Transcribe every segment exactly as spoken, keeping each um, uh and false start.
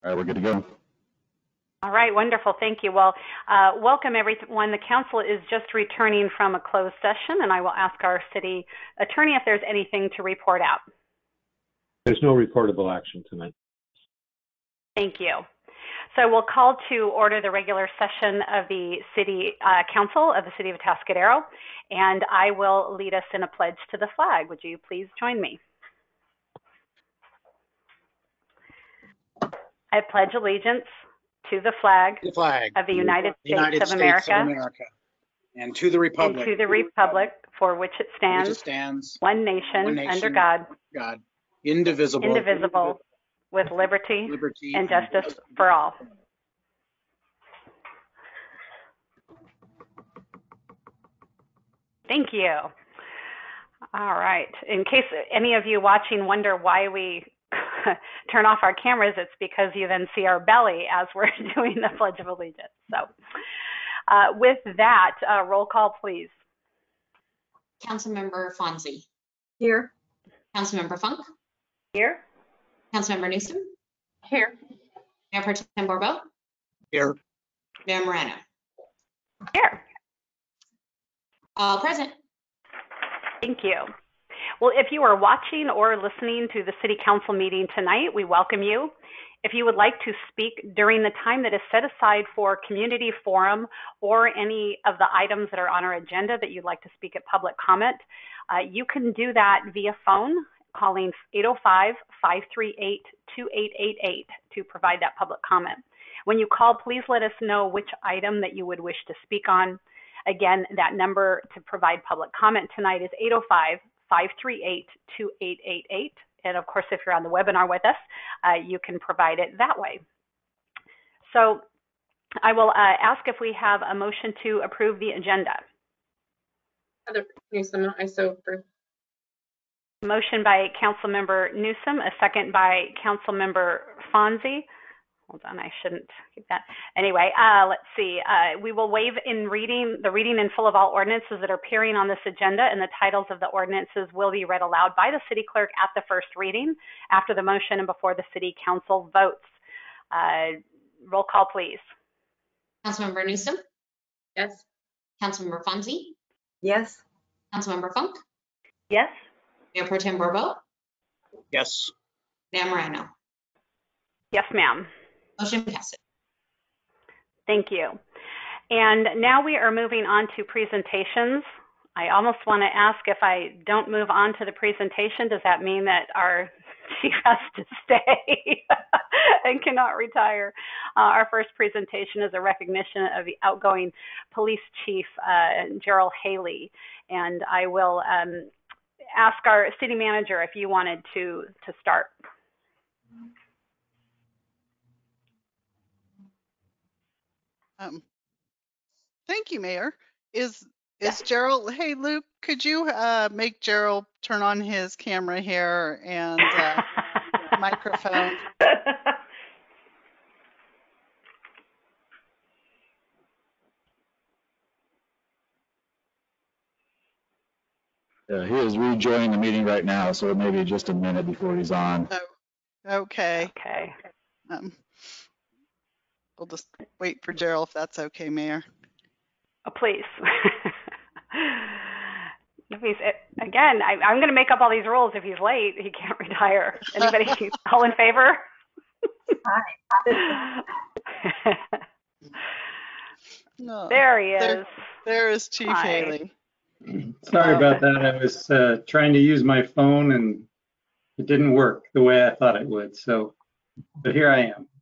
All right, we're good to go. All right, wonderful. Thank you. Well, uh, welcome everyone. The council is just returning from a closed session, and I will ask our city attorney if there's anything to report out. There's no reportable action tonight. Thank you. So we'll call to order the regular session of the City uh, Council of the City of Atascadero, and I will lead us in a pledge to the flag. Would you please join me? I pledge allegiance to the flag, the flag of the United States, United of, States America, of America, and to the republic, and to the republic for which it stands, which it stands one nation, one nation, under God, God, indivisible, indivisible, with liberty, liberty and justice for all. Thank you. All right. In case any of you watching wonder why we turn off our cameras, it's because you then see our belly as we're doing the Pledge of Allegiance. So uh, with that, uh, roll call, please. Councilmember Fonzie. Here. Councilmember Funk. Here. Councilmember Newsom. Here. Mayor Pro Tem Borbo. here. Mayor Moreno. Here. All present. Thank you. Well, if you are watching or listening to the City Council meeting tonight, we welcome you. If you would like to speak during the time that is set aside for community forum or any of the items that are on our agenda that you'd like to speak at public comment, uh, you can do that via phone, calling eight oh five, five three eight, two eight eight eight to provide that public comment. When you call, please let us know which item that you would wish to speak on. Again, that number to provide public comment tonight is eight oh five, five three eight, two eight eight eight. And of course, if you're on the webinar with us, uh, you can provide it that way. So I will uh, ask if we have a motion to approve the agenda. Heather Newsom, I so approve. Motion by Councilmember Newsom, a second by Councilmember Fonzie. Hold on, I shouldn't keep that. Anyway, uh, let's see. Uh, we will waive in reading the reading in full of all ordinances that are appearing on this agenda, and the titles of the ordinances will be read aloud by the city clerk at the first reading, after the motion and before the city council votes. Uh, roll call, please. Councilmember Newsom. Yes. Councilmember Fonzie. Yes. Councilmember Funk. Yes. Mayor Pro Tem Borbo. Yes. Mayor Moreno. Yes, ma'am. Motion passes. Thank you. And now we are moving on to presentations. I almost want to ask, if I don't move on to the presentation, does that mean that our chief has to stay and cannot retire? Uh, our first presentation is a recognition of the outgoing police chief, uh, Gerald Haley. And I will um, ask our city manager if you wanted to, to start. Um, thank you, Mayor. Is is Gerald? Hey, Luke, could you uh, make Gerald turn on his camera here and uh, microphone? Uh, he is rejoining the meeting right now, so it may be just a minute before he's on. Oh, okay. Okay. Um, we'll just wait for Gerald if that's okay, Mayor. Oh, please. If he's, again, I, I'm going to make up all these rules. If he's late, he can't retire. Anybody all in favor? Hi. No, There he is. There, there is Chief Hi. Haley. Sorry about that. I was uh, trying to use my phone and it didn't work the way I thought it would. So, but here I am.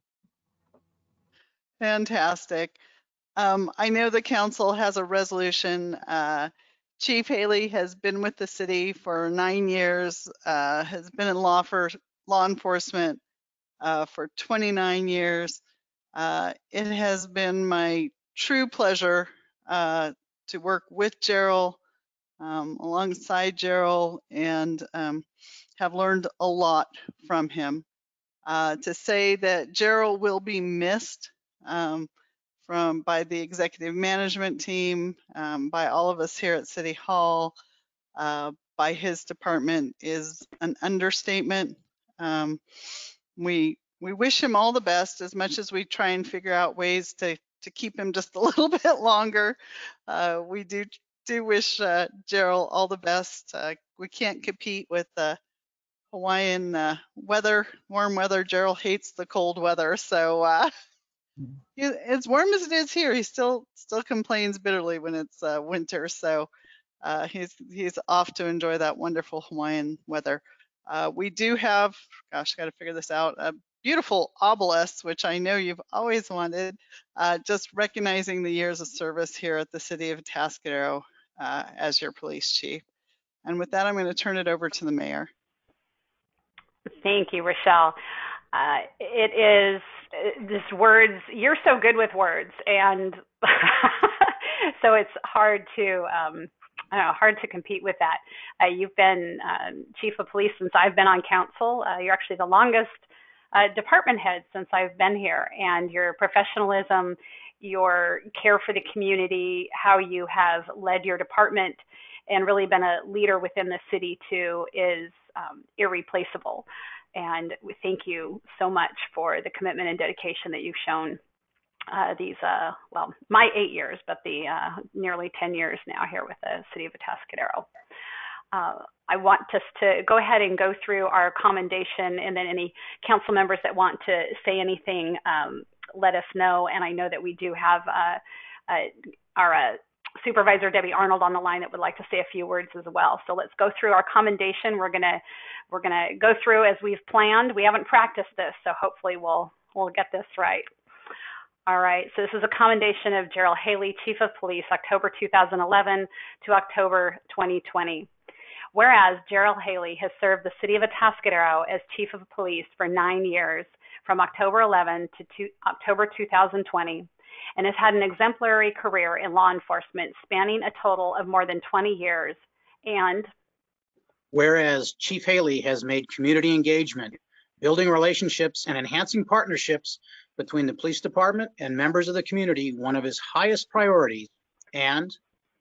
Fantastic. Um, I know the council has a resolution. Uh, Chief Haley has been with the city for nine years, uh, has been in law for law enforcement uh, for twenty-nine years. Uh, it has been my true pleasure uh, to work with Gerald, um, alongside Gerald, and um, have learned a lot from him. Uh, to say that Gerald will be missed um, from by the executive management team, um, by all of us here at City Hall, uh, by his department is an understatement. Um, we we wish him all the best as much as we try and figure out ways to, to keep him just a little bit longer. Uh, we do do wish uh, Gerald all the best. Uh, we can't compete with uh, Hawaiian uh, weather, warm weather. Gerald hates the cold weather. So uh, he, as warm as it is here, he still still complains bitterly when it's uh, winter. So uh, he's he's off to enjoy that wonderful Hawaiian weather. Uh, we do have, gosh, I got to figure this out, a beautiful obelisk, which I know you've always wanted, uh, just recognizing the years of service here at the city of Atascadero uh, as your police chief. And with that, I'm going to turn it over to the mayor. Thank you, Rochelle. Uh, it is uh, just words. You're so good with words, and so it's hard to um, I don't know, hard to compete with that. Uh, you've been um, chief of police since I've been on council. Uh, you're actually the longest uh, department head since I've been here, and your professionalism, your care for the community, how you have led your department, and really been a leader within the city too, is um, irreplaceable. And we thank you so much for the commitment and dedication that you've shown uh, these, uh, well, my eight years, but the uh, nearly ten years now here with the city of Atascadero. Uh, I want us to go ahead and go through our commendation, and then any council members that want to say anything, um, let us know. And I know that we do have uh, uh, our uh, Supervisor Debbie Arnold on the line that would like to say a few words as well. So let's go through our commendation. We're gonna we're gonna go through as we've planned. We haven't practiced this, so hopefully we'll we'll get this right. All right. So this is a commendation of Gerald Haley, Chief of Police, October two thousand eleven to October twenty twenty. Whereas Gerald Haley has served the city of Atascadero as Chief of Police for nine years, from October eleventh to two, October two thousand twenty. And has had an exemplary career in law enforcement spanning a total of more than twenty years. And Whereas Chief Haley has made community engagement, building relationships, and enhancing partnerships between the police department and members of the community one of his highest priorities. And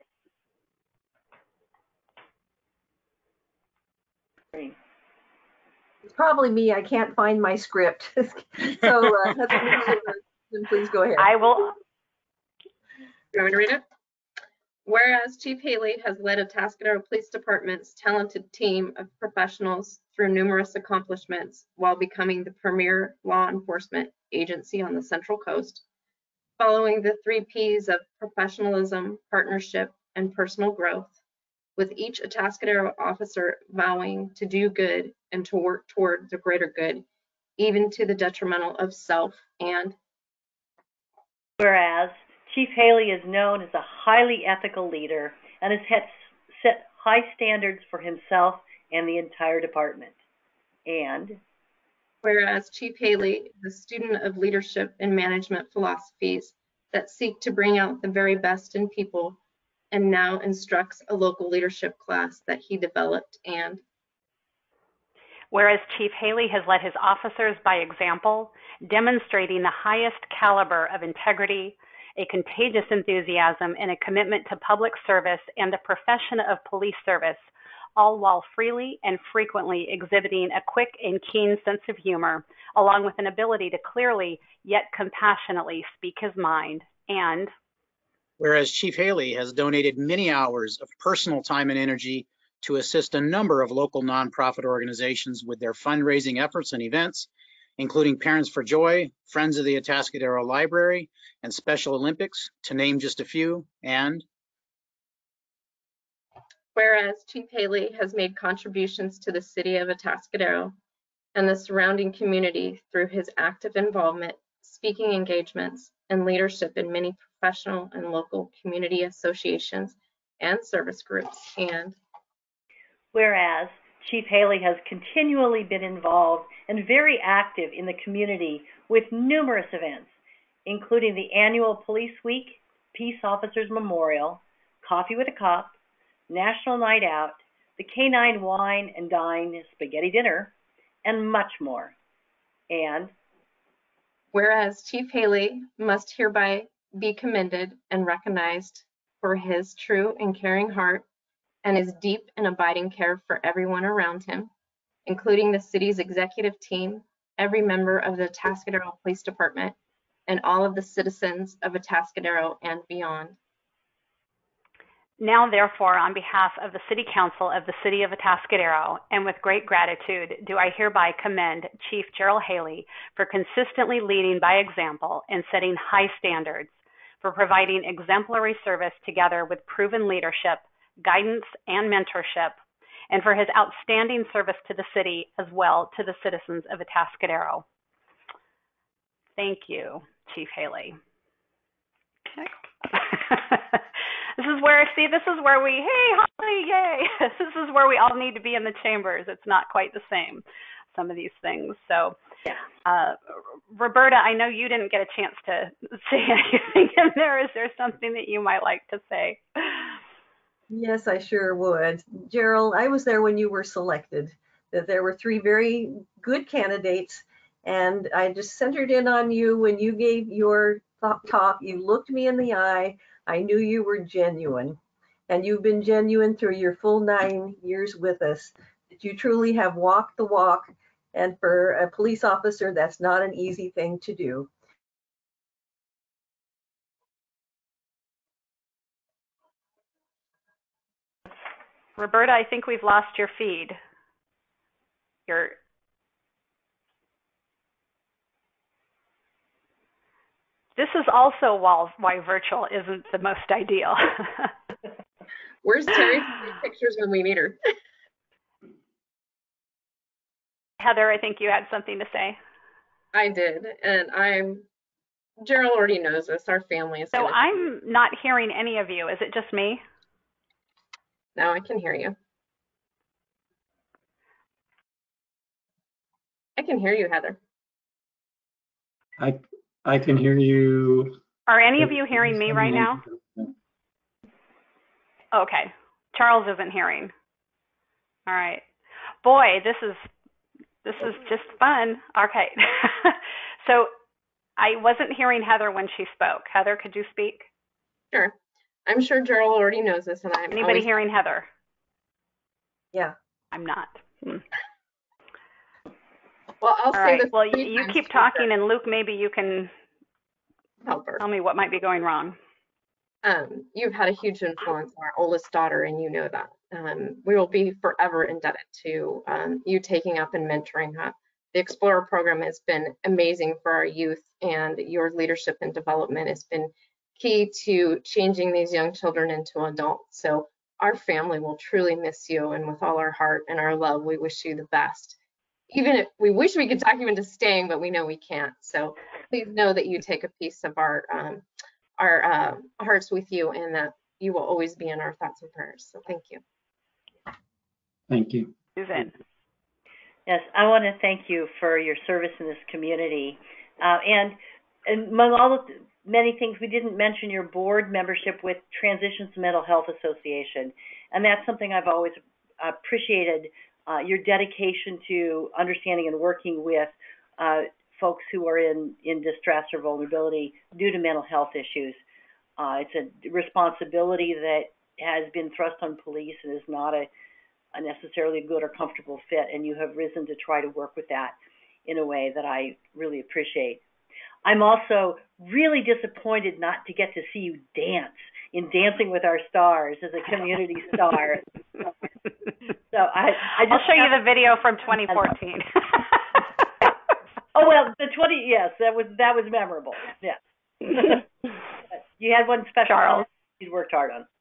it's probably me. I can't find my script. So uh, let's then please go ahead. I will. You want me to read it? Whereas Chief Haley has led Atascadero Police Department's talented team of professionals through numerous accomplishments while becoming the premier law enforcement agency on the Central Coast, following the three P's of professionalism, partnership, and personal growth, with each Atascadero officer vowing to do good and to work toward the greater good, even to the detrimental of self. And whereas Chief Haley is known as a highly ethical leader and has set high standards for himself and the entire department. And whereas Chief Haley is a student of leadership and management philosophies that seek to bring out the very best in people, and now instructs a local leadership class that he developed. And whereas Chief Haley has led his officers by example, demonstrating the highest caliber of integrity, a contagious enthusiasm, and a commitment to public service and the profession of police service, all while freely and frequently exhibiting a quick and keen sense of humor, along with an ability to clearly yet compassionately speak his mind. And whereas Chief Haley has donated many hours of personal time and energy to assist a number of local nonprofit organizations with their fundraising efforts and events, including Parents for Joy, Friends of the Atascadero Library, and Special Olympics, to name just a few. And whereas Chief Haley has made contributions to the city of Atascadero and the surrounding community through his active involvement, speaking engagements, and leadership in many professional and local community associations and service groups. And whereas Chief Haley has continually been involved and very active in the community with numerous events, including the annual Police Week, Peace Officers Memorial, Coffee with a Cop, National Night Out, the K nine Wine and Dine Spaghetti Dinner, and much more. And whereas Chief Haley must hereby be commended and recognized for his true and caring heart and his deep and abiding care for everyone around him, including the city's executive team every member of the Atascadero Police Department, and all of the citizens of Atascadero and beyond. Now, therefore, on behalf of the City Council of the City of Atascadero, and with great gratitude, do I hereby commend Chief Gerald Haley for consistently leading by example and setting high standards, for providing exemplary service together with proven leadership, guidance, and mentorship, and for his outstanding service to the city as well to the citizens of Atascadero. Thank you, Chief Haley. This is where, see, this is where we, hey, Holly, yay. This is where we all need to be in the chambers. It's not quite the same, some of these things. So, uh, Roberta, I know you didn't get a chance to say anything in there. Is there something that you might like to say? Yes, I sure would. Gerald, I was there when you were selected, that there were three very good candidates, and I just centered in on you when you gave your talk. You looked me in the eye. I knew you were genuine, and you've been genuine through your full nine years with us. That you truly have walked the walk, and for a police officer, that's not an easy thing to do. Roberta, I think we've lost your feed. Your This is also why virtual isn't the most ideal. Where's Terry pictures when we meet her? Heather, I think you had something to say. I did, and I'm, Gerald already knows this, our family is. So I'm not hearing any of you. Is it just me? No, I can hear you. I can hear you, Heather. I I can hear you. Are any of you hearing me right now? Okay. Charles isn't hearing. All right. Boy, this is this is just fun. Okay. So I wasn't hearing Heather when she spoke. Heather, could you speak? Sure. I'm sure Gerald already knows this, and I'm Anybody always... hearing Heather? Yeah. I'm not. Hmm. Well, I'll All say right. this. Well, you, you keep talking, and Luke, maybe you can help her. Tell me what might be going wrong. Um, you've had a huge influence on our oldest daughter, and you know that. Um, we will be forever indebted to um, you taking up and mentoring her. The Explorer program has been amazing for our youth, and your leadership and development has been key to changing these young children into adults. So our family will truly miss you, and with all our heart and our love, we wish you the best. Even if we wish we could talk you into staying, but we know we can't. So please know that you take a piece of our um, our uh, hearts with you, and that you will always be in our thoughts and prayers. So thank you. Thank you. Susan. Yes, I want to thank you for your service in this community. Uh, and, and among all the many things, we didn't mention your board membership with Transitions Mental Health Association. And that's something I've always appreciated, uh, your dedication to understanding and working with uh, folks who are in, in distress or vulnerability due to mental health issues. Uh, it's a responsibility that has been thrust on police and is not a, a necessarily good or comfortable fit, and you have risen to try to work with that in a way that I really appreciate. I'm also really disappointed not to get to see you dance in Dancing with Our Stars as a community star. So I, I just I'll show you the video from twenty fourteen. Oh well, the twenty yes, that was that was memorable. Yeah, you had one special Charles you worked hard on.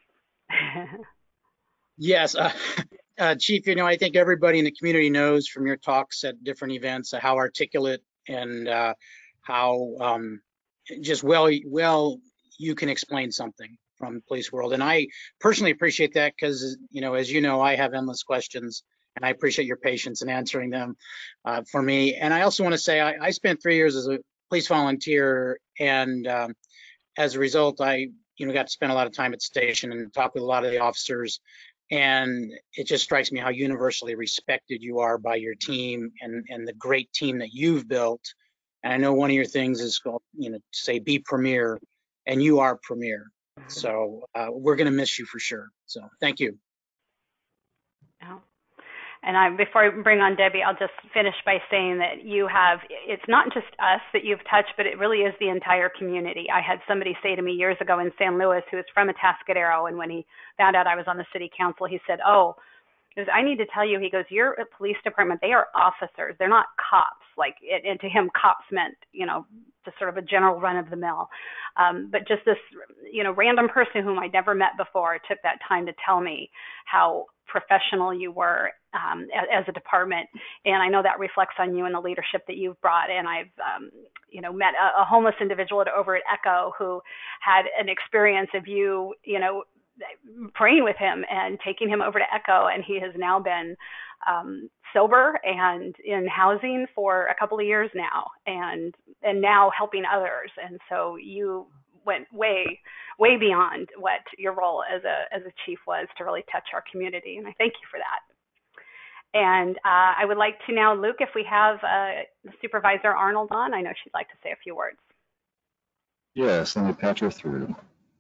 Yes, uh, uh, Chief, you know, I think everybody in the community knows from your talks at different events uh, how articulate and uh, how um, just well, well you can explain something from the police world. And I personally appreciate that because, you know, as you know, I have endless questions, and I appreciate your patience in answering them uh, for me. And I also want to say I, I spent three years as a police volunteer, and um, as a result, I, you know, got to spend a lot of time at the station and talk with a lot of the officers. And it just strikes me how universally respected you are by your team, and, and the great team that you've built. And I know one of your things is called, you know, say be premier, and you are premier. So uh, we're going to miss you for sure. So thank you. Oh. And I, before I bring on Debbie, I'll just finish by saying that you have, it's not just us that you've touched, but it really is the entire community. I had somebody say to me years ago in San Luis who was from Atascadero, and when he found out I was on the city council, he said, oh, he goes, I need to tell you, he goes, you're a police department. They are officers. They're not cops. Like, it, and to him, cops meant, you know, just sort of a general run of the mill. Um, but just this, you know, random person whom I'd never met before took that time to tell me how professional you were um, as, as a department. And I know that reflects on you and the leadership that you've brought. And I've, um, you know, met a, a homeless individual over at Echo who had an experience of you, you know, praying with him and taking him over to Echo, and he has now been um, sober and in housing for a couple of years now, and and now helping others. And so you went way, way beyond what your role as a as a chief was to really touch our community, and I thank you for that. And uh, I would like to now, Luke, if we have uh, Supervisor Arnold on, I know she'd like to say a few words. Yes, let me patch her through.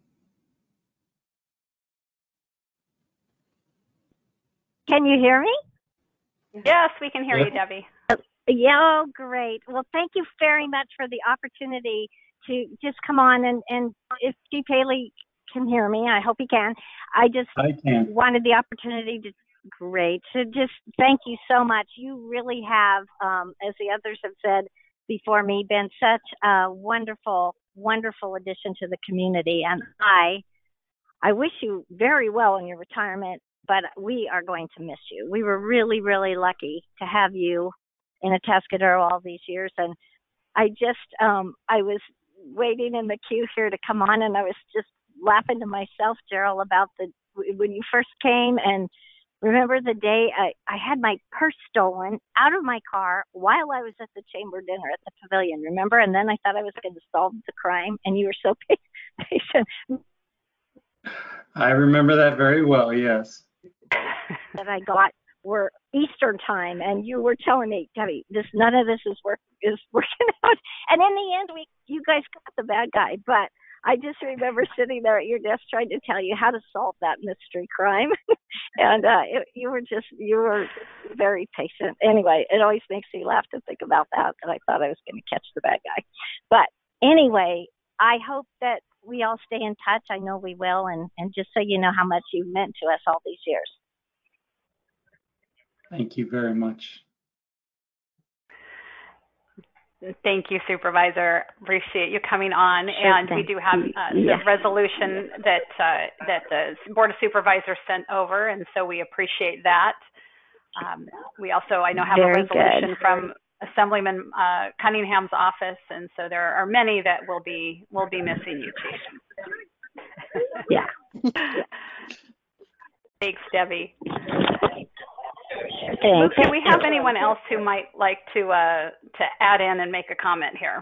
Can you hear me? Yes, we can hear Yeah. you, Debbie. Yeah, oh, great. Well, thank you very much for the opportunity to just come on and, and if Chief Haley can hear me, I hope he can. I just I can. wanted the opportunity to, great, to just thank you so much. You really have, um, as the others have said before me, been such a wonderful, wonderful addition to the community. And I, I wish you very well in your retirement, but we are going to miss you. We were really, really lucky to have you in Atascadero all these years. And I just, um, I was waiting in the queue here to come on, and I was just laughing to myself, Gerald, about the, when you first came, and remember the day I, I had my purse stolen out of my car while I was at the chamber dinner at the pavilion, remember? And then I thought I was going to solve the crime, and you were so patient. I remember that very well, yes. That I got were Eastern time, and you were telling me, Debbie, this none of this is work is working out. And in the end, we you guys got the bad guy. But I just remember sitting there at your desk trying to tell you how to solve that mystery crime, and uh, it, you were just you were very patient. Anyway, it always makes me laugh to think about that. That I thought I was going to catch the bad guy. But anyway, I hope that we all stay in touch. I know we will, and and just so you know how much you meant to us all these years. Thank you very much. Thank you, Supervisor. Appreciate you coming on. Sure and thing. we do have uh, the Yeah. resolution that uh, that the Board of Supervisors sent over, and so we appreciate that. Um, we also, I know, have Very a resolution good. from Assemblyman uh, Cunningham's office, and so there are many that will be will be missing you, Chief. Yeah. Thanks, Debbie. Thanks. Luke, do we have anyone else who might like to uh, to add in and make a comment here?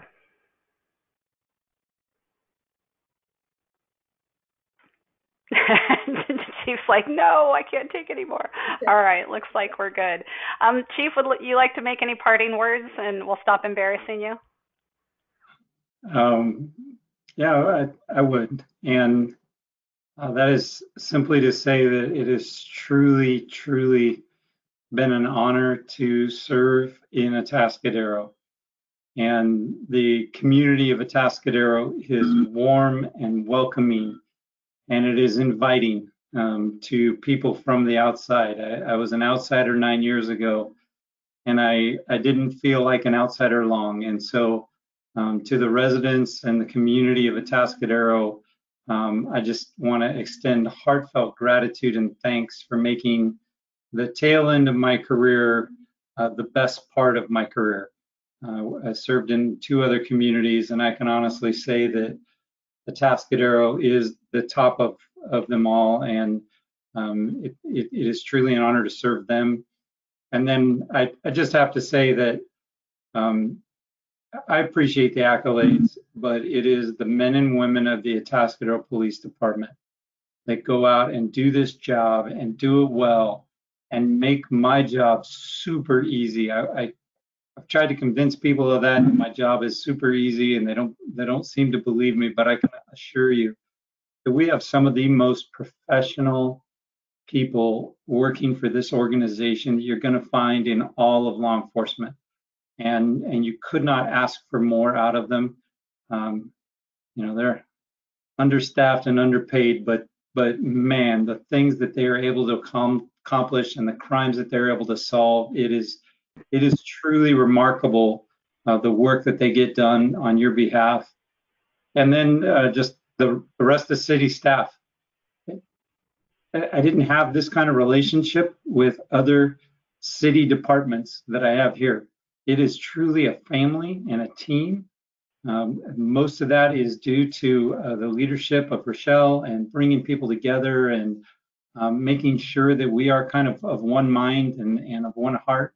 Chief's like, no, I can't take any more. All right, looks like we're good. Um, Chief, would you like to make any parting words, and we'll stop embarrassing you? Um, yeah, I, I would. And uh, that is simply to say that it has truly, truly been an honor to serve in Atascadero. And the community of Atascadero is warm and welcoming, and it is inviting um, to people from the outside. I, I was an outsider nine years ago, and I, I didn't feel like an outsider long. And so um, to the residents and the community of Atascadero, um, I just want to extend heartfelt gratitude and thanks for making the tail end of my career uh, the best part of my career. Uh, I served in two other communities, and I can honestly say that Atascadero is the top of, of them all, and um, it, it, it is truly an honor to serve them. And then I, I just have to say that um, I appreciate the accolades, but it is the men and women of the Atascadero Police Department that go out and do this job and do it well and make my job super easy. I, I, I've tried to convince people of that, that my job is super easy, and they don't they don't seem to believe me, but I can assure you that we have some of the most professional, people working for this organization that you're going to find in all of law enforcement. And, and you could not ask for more out of them. Um, you know, they're understaffed and underpaid, but but man, the things that they are able to com- accomplish and the crimes that they're able to solve, it is it is truly remarkable, uh, the work that they get done on your behalf. And then uh, just the, the rest of the city staff. I, I didn't have this kind of relationship with other city departments that I have here. It is truly a family and a team. Um, most of that is due to uh, the leadership of Rochelle and bringing people together and um, making sure that we are kind of of one mind and, and of one heart.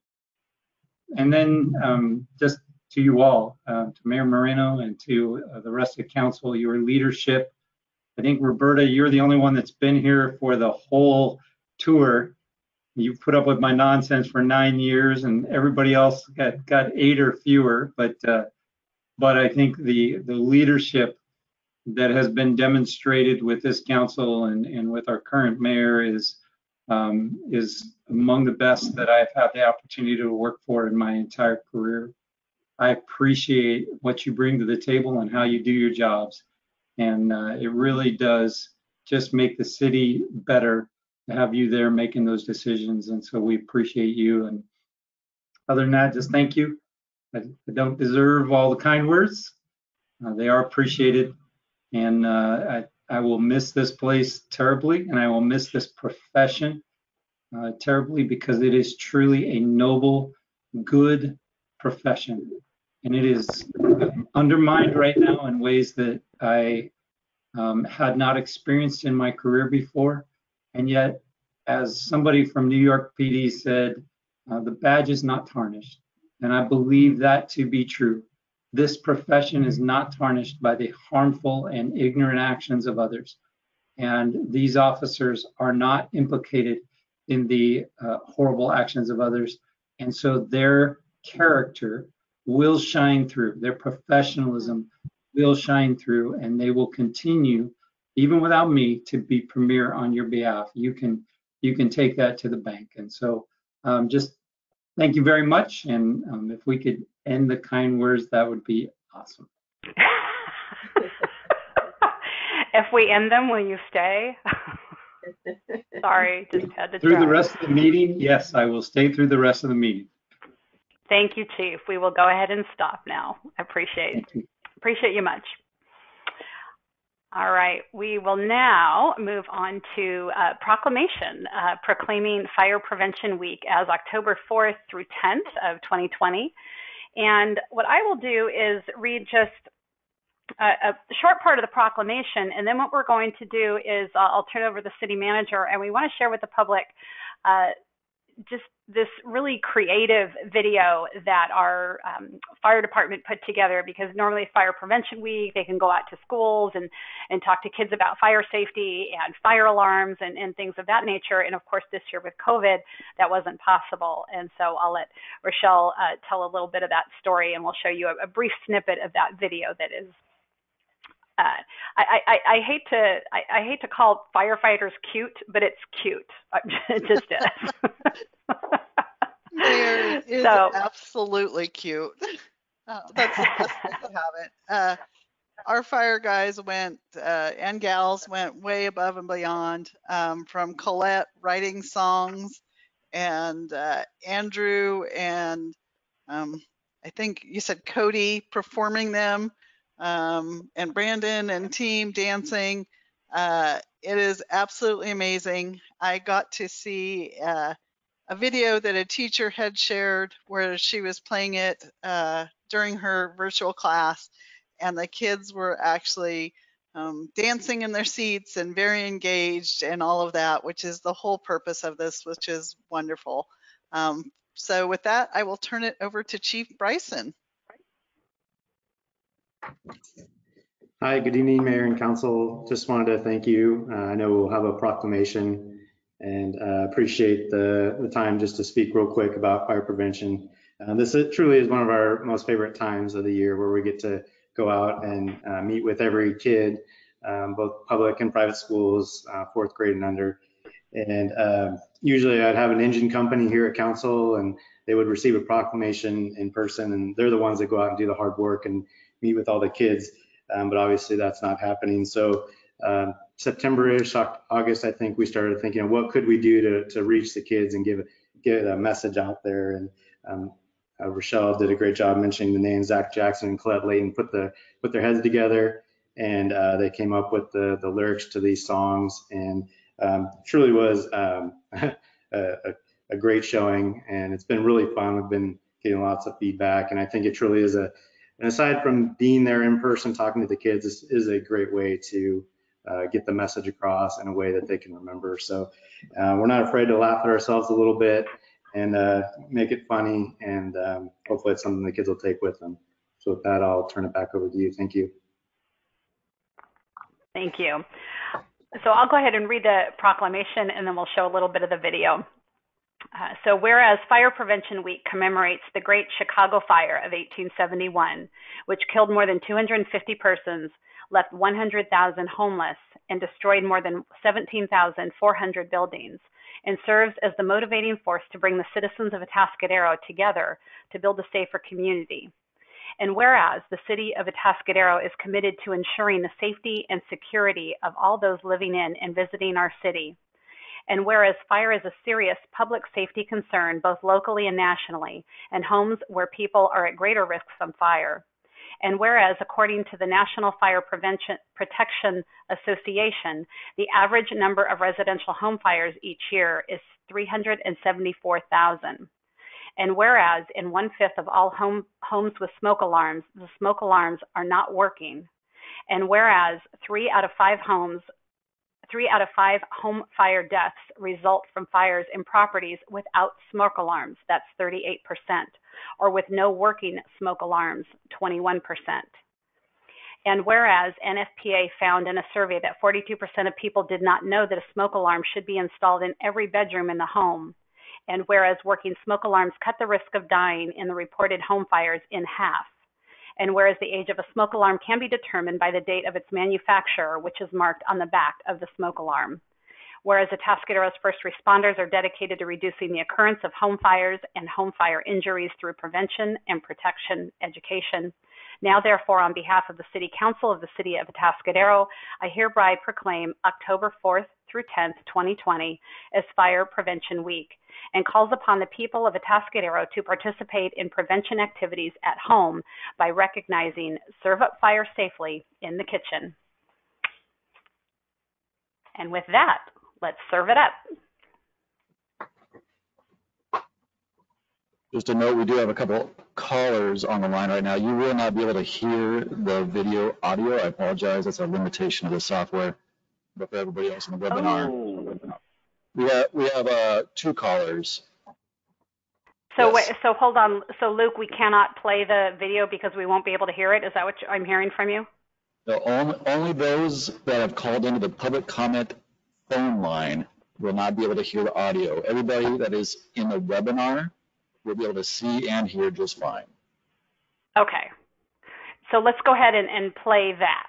And then um, just to you all, uh, to Mayor Moreno and to uh, the rest of council, your leadership. I think, Roberta, you're the only one that's been here for the whole tour. You put up with my nonsense for nine years and everybody else got, got eight or fewer, but uh, But I think the, the leadership that has been demonstrated with this council and, and with our current mayor is um, is among the best that I've had the opportunity to work for in my entire career. I appreciate what you bring to the table and how you do your jobs. And uh, it really does just make the city better to have you there making those decisions. And so we appreciate you. And other than that, just thank you. I, I don't deserve all the kind words. Uh, they are appreciated, and uh, I, I will miss this place terribly, and I will miss this profession uh, terribly, because it is truly a noble, good profession, and it is undermined right now in ways that I um, had not experienced in my career before. And yet, as somebody from New York P D said, uh, the badge is not tarnished. And I believe that to be true. This profession is not tarnished by the harmful and ignorant actions of others. And these officers are not implicated in the uh, horrible actions of others. And so their character will shine through, their professionalism will shine through, and they will continue, even without me, to be premier on your behalf. You can, you can take that to the bank. And so um, just thank you very much. And um, if we could end the kind words, that would be awesome. If we end them, will you stay? Sorry, just had to Through try. the rest of the meeting, yes, I will stay through the rest of the meeting. Thank you, Chief. We will go ahead and stop now. I appreciate you. appreciate you much. All right, we will now move on to uh, proclamation uh, proclaiming Fire Prevention Week as October fourth through tenth of twenty twenty. And what I will do is read just a, a short part of the proclamation, and then what we're going to do is uh, I'll turn it over to the city manager, and we want to share with the public uh, just this really creative video that our um, fire department put together, because normally Fire Prevention Week, they can go out to schools and, and talk to kids about fire safety and fire alarms and, and things of that nature. And of course, this year with COVID, that wasn't possible. And so I'll let Rochelle uh, tell a little bit of that story, and we'll show you a, a brief snippet of that video that is Uh, I, I, I hate to I, I hate to call firefighters cute, but it's cute. It just is. Mayor is so, absolutely cute. Oh, that's the best way to have it. Uh, our fire guys went uh, and gals went way above and beyond, um, from Colette writing songs and uh, Andrew and um, I think you said Cody performing them, um, and Brandon and team dancing. Uh, it is absolutely amazing. I got to see uh, a video that a teacher had shared where she was playing it uh, during her virtual class, and the kids were actually um, dancing in their seats and very engaged and all of that, which is the whole purpose of this, which is wonderful. Um, so with that, I will turn it over to Chief Bryson. Hi, good evening, Mayor and Council. Just wanted to thank you. Uh, I know we'll have a proclamation, and uh, appreciate the, the time just to speak real quick about fire prevention. Uh, this is, truly is one of our most favorite times of the year, where we get to go out and uh, meet with every kid, um, both public and private schools, uh, fourth grade and under. And um, usually I'd have an engine company here at council, and they would receive a proclamation in person, and they're the ones that go out and do the hard work and meet with all the kids. Um, but obviously that's not happening. So um, September-ish, August, I think we started thinking, what could we do to, to reach the kids and give, get a message out there. And um, uh, Rochelle did a great job mentioning the names. Zach Jackson and Colette Layton put the put their heads together, and uh, they came up with the the lyrics to these songs, and um, truly was um, a, a, a great showing, and it's been really fun. We've been getting lots of feedback, and I think it truly is a, and aside from being there in person, talking to the kids, this is a great way to uh, get the message across in a way that they can remember. So uh, we're not afraid to laugh at ourselves a little bit and uh, make it funny, and um, hopefully it's something the kids will take with them. So with that, I'll turn it back over to you. Thank you. Thank you. So I'll go ahead and read the proclamation, and then we'll show a little bit of the video. Uh, so whereas Fire Prevention Week commemorates the Great Chicago Fire of eighteen seventy-one, which killed more than two hundred fifty persons, left one hundred thousand homeless, and destroyed more than seventeen thousand four hundred buildings, and serves as the motivating force to bring the citizens of Atascadero together to build a safer community. And whereas the city of Atascadero is committed to ensuring the safety and security of all those living in and visiting our city. And whereas fire is a serious public safety concern, both locally and nationally, and homes where people are at greater risk from fire. And whereas, according to the National Fire Prevention Protection Association, the average number of residential home fires each year is three hundred seventy-four thousand. And whereas in one-fifth of all home, homes with smoke alarms, the smoke alarms are not working. And whereas three out of five homes, three out of five home fire deaths result from fires in properties without smoke alarms, that's thirty-eight percent, or with no working smoke alarms, twenty-one percent. And whereas N F P A found in a survey that forty-two percent of people did not know that a smoke alarm should be installed in every bedroom in the home. And whereas working smoke alarms cut the risk of dying in the reported home fires in half. And whereas the age of a smoke alarm can be determined by the date of its manufacturer, which is marked on the back of the smoke alarm. Whereas Atascadero's first responders are dedicated to reducing the occurrence of home fires and home fire injuries through prevention and protection education. Now, therefore, on behalf of the City Council of the City of Atascadero, I hereby proclaim October fourth through tenth, twenty twenty as Fire Prevention Week, and calls upon the people of Atascadero to participate in prevention activities at home by recognizing Serve Up Fire Safely in the Kitchen. And with that, let's serve it up. Just a note, we do have a couple callers on the line right now. You will not be able to hear the video audio. I apologize. That's a limitation of the software. But for everybody else in the webinar, oh. we have, we have uh, two callers. So Yes. wait, so hold on. So Luke, we cannot play the video because we won't be able to hear it. Is that what I'm hearing from you? No, only, only those that have called into the public comment phone line will not be able to hear the audio. Everybody that is in the webinar will be able to see and hear just fine. Okay. So let's go ahead and, and play that.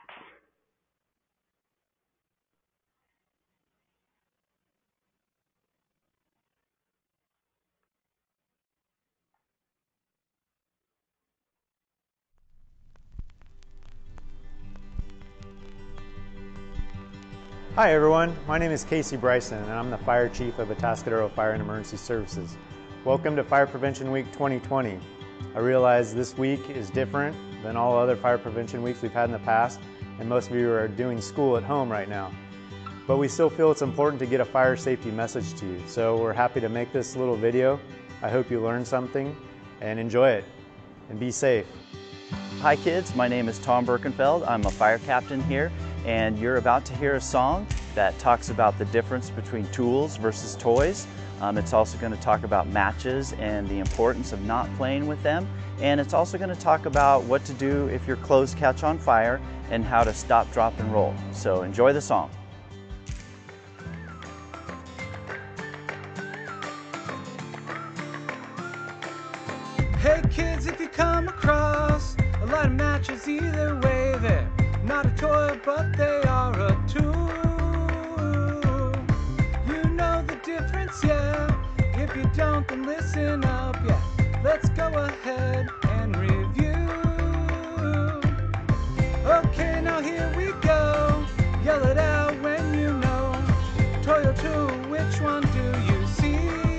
Hi everyone, my name is Casey Bryson and I'm the Fire Chief of Atascadero Fire and Emergency Services. Welcome to Fire Prevention Week twenty twenty. I realize this week is different than all other Fire Prevention Weeks we've had in the past, and most of you are doing school at home right now. But we still feel it's important to get a fire safety message to you, so we're happy to make this little video. I hope you learn something and enjoy it, and be safe. Hi kids, my name is Tom Birkenfeld. I'm a fire captain here, and you're about to hear a song that talks about the difference between tools versus toys. Um, it's also going to talk about matches and the importance of not playing with them. And it's also going to talk about what to do if your clothes catch on fire and how to stop, drop, and roll. So enjoy the song. Hey kids, if you come across a lot of matches, either way, they're not a toy, but they are a tool. You know minutes, yeah. If you don't, then listen up, yeah. Let's go ahead and review. Okay, now here we go. Yell it out when you know. Toy or tool, which one do you see?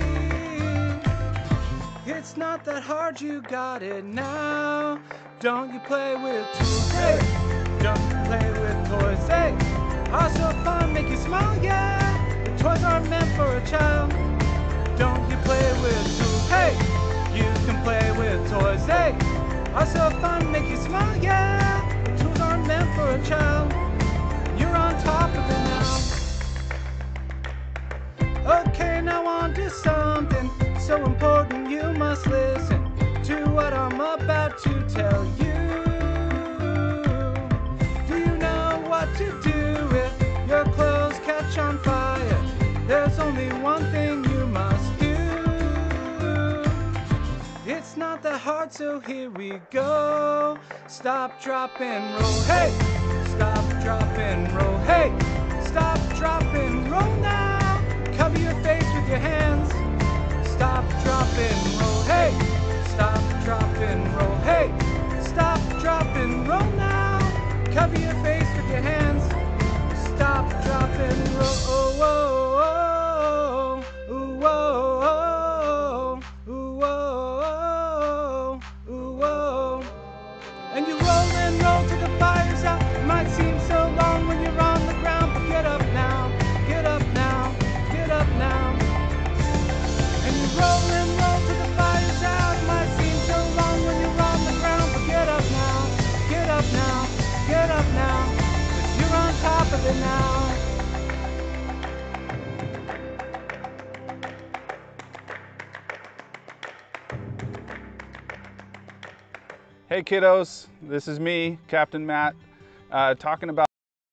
It's not that hard, you got it now. Don't you play with tools, hey. Don't you play with toys, hey. Also fun, make you smile, yeah. The toys aren't meant for a child. Don't you play with tools, hey. You can play with toys, hey. Also fun, make you smile, yeah. The tools aren't meant for a child. You're on top of it now. Okay, now on to something so important you must listen to what I'm about to tell you. Do you know what to do if your clothes catch on fire? There's only one thing you must do. It's not that hard, so here we go. Stop, drop, and roll, hey! Stop, drop, and roll, hey! Stop, drop, and roll now! Cover your face with your hands. Stop, drop, and roll, hey! Stop, drop, and roll, hey! Stop, drop, and roll now! Cover your face with your hands. Stop, drop, and roll, oh, oh, oh, ooh, oh, oh, ooh, oh, oh, ooh, oh. And you roll and roll till the fire's out. It might seem so long when you're on the ground, but get up now, get up now, get up now. And you roll and roll till the fire's out. It might seem so long when you're on the ground, but get up now, get up now, get up now, 'cause you're on top of it now. Hey kiddos, this is me, Captain Matt, uh, talking about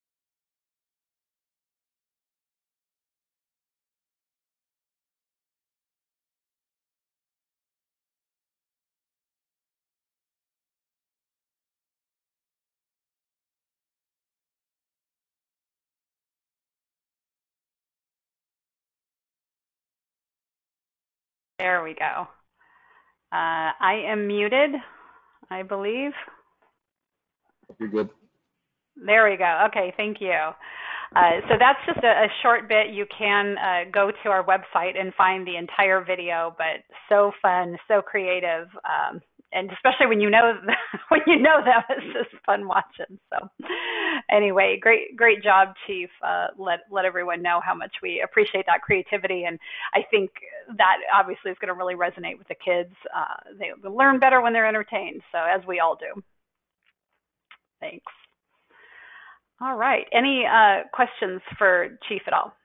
There we go. Uh, I am muted, I believe. You're good. There we go. Okay, thank you. Uh, so that's just a, a short bit. You can uh, go to our website and find the entire video, but so fun, so creative, um, and especially when you know when you know them, it's just fun watching. So anyway, great great job, Chief. Uh, let let everyone know how much we appreciate that creativity, and I think that obviously is going to really resonate with the kids. Uh, they learn better when they're entertained, so as we all do. Thanks. All right. Any uh, questions for Chief at all?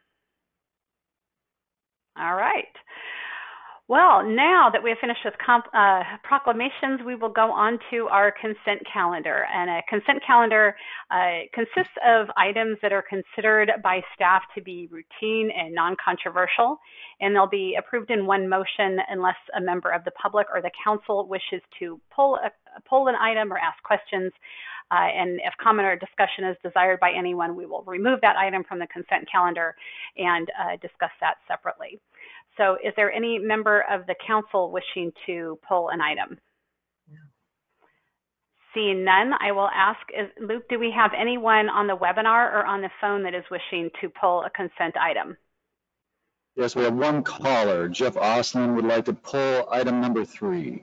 All right. Well, now that we have finished with comp uh, proclamations, we will go on to our consent calendar. And a consent calendar uh, consists of items that are considered by staff to be routine and non-controversial, and they'll be approved in one motion unless a member of the public or the council wishes to pull, a, pull an item or ask questions. Uh, and if comment or discussion is desired by anyone, we will remove that item from the consent calendar and uh, discuss that separately. So is there any member of the council wishing to pull an item? No. Seeing none, I will ask, is, Luke, do we have anyone on the webinar or on the phone that is wishing to pull a consent item? Yes, we have one caller. Jeff Oslin would like to pull item number three.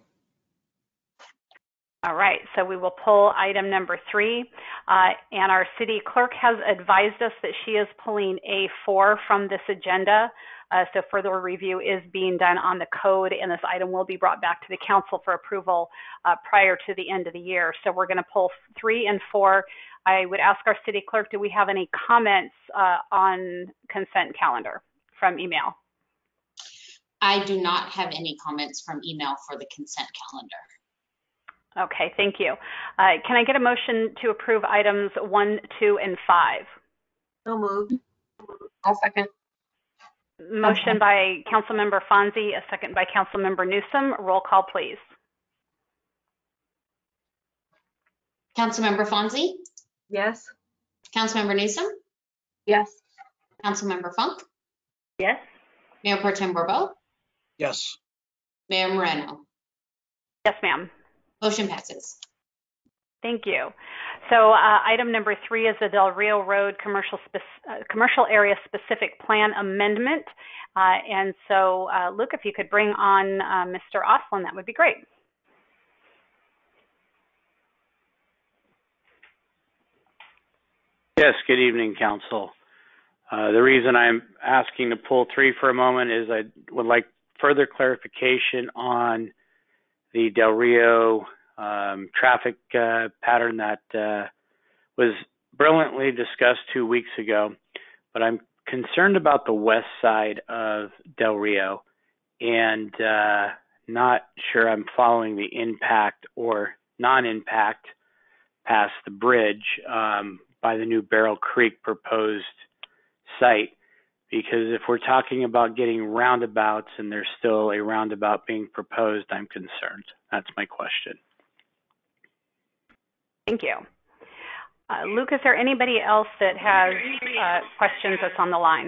All right, so we will pull item number three, uh, and our city clerk has advised us that she is pulling A four from this agenda, uh, so further review is being done on the code, and this item will be brought back to the council for approval uh, prior to the end of the year. So we're going to pull three and four. I would ask our city clerk, do we have any comments uh, on consent calendar from email? I do not have any comments from email for the consent calendar. Okay, thank you. Uh, can I get a motion to approve items one, two, and five? So moved. I'll second. Motion by Councilmember Fonzie, a second by Councilmember Newsom. Roll call, please. Councilmember Fonzie? Yes. Councilmember Newsom? Yes. Councilmember Funk? Yes. Mayor Pro Tem Borbo, Yes. Mayor Moreno. Yes, ma'am. Motion passes. Thank you. So uh, item number three is the Del Rio Road commercial, uh, commercial area specific plan amendment. Uh, and so, uh, Luke, if you could bring on uh, Mister Oslin, that would be great. Yes, good evening, Council. Uh, the reason I'm asking to pull three for a moment is I would like further clarification on the Del Rio um, traffic uh, pattern that uh, was brilliantly discussed two weeks ago, but I'm concerned about the west side of Del Rio and uh, not sure I'm following the impact or non-impact past the bridge um, by the new Barrel Creek proposed site. Because if we're talking about getting roundabouts and there's still a roundabout being proposed, I'm concerned. That's my question. Thank you. Uh, Luke, is there anybody else that has uh, questions that's on the line?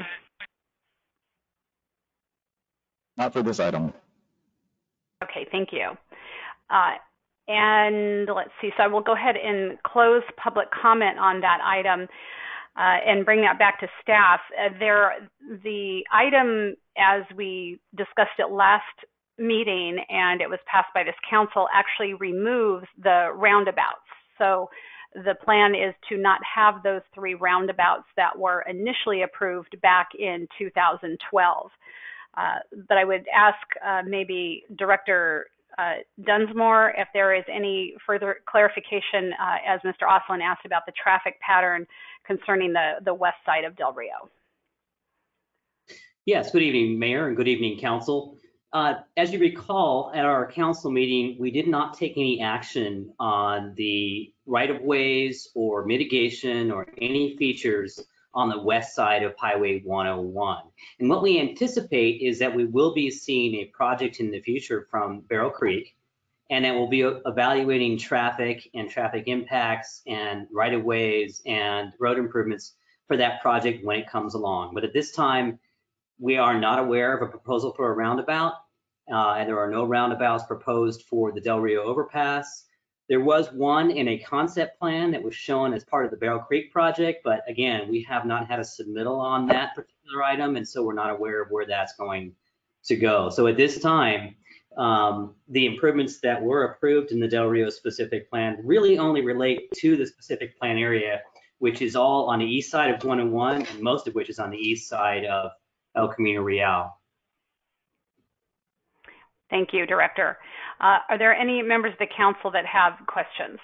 Not for this item. Okay, thank you. Uh, and let's see, so I will go ahead and close public comment on that item. Uh, and bring that back to staff. Uh, there, the item, as we discussed it last meeting, and it was passed by this council, actually removes the roundabouts. So the plan is to not have those three roundabouts that were initially approved back in two thousand twelve. Uh, but I would ask uh, maybe Director uh, Dunsmore if there is any further clarification, uh, as Mister Oslin asked about the traffic pattern concerning the, the west side of Del Rio. Yes, good evening, Mayor, and good evening, Council. Uh, as you recall, at our council meeting, we did not take any action on the right-of-ways or mitigation or any features on the west side of Highway one oh one. And what we anticipate is that we will be seeing a project in the future from Barrel Creek, and that we'll be evaluating traffic and traffic impacts and right-of-ways and road improvements for that project when it comes along. But at this time, we are not aware of a proposal for a roundabout, uh, and there are no roundabouts proposed for the Del Rio overpass. There was one in a concept plan that was shown as part of the Barrel Creek project, but again, we have not had a submittal on that particular item, and so we're not aware of where that's going to go. So at this time, um, the improvements that were approved in the Del Rio specific plan really only relate to the specific plan area, which is all on the east side of one oh one, and most of which is on the east side of El Camino Real. Thank you, Director. Uh, are there any members of the council that have questions?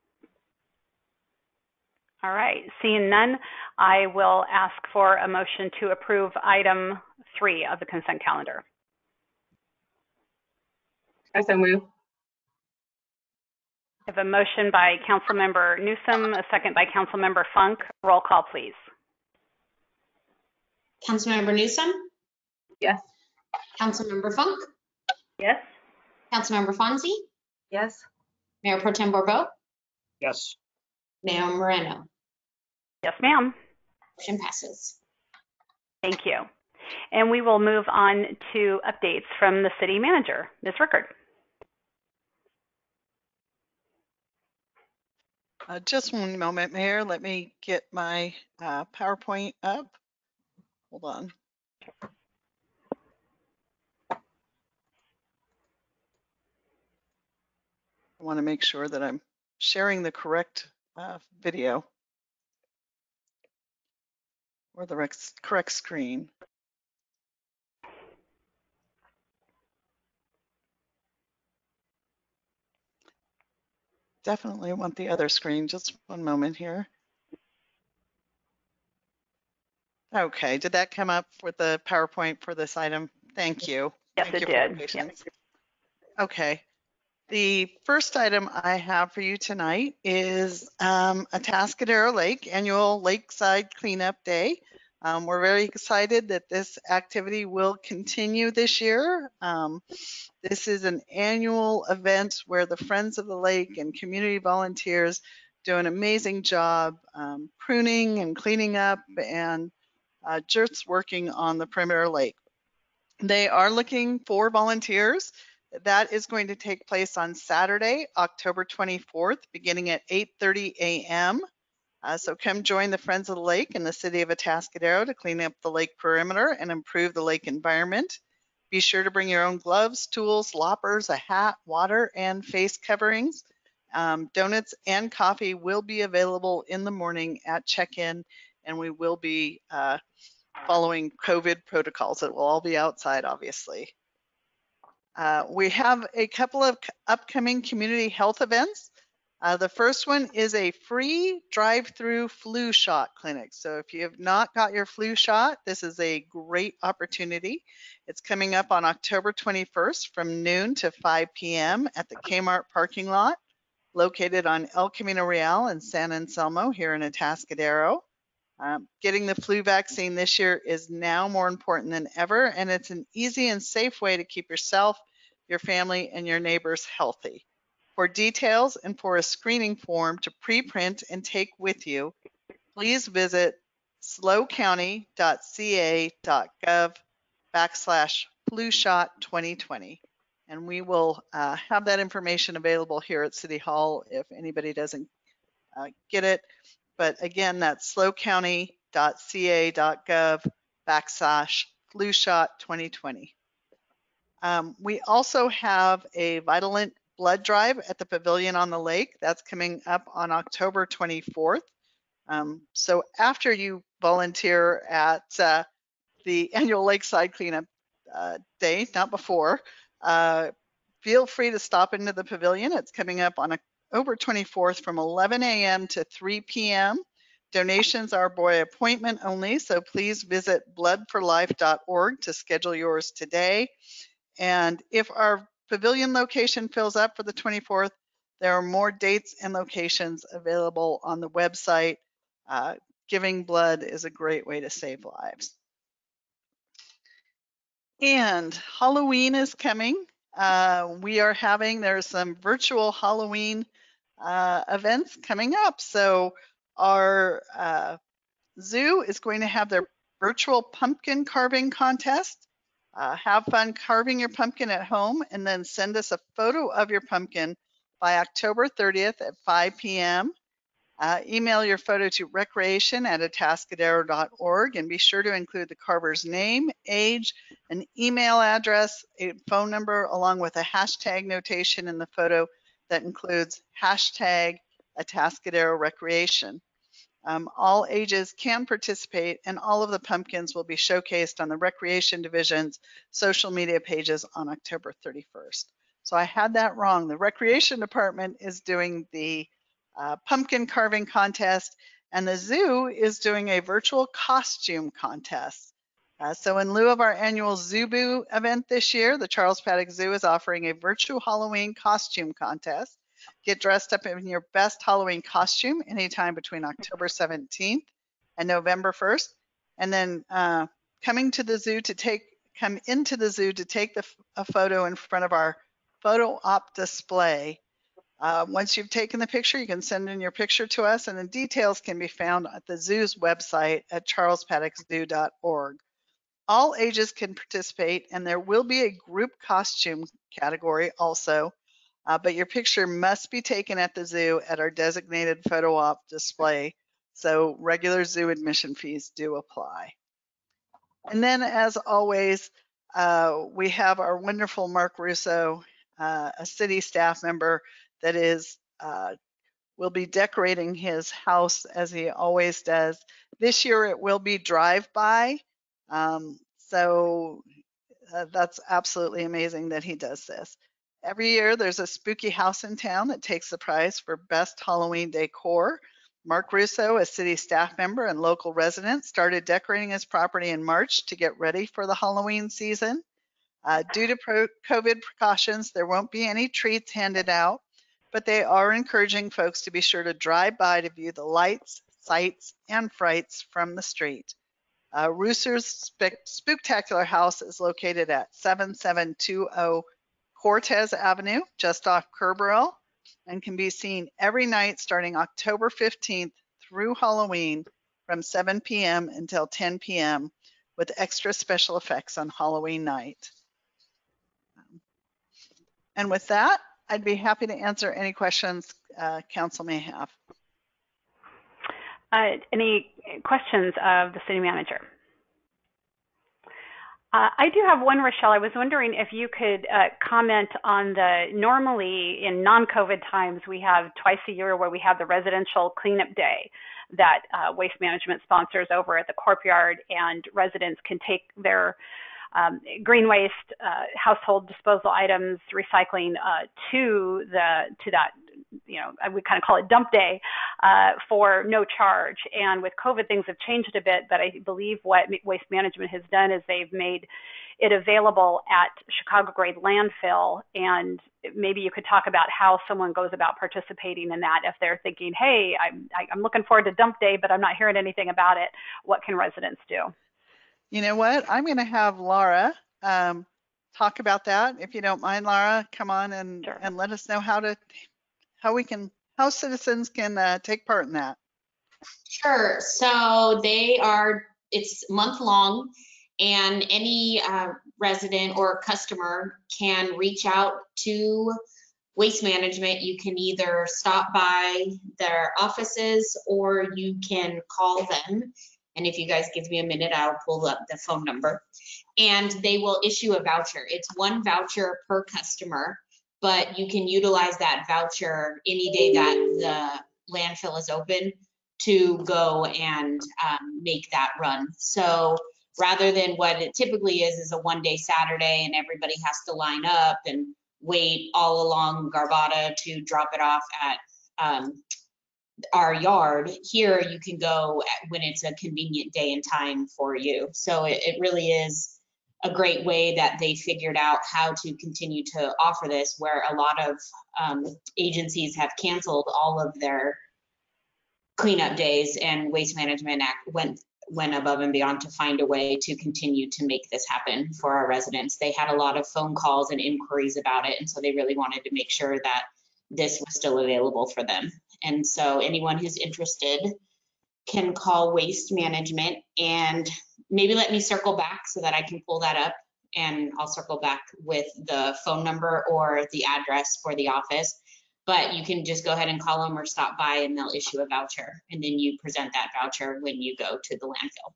All right, seeing none, I will ask for a motion to approve item three of the consent calendar. I so move. I have a motion by Councilmember Newsom, a second by Councilmember Funk. Roll call, please. Councilmember Newsom? Yes. Councilmember Funk? Yes. Councilmember Fonzie? Yes. Mayor Pro Tem Borbo? Yes. Mayor Moreno? Yes, ma'am. Motion passes. Thank you. And we will move on to updates from the city manager, Miz Rickard. Uh, just one moment, Mayor. Let me get my uh, PowerPoint up. Hold on. I want to make sure that I'm sharing the correct uh, video or the correct screen. Definitely want the other screen. Just one moment here. Okay, did that come up with the PowerPoint for this item? Thank you. Yes, Thank it you for your did. patience. Yes. Okay. The first item I have for you tonight is um, Atascadero Lake Annual Lakeside Cleanup Day. Um, we're very excited that this activity will continue this year. Um, this is an annual event where the Friends of the Lake and community volunteers do an amazing job um, pruning and cleaning up and uh, just working on the perimeter lake. They are looking for volunteers. That is going to take place on Saturday, October twenty-fourth, beginning at eight thirty a m Uh, so come join the Friends of the Lake in the city of Atascadero to clean up the lake perimeter and improve the lake environment. Be sure to bring your own gloves, tools, loppers, a hat, water, and face coverings. Um, donuts and coffee will be available in the morning at check-in, and we will be uh, following COVID protocols. It will all be outside, obviously. Uh, we have a couple of upcoming community health events. Uh, the first one is a free drive-through flu shot clinic. So if you have not got your flu shot, this is a great opportunity. It's coming up on October twenty-first from noon to five p m at the Kmart parking lot located on El Camino Real and San Anselmo here in Atascadero. Um, getting the flu vaccine this year is now more important than ever, and it's an easy and safe way to keep yourself, your family, and your neighbors healthy. For details and for a screening form to pre-print and take with you, please visit slowcounty.ca.gov backslash flu shot twenty twenty. And we will uh, have that information available here at City Hall if anybody doesn't uh, get it. But again, that's slowcounty.ca.gov backslash flu shot twenty twenty. Um, we also have a Vitalent blood drive at the Pavilion on the Lake. That's coming up on October twenty-fourth. Um, so after you volunteer at uh, the annual Lakeside Cleanup uh, Day, not before, uh, feel free to stop into the Pavilion. It's coming up on October twenty-fourth from eleven a m to three p m Donations are by appointment only, so please visit blood for life dot org to schedule yours today. And if our Pavilion location fills up for the twenty-fourth, there are more dates and locations available on the website. Uh, giving blood is a great way to save lives. And Halloween is coming. Uh, we are having, there's some virtual Halloween uh, events coming up. So our uh, zoo is going to have their virtual pumpkin carving contest. Uh, have fun carving your pumpkin at home and then send us a photo of your pumpkin by October thirtieth at five p m Uh, email your photo to recreation at atascadero dot org and be sure to include the carver's name, age, an email address, a phone number, along with a hashtag notation in the photo that includes hashtag Atascadero Recreation. Um, all ages can participate, and all of the pumpkins will be showcased on the Recreation Division's social media pages on October thirty-first. So I had that wrong. The Recreation Department is doing the uh, pumpkin carving contest, and the zoo is doing a virtual costume contest. Uh, so in lieu of our annual Zoo-Boo event this year, the Charles Paddock Zoo is offering a virtual Halloween costume contest. Get dressed up in your best Halloween costume anytime between October seventeenth and November first. And then uh, coming to the zoo to take, come into the zoo to take the, a photo in front of our photo op display. Uh, once you've taken the picture, you can send in your picture to us, and the details can be found at the zoo's website at charles paddock zoo dot org. All ages can participate, and there will be a group costume category also. Uh, but your picture must be taken at the zoo at our designated photo op display. So regular zoo admission fees do apply. And then, as always, uh, we have our wonderful Mark Russo, uh, a city staff member that is uh, will be decorating his house as he always does. This year it will be drive-by. Um, so uh, that's absolutely amazing that he does this. Every year there's a spooky house in town that takes the prize for best Halloween decor. Mark Russo, a city staff member and local resident, started decorating his property in March to get ready for the Halloween season. Uh, due to pro COVID precautions, there won't be any treats handed out, but they are encouraging folks to be sure to drive by to view the lights, sights, and frights from the street. Uh, Russo's Spooktacular House is located at seven seven two zero Cortez Avenue, just off Kerberell, and can be seen every night starting October fifteenth through Halloween from seven p m until ten p m with extra special effects on Halloween night. And with that, I'd be happy to answer any questions uh, council may have. Uh, any questions of the city manager? Uh, I do have one, Rochelle. I was wondering if you could uh, comment on the, normally in non-COVID times, we have twice a year where we have the residential cleanup day that uh, Waste Management sponsors over at the Courtyard, and residents can take their um, green waste, uh, household disposal items, recycling uh, to the to that, you know, we kind of call it dump day uh, for no charge. And with COVID, things have changed a bit, but I believe what Waste Management has done is they've made it available at Chicago grade landfill. And maybe you could talk about how someone goes about participating in that. If they're thinking, hey, I'm, I'm looking forward to dump day, but I'm not hearing anything about it, what can residents do? You know what? I'm going to have Laura um, talk about that. If you don't mind, Laura, come on and, sure. and let us know how to how we can, how citizens can uh, take part in that. Sure. So they are, it's month long, and any uh, resident or customer can reach out to Waste Management. You can either stop by their offices or you can call them. And if you guys give me a minute, I'll pull up the phone number, and they will issue a voucher. It's one voucher per customer, but you can utilize that voucher any day that the landfill is open to go and um, make that run. So rather than what it typically is, is a one day Saturday and everybody has to line up and wait all along Garbata to drop it off at um, our yard, here you can go when it's a convenient day and time for you. So it, it really is a great way that they figured out how to continue to offer this, where a lot of um, agencies have canceled all of their cleanup days, and Waste Management Act went went above and beyond to find a way to continue to make this happen for our residents. They had a lot of phone calls and inquiries about it, and so they really wanted to make sure that this was still available for them. And so anyone who's interested can call Waste Management, and maybe let me circle back so that I can pull that up, and I'll circle back with the phone number or the address for the office. But you can just go ahead and call them or stop by, and they'll issue a voucher, and then you present that voucher when you go to the landfill.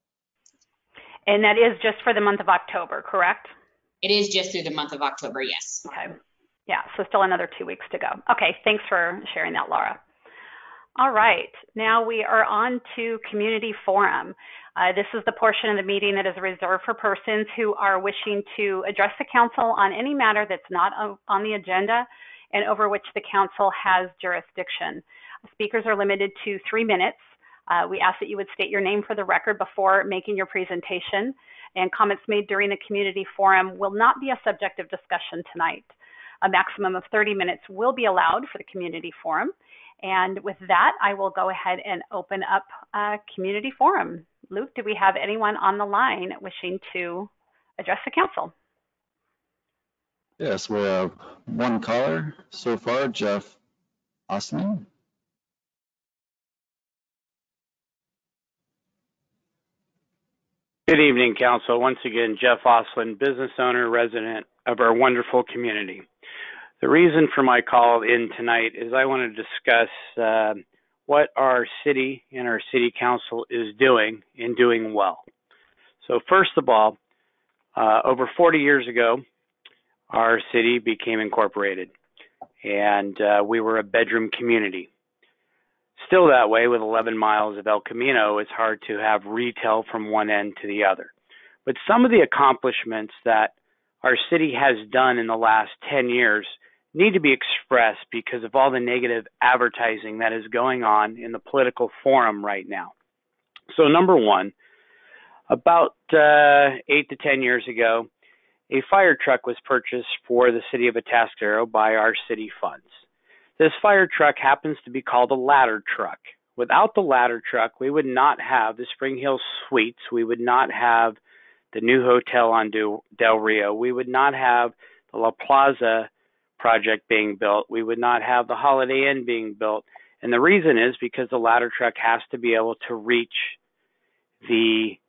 And that is just for the month of October, correct? It is just through the month of October, yes. Okay. Yeah, so still another two weeks to go. Okay, thanks for sharing that, Laura. All right, now we are on to Community Forum. Uh, this is the portion of the meeting that is reserved for persons who are wishing to address the council on any matter that's not on the agenda and over which the council has jurisdiction. Speakers are limited to three minutes. Uh, we ask that you would state your name for the record before making your presentation, and comments made during the community forum will not be a subject of discussion tonight. A maximum of thirty minutes will be allowed for the community forum. And with that, I will go ahead and open up a community forum. Luke, do we have anyone on the line wishing to address the council? Yes, we have one caller so far, Jeff Osman. Good evening, Council. Once again, Jeff Oslin, business owner, resident of our wonderful community. The reason for my call in tonight is I want to discuss uh, what our city and our city council is doing and doing well. So first of all, uh, over forty years ago, our city became incorporated, and uh, we were a bedroom community. Still that way, with eleven miles of El Camino, it's hard to have retail from one end to the other. But some of the accomplishments that our city has done in the last ten years need to be expressed because of all the negative advertising that is going on in the political forum right now. So number one, about uh, eight to ten years ago, a fire truck was purchased for the city of Atascadero by our city funds. This fire truck happens to be called a ladder truck. Without the ladder truck, we would not have the Spring Hill Suites. We would not have the new hotel on Del Rio. We would not have the La Plaza project being built. We would not have the Holiday Inn being built. And the reason is because the ladder truck has to be able to reach the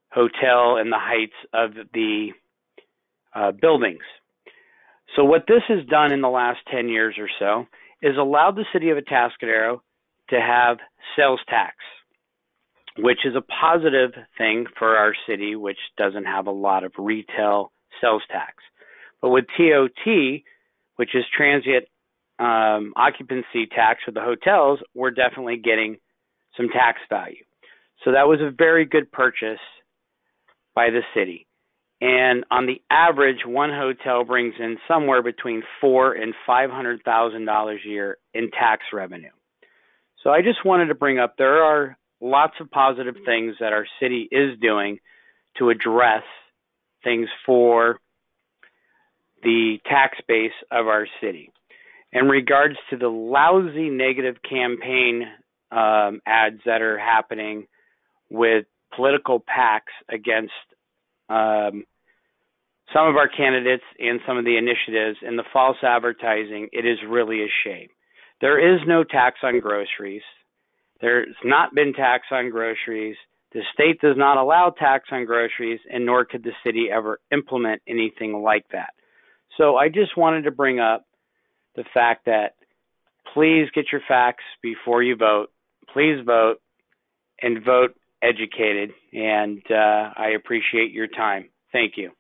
hotel and the heights of the uh, buildings. So what this has done in the last ten years or so is allowed the city of Atascadero to have sales tax, which is a positive thing for our city, which doesn't have a lot of retail sales tax. But with T O T, which is transient um, occupancy tax for the hotels, we're definitely getting some tax value. So that was a very good purchase by the city. And on the average, one hotel brings in somewhere between four and five hundred thousand dollars a year in tax revenue. So I just wanted to bring up there are lots of positive things that our city is doing to address things for the tax base of our city. In regards to the lousy negative campaign um, ads that are happening with political PACs against um, some of our candidates and some of the initiatives and the false advertising, it is really a shame. There is no tax on groceries. There's not been tax on groceries. The state does not allow tax on groceries, and nor could the city ever implement anything like that. So I just wanted to bring up the fact that please get your facts before you vote. Please vote and vote educated. And uh, I appreciate your time. Thank you.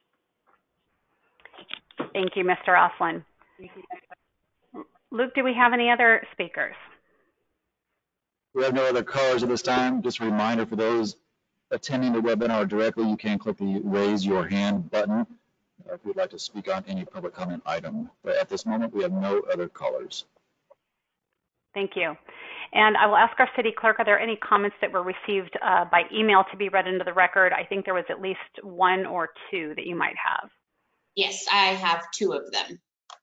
Thank you, Mister Oslin. Luke, do we have any other speakers? We have no other callers at this time. Just a reminder for those attending the webinar directly, you can click the raise your hand button uh, if you'd like to speak on any public comment item. But at this moment, we have no other callers. Thank you. And I will ask our city clerk, are there any comments that were received uh, by email to be read into the record? I think there was at least one or two that you might have. Yes, I have two of them.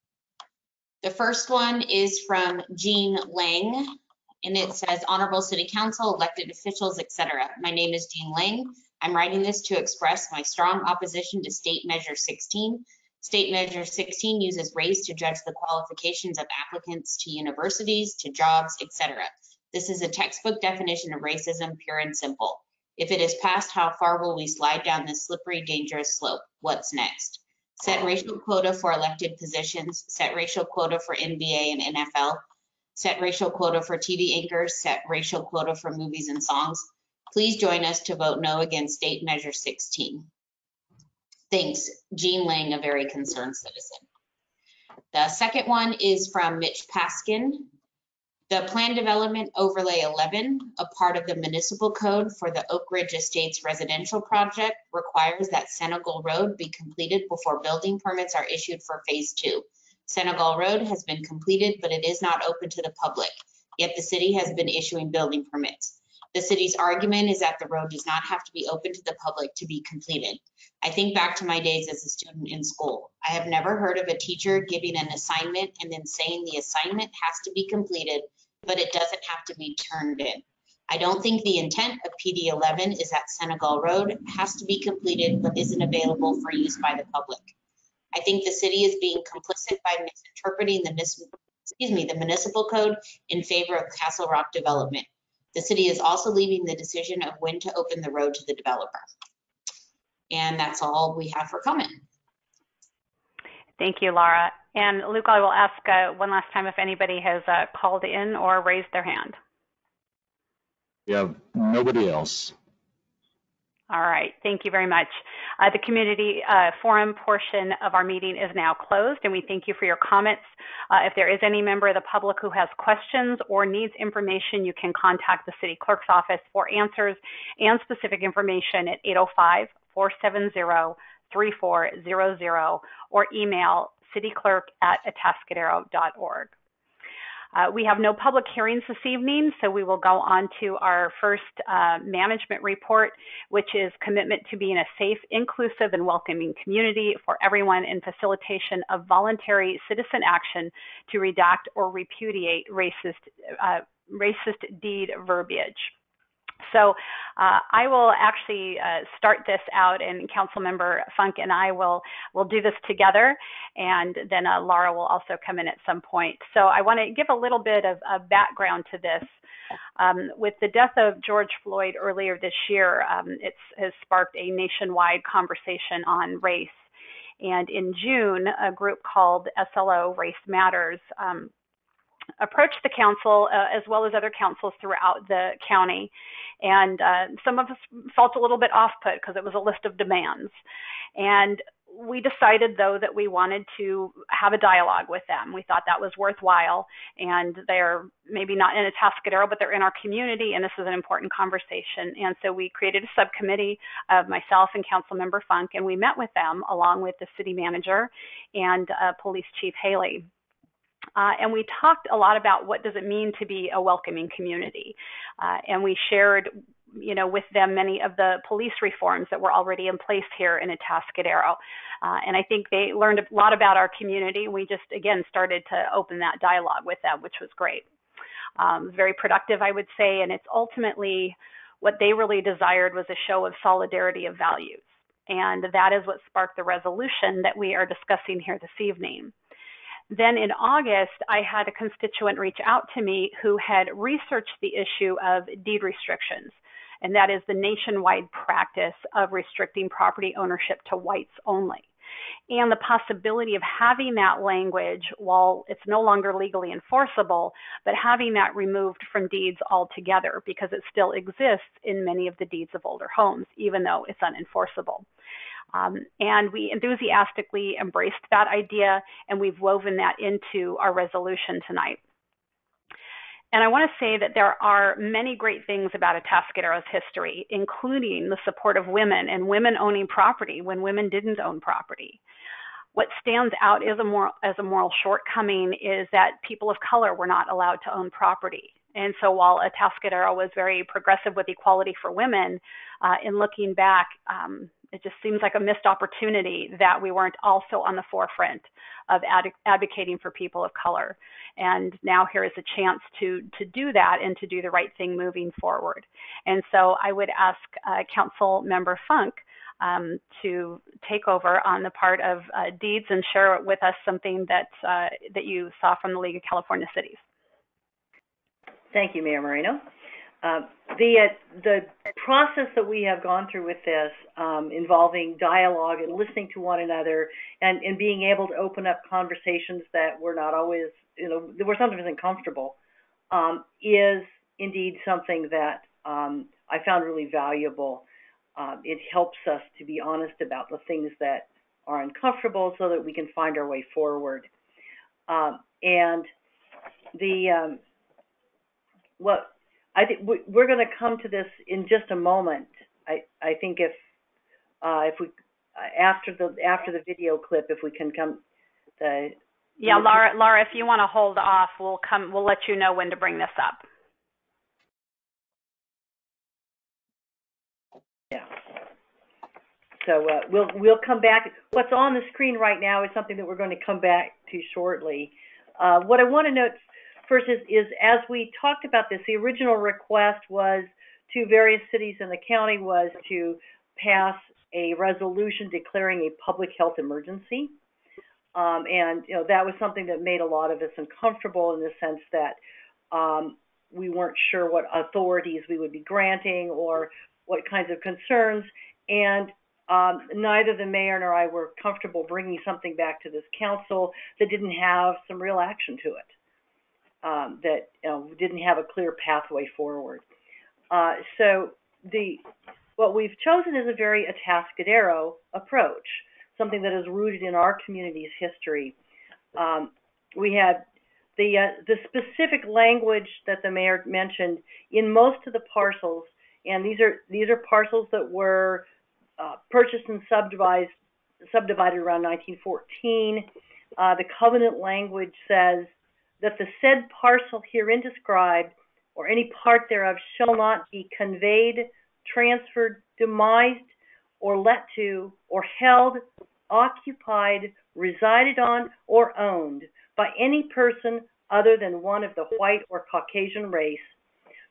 The first one is from Jean Lang, and it says, Honorable City Council, elected officials, et cetera. My name is Jean Lang. I'm writing this to express my strong opposition to State Measure sixteen. State Measure sixteen uses race to judge the qualifications of applicants to universities, to jobs, et cetera. This is a textbook definition of racism, pure and simple. If it is passed, how far will we slide down this slippery, dangerous slope? What's next? Set racial quota for elected positions, set racial quota for N B A and N F L, set racial quota for T V anchors, set racial quota for movies and songs. Please join us to vote no against State Measure sixteen. Thanks, Jean Lang, a very concerned citizen. The second one is from Mitch Paskin. The Plan Development Overlay eleven, a part of the municipal code for the Oak Ridge Estates residential project, requires that Senegal Road be completed before building permits are issued for phase two. Senegal Road has been completed, but it is not open to the public, yet the city has been issuing building permits. The city's argument is that the road does not have to be open to the public to be completed. I think back to my days as a student in school. I have never heard of a teacher giving an assignment and then saying the assignment has to be completed, but it doesn't have to be turned in. I don't think the intent of P D eleven is that Senegal Road has to be completed but isn't available for use by the public. I think the city is being complicit by misinterpreting the, excuse me, the municipal code in favor of Castle Rock development. The city is also leaving the decision of when to open the road to the developer. And that's all we have for comment. Thank you, Laura. And Luke, I will ask uh, one last time if anybody has uh, called in or raised their hand. We have nobody else. All right, thank you very much. Uh, the community uh, forum portion of our meeting is now closed, and we thank you for your comments. Uh, if there is any member of the public who has questions or needs information, you can contact the city clerk's office for answers and specific information at eight oh five, four seven zero, three four zero zero or email cityclerk at atascadero dot org. Uh, we have no public hearings this evening, so we will go on to our first uh, management report, which is commitment to being a safe, inclusive, and welcoming community for everyone in facilitation of voluntary citizen action to redact or repudiate racist, uh, racist deed verbiage. So uh, I will actually uh, start this out, and Councilmember Funk and I will will do this together, and then uh, Laura will also come in at some point. So I want to give a little bit of, of background to this. Um, with the death of George Floyd earlier this year, um, it has sparked a nationwide conversation on race. And in June, a group called S L O, Race Matters, um, approached the council uh, as well as other councils throughout the county. And uh, some of us felt a little bit off-put because it was a list of demands. And we decided, though, that we wanted to have a dialogue with them. We thought that was worthwhile. And they're maybe not in Atascadero, but they're in our community, and this is an important conversation. And so we created a subcommittee of myself and Councilmember Funk, and we met with them along with the city manager and uh, Police Chief Haley. Uh, and we talked a lot about what does it mean to be a welcoming community. Uh, and we shared, you know, with them many of the police reforms that were already in place here in Atascadero. Uh, and I think they learned a lot about our community. We just, again, started to open that dialogue with them, which was great. Um, very productive, I would say. And it's ultimately what they really desired was a show of solidarity of values. And that is what sparked the resolution that we are discussing here this evening. Then in August, I had a constituent reach out to me who had researched the issue of deed restrictions, and that is the nationwide practice of restricting property ownership to whites only, and the possibility of having that language, while it's no longer legally enforceable, but having that removed from deeds altogether because it still exists in many of the deeds of older homes, even though it's unenforceable. Um, and we enthusiastically embraced that idea, and we've woven that into our resolution tonight. And I want to say that there are many great things about Atascadero's history, including the support of women and women owning property when women didn't own property. What stands out as a moral, as a moral shortcoming is that people of color were not allowed to own property. And so while Atascadero was very progressive with equality for women, uh, in looking back, um, it just seems like a missed opportunity that we weren't also on the forefront of ad advocating for people of color. And now here is a chance to, to do that and to do the right thing moving forward. And so I would ask uh, Council Member Funk um, to take over on the part of uh, deeds and share with us something that, uh, that you saw from the League of California Cities. Thank you, Mayor Moreno. Uh, the uh, the process that we have gone through with this, um, involving dialogue and listening to one another, and, and being able to open up conversations that were not always, you know, that were sometimes uncomfortable, um, is indeed something that um, I found really valuable. Um, it helps us to be honest about the things that are uncomfortable so that we can find our way forward. Um, and the um, what I think we're going to come to this in just a moment. I, I think if uh, if we after the after the video clip, if we can come. The, yeah, Laura, Laura, if you want to hold off, we'll come. We'll let you know when to bring this up. Yeah. So uh, we'll we'll come back. What's on the screen right now is something that we're going to come back to shortly. Uh, what I want to note first is, is as we talked about this, the original request was to various cities in the county was to pass a resolution declaring a public health emergency. Um, and, you know, that was something that made a lot of us uncomfortable in the sense that um, we weren't sure what authorities we would be granting or what kinds of concerns. And um, neither the mayor nor I were comfortable bringing something back to this council that didn't have some real action to it. Um, that you know, didn't have a clear pathway forward. Uh, so the what we've chosen is a very Atascadero approach, something that is rooted in our community's history. Um, we had the uh, the specific language that the mayor mentioned in most of the parcels, and these are these are parcels that were uh, purchased and subdivided subdivided around nineteen fourteen. Uh, the covenant language says that the said parcel herein described, or any part thereof, shall not be conveyed, transferred, demised, or let to, or held, occupied, resided on, or owned by any person other than one of the white or Caucasian race,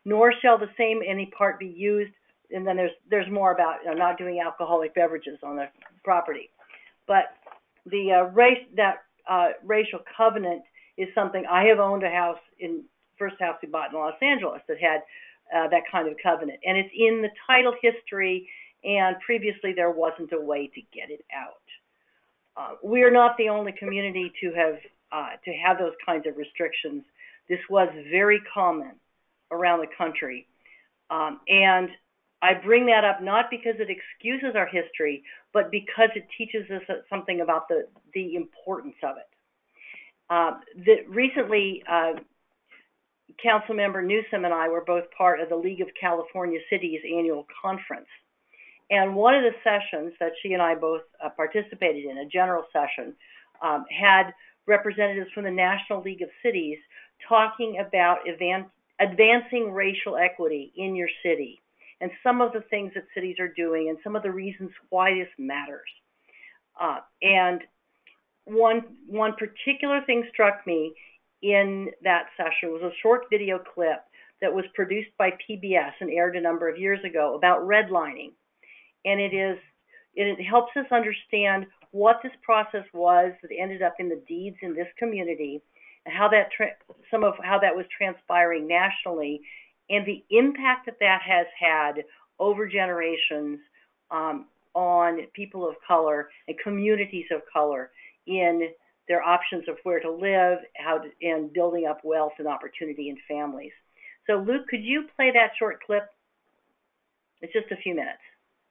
nor shall the same any part be used. And then there's there's more about, you know, not doing alcoholic beverages on the property. But the uh, race that uh, racial covenant is something. I have owned a house in first house we bought in Los Angeles that had uh, that kind of covenant, and it's in the title history. And previously there wasn't a way to get it out. Uh, we are not the only community to have uh, to have those kinds of restrictions. This was very common around the country, um, and I bring that up not because it excuses our history, but because it teaches us something about the the importance of it. Uh, the, recently, uh, Councilmember Newsom and I were both part of the League of California Cities annual conference. And one of the sessions that she and I both uh, participated in, a general session, um, had representatives from the National League of Cities talking about advan advancing racial equity in your city and some of the things that cities are doing and some of the reasons why this matters. Uh, and one, one particular thing struck me in that session was a short video clip that was produced by P B S and aired a number of years ago about redlining. And it is, it helps us understand what this process was that ended up in the deeds in this community, and how that tra some of how that was transpiring nationally, and the impact that that has had over generations um, on people of color and communities of color in their options of where to live, how to, and building up wealth and opportunity in families. So, Luke, could you play that short clip? It's just a few minutes.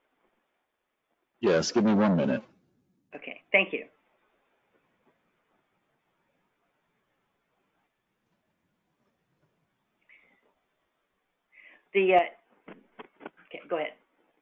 Yes, give me one minute. Okay, thank you. The, uh, okay, go ahead.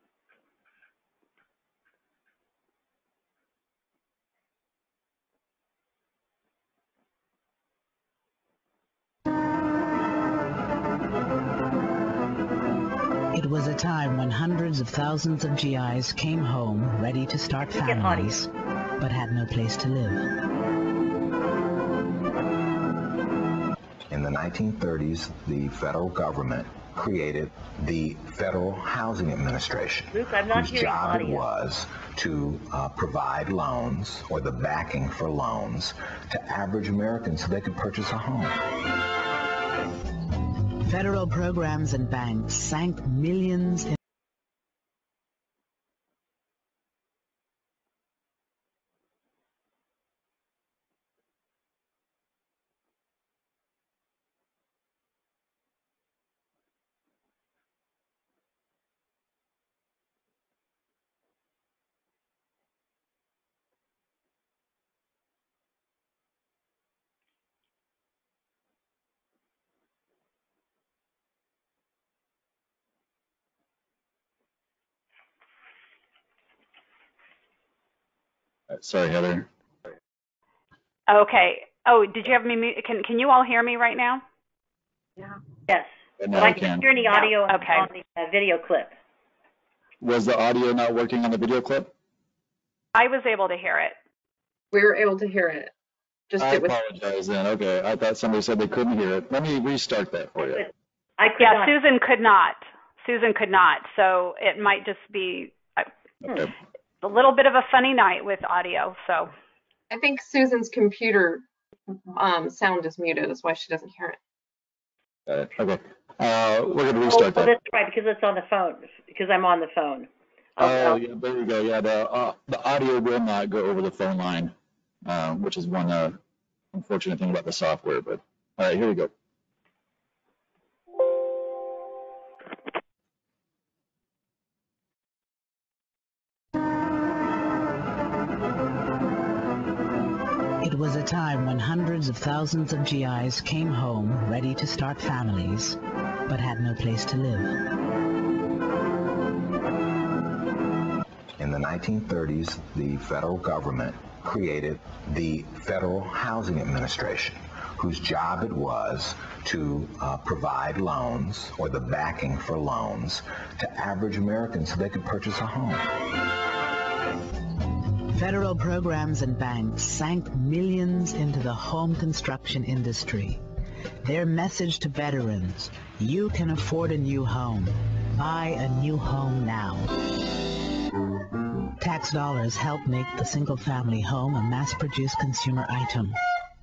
It was a time when hundreds of thousands of G Is came home ready to start families, but had no place to live. In the nineteen thirties, the federal government created the Federal Housing Administration, Luke, I'm not whose hearing job it audio. was to uh, provide loans or the backing for loans to average Americans so they could purchase a home. Federal programs and banks sank millions in Sorry, Heather. Okay. Oh, did you have me mute? Can, can you all hear me right now? Yeah. Yes. But But I can't hear any audio No. on, Okay. on the uh, video clip. Was the audio not working on the video clip? I was able to hear it. We were able to hear it. Just I it was. apologize then. Okay, I thought somebody said they couldn't hear it. Let me restart that for you. I could yeah, not. Susan could not. Susan could not. So it might just be uh, Okay. a little bit of a funny night with audio. So I think Susan's computer um, sound is muted. That's why she doesn't hear it. Got it. Okay. Uh, we're going to Oh, restart oh, that. that's right, because it's on the phone, because I'm on the phone. I'll, Oh, I'll, yeah, there you go. Yeah, the, uh, the audio will not go over the phone line, uh, which is one uh, unfortunate thing about the software. But all right, here we go. It was a time when hundreds of thousands of G Is came home ready to start families, but had no place to live. In the nineteen thirties, the federal government created the Federal Housing Administration, whose job it was to uh, provide loans or the backing for loans to average Americans so they could purchase a home. Federal programs and banks sank millions into the home construction industry, their message to veterans: you can afford a new home. Buy a new home now. Tax dollars help make the single-family home a mass-produced consumer item.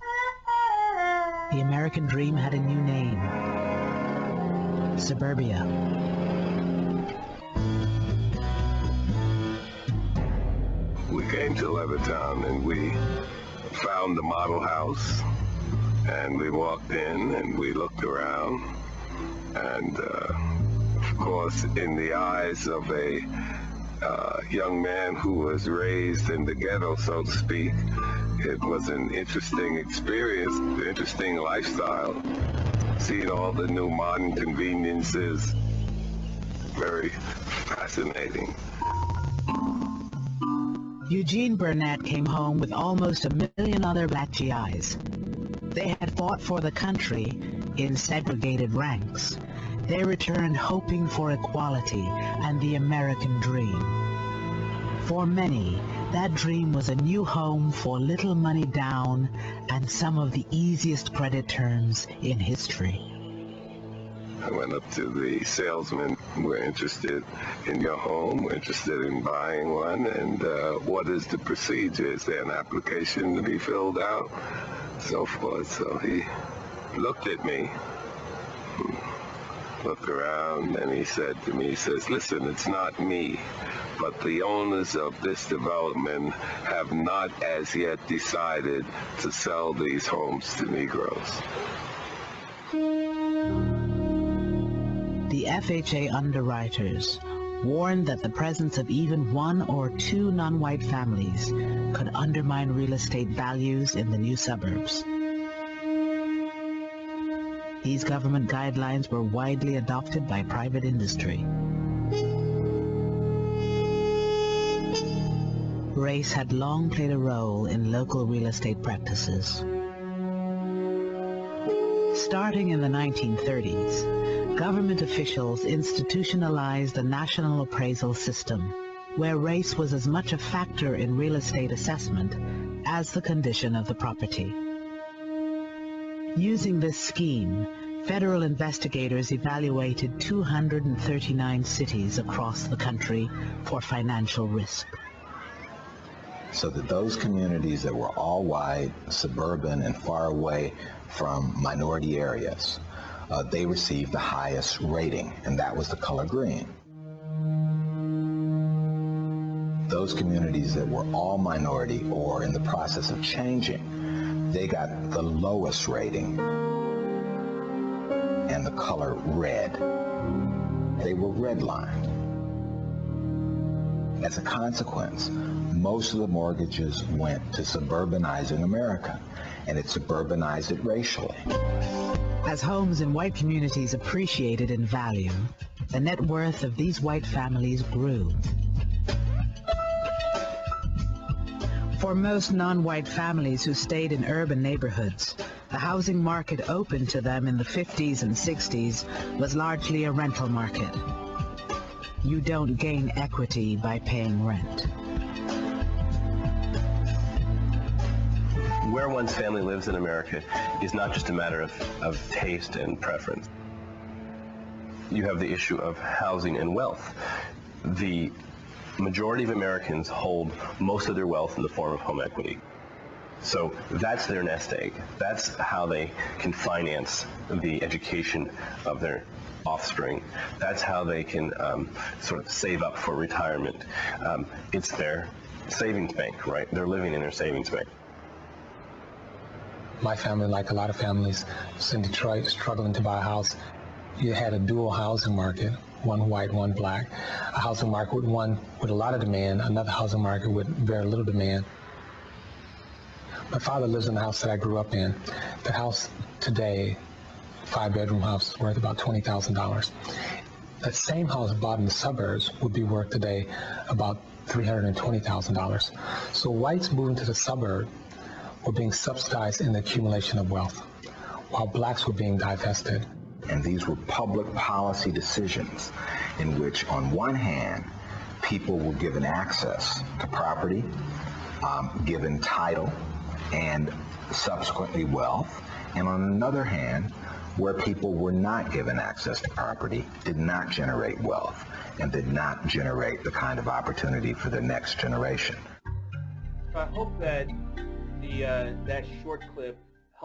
The American dream had a new name: suburbia. We came to Levittown and we found the model house, and we walked in and we looked around, and uh, of course, in the eyes of a uh, young man who was raised in the ghetto, so to speak, it was an interesting experience, an interesting lifestyle, seeing all the new modern conveniences. Very fascinating. Eugene Burnett came home with almost a million other black G Is. They had fought for the country in segregated ranks. They returned hoping for equality and the American dream. For many, that dream was a new home for little money down and some of the easiest credit terms in history. I went up to the salesman. We're interested in your home. We're interested in buying one. And uh, what is the procedure? Is there an application to be filled out? So forth. So he looked at me, looked around, and he said to me, he says, listen, it's not me, but the owners of this development have not as yet decided to sell these homes to Negroes. The F H A underwriters warned that the presence of even one or two non-white families could undermine real estate values in the new suburbs. These government guidelines were widely adopted by private industry. Race had long played a role in local real estate practices. Starting in the nineteen thirties, government officials institutionalized a national appraisal system where race was as much a factor in real estate assessment as the condition of the property. Using this scheme, federal investigators evaluated two hundred thirty-nine cities across the country for financial risk. So that those communities that were all white, suburban, and far away from minority areas, uh, they received the highest rating, and that was the color green. Those communities that were all minority or in the process of changing, they got the lowest rating, and the color red. They were redlined. As a consequence, most of the mortgages went to suburbanizing America, and it suburbanized it racially. As homes in white communities appreciated in value, the net worth of these white families grew. For most non-white families who stayed in urban neighborhoods, the housing market open to them in the fifties and sixties was largely a rental market. You don't gain equity by paying rent. Where one's family lives in America is not just a matter of, of taste and preference. You have the issue of housing and wealth. The majority of Americans hold most of their wealth in the form of home equity. So that's their nest egg. That's how they can finance the education of their offspring. That's how they can um, sort of save up for retirement. Um, it's their savings bank, right? They're living in their savings bank. My family, like a lot of families in Detroit, struggling to buy a house. You had a dual housing market, one white, one black. A housing market with one with a lot of demand, another housing market with very little demand. My father lives in the house that I grew up in. The house today, five-bedroom house, is worth about twenty thousand dollars. That same house bought in the suburbs would be worth today about three hundred twenty thousand dollars. So whites moving to the suburb were being subsidized in the accumulation of wealth, while blacks were being divested. And these were public policy decisions in which, on one hand, people were given access to property, um, given title, and subsequently wealth, and on another hand, where people were not given access to property, did not generate wealth, and did not generate the kind of opportunity for the next generation. I hope that the uh, that short clip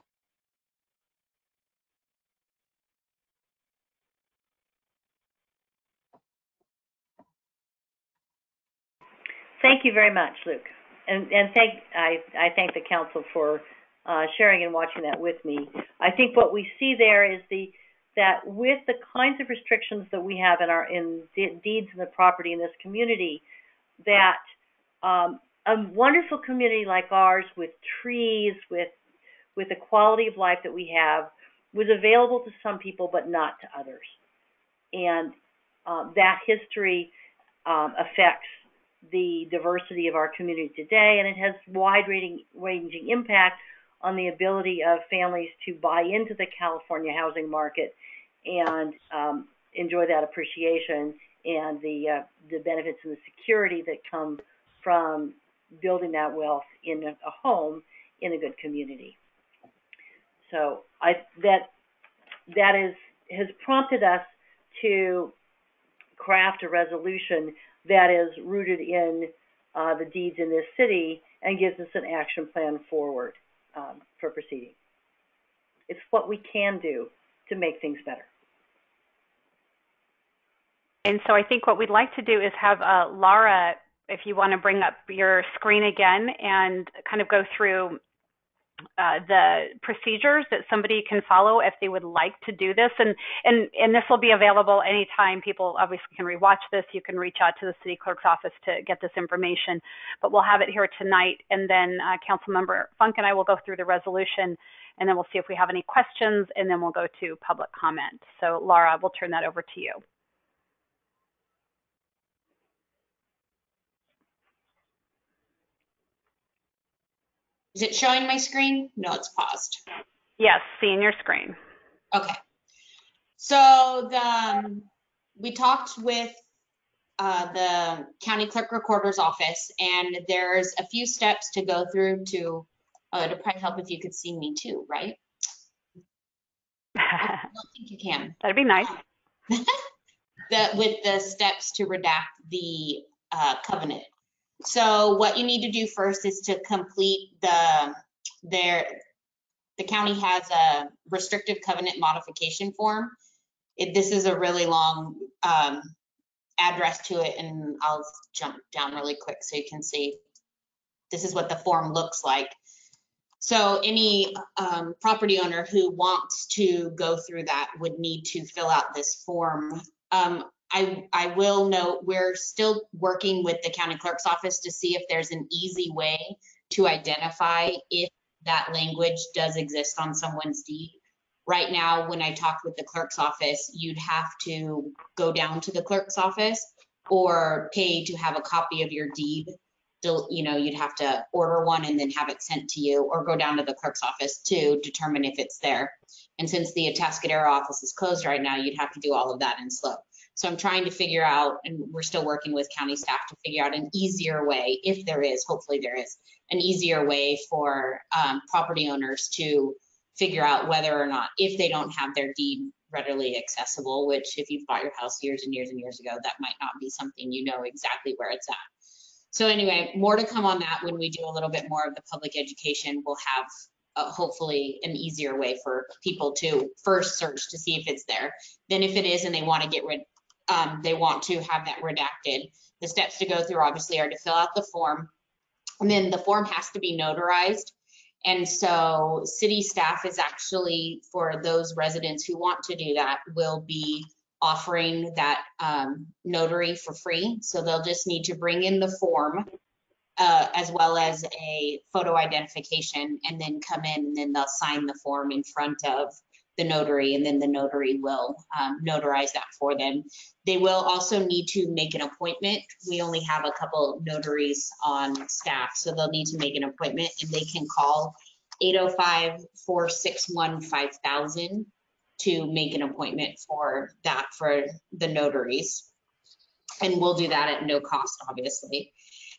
Thank you very much, Luke. And, and thank I, I thank the council for uh, sharing and watching that with me. I think what we see there is the that with the kinds of restrictions that we have in our in de deeds in the property in this community, that um, a wonderful community like ours with trees, with with the quality of life that we have, was available to some people but not to others. And um, that history um, affects the diversity of our community today, and it has wide-ranging ranging impact on the ability of families to buy into the California housing market and um, enjoy that appreciation and the uh, the benefits and the security that come from building that wealth in a, a home in a good community. So I that that is has prompted us to craft a resolution that is rooted in uh, the deeds in this city and gives us an action plan forward um, for proceeding. It's what we can do to make things better. And so I think what we'd like to do is have uh, Laura, if you want to bring up your screen again and kind of go through uh, the procedures that somebody can follow if they would like to do this. And, and, and this will be available anytime. People obviously can rewatch this. You can reach out to the city clerk's office to get this information, but we'll have it here tonight. And then uh, Councilmember Funk and I will go through the resolution, and then we'll see if we have any questions, and then we'll go to public comment. So Laura, we'll turn that over to you. Is it showing my screen? No, it's paused. Yes, seeing your screen. Okay. So the, um, we talked with uh, the county clerk recorder's office, and there's a few steps to go through to, uh, to probably help if you could see me too, right? I don't think you can. That'd be nice. the, with the steps to redact the uh, covenant. So what you need to do first is to complete the, their, the county has a restrictive covenant modification form. It, this is a really long um, address to it, and I'll jump down really quick so you can see. This is what the form looks like. So any um, property owner who wants to go through that would need to fill out this form. Um, I, I will note we're still working with the county clerk's office to see if there's an easy way to identify if that language does exist on someone's deed. Right now, when I talked with the clerk's office, you'd have to go down to the clerk's office or pay to have a copy of your deed. You know, you'd have to order one and then have it sent to you, or go down to the clerk's office to determine if it's there. And since the Atascadero office is closed right now, you'd have to do all of that in slow. So I'm trying to figure out, and we're still working with county staff to figure out an easier way, if there is, hopefully there is, an easier way for um, property owners to figure out whether or not, if they don't have their deed readily accessible, which if you've bought your house years and years and years ago, that might not be something you know exactly where it's at. So anyway, more to come on that when we do a little bit more of the public education. We'll have uh, hopefully an easier way for people to first search to see if it's there. Then if it is and they want to get rid, um, they want to have that redacted, the steps to go through obviously are to fill out the form, and then the form has to be notarized. And so city staff is actually, for those residents who want to do that, will be offering that um, notary for free. So they'll just need to bring in the form uh, as well as a photo identification, and then come in, and then they'll sign the form in front of the notary, and then the notary will um, notarize that for them. They will also need to make an appointment. We only have a couple notaries on staff, so they'll need to make an appointment, and they can call eight oh five, four six one, five thousand to make an appointment for that for the notaries. And we'll do that at no cost, obviously.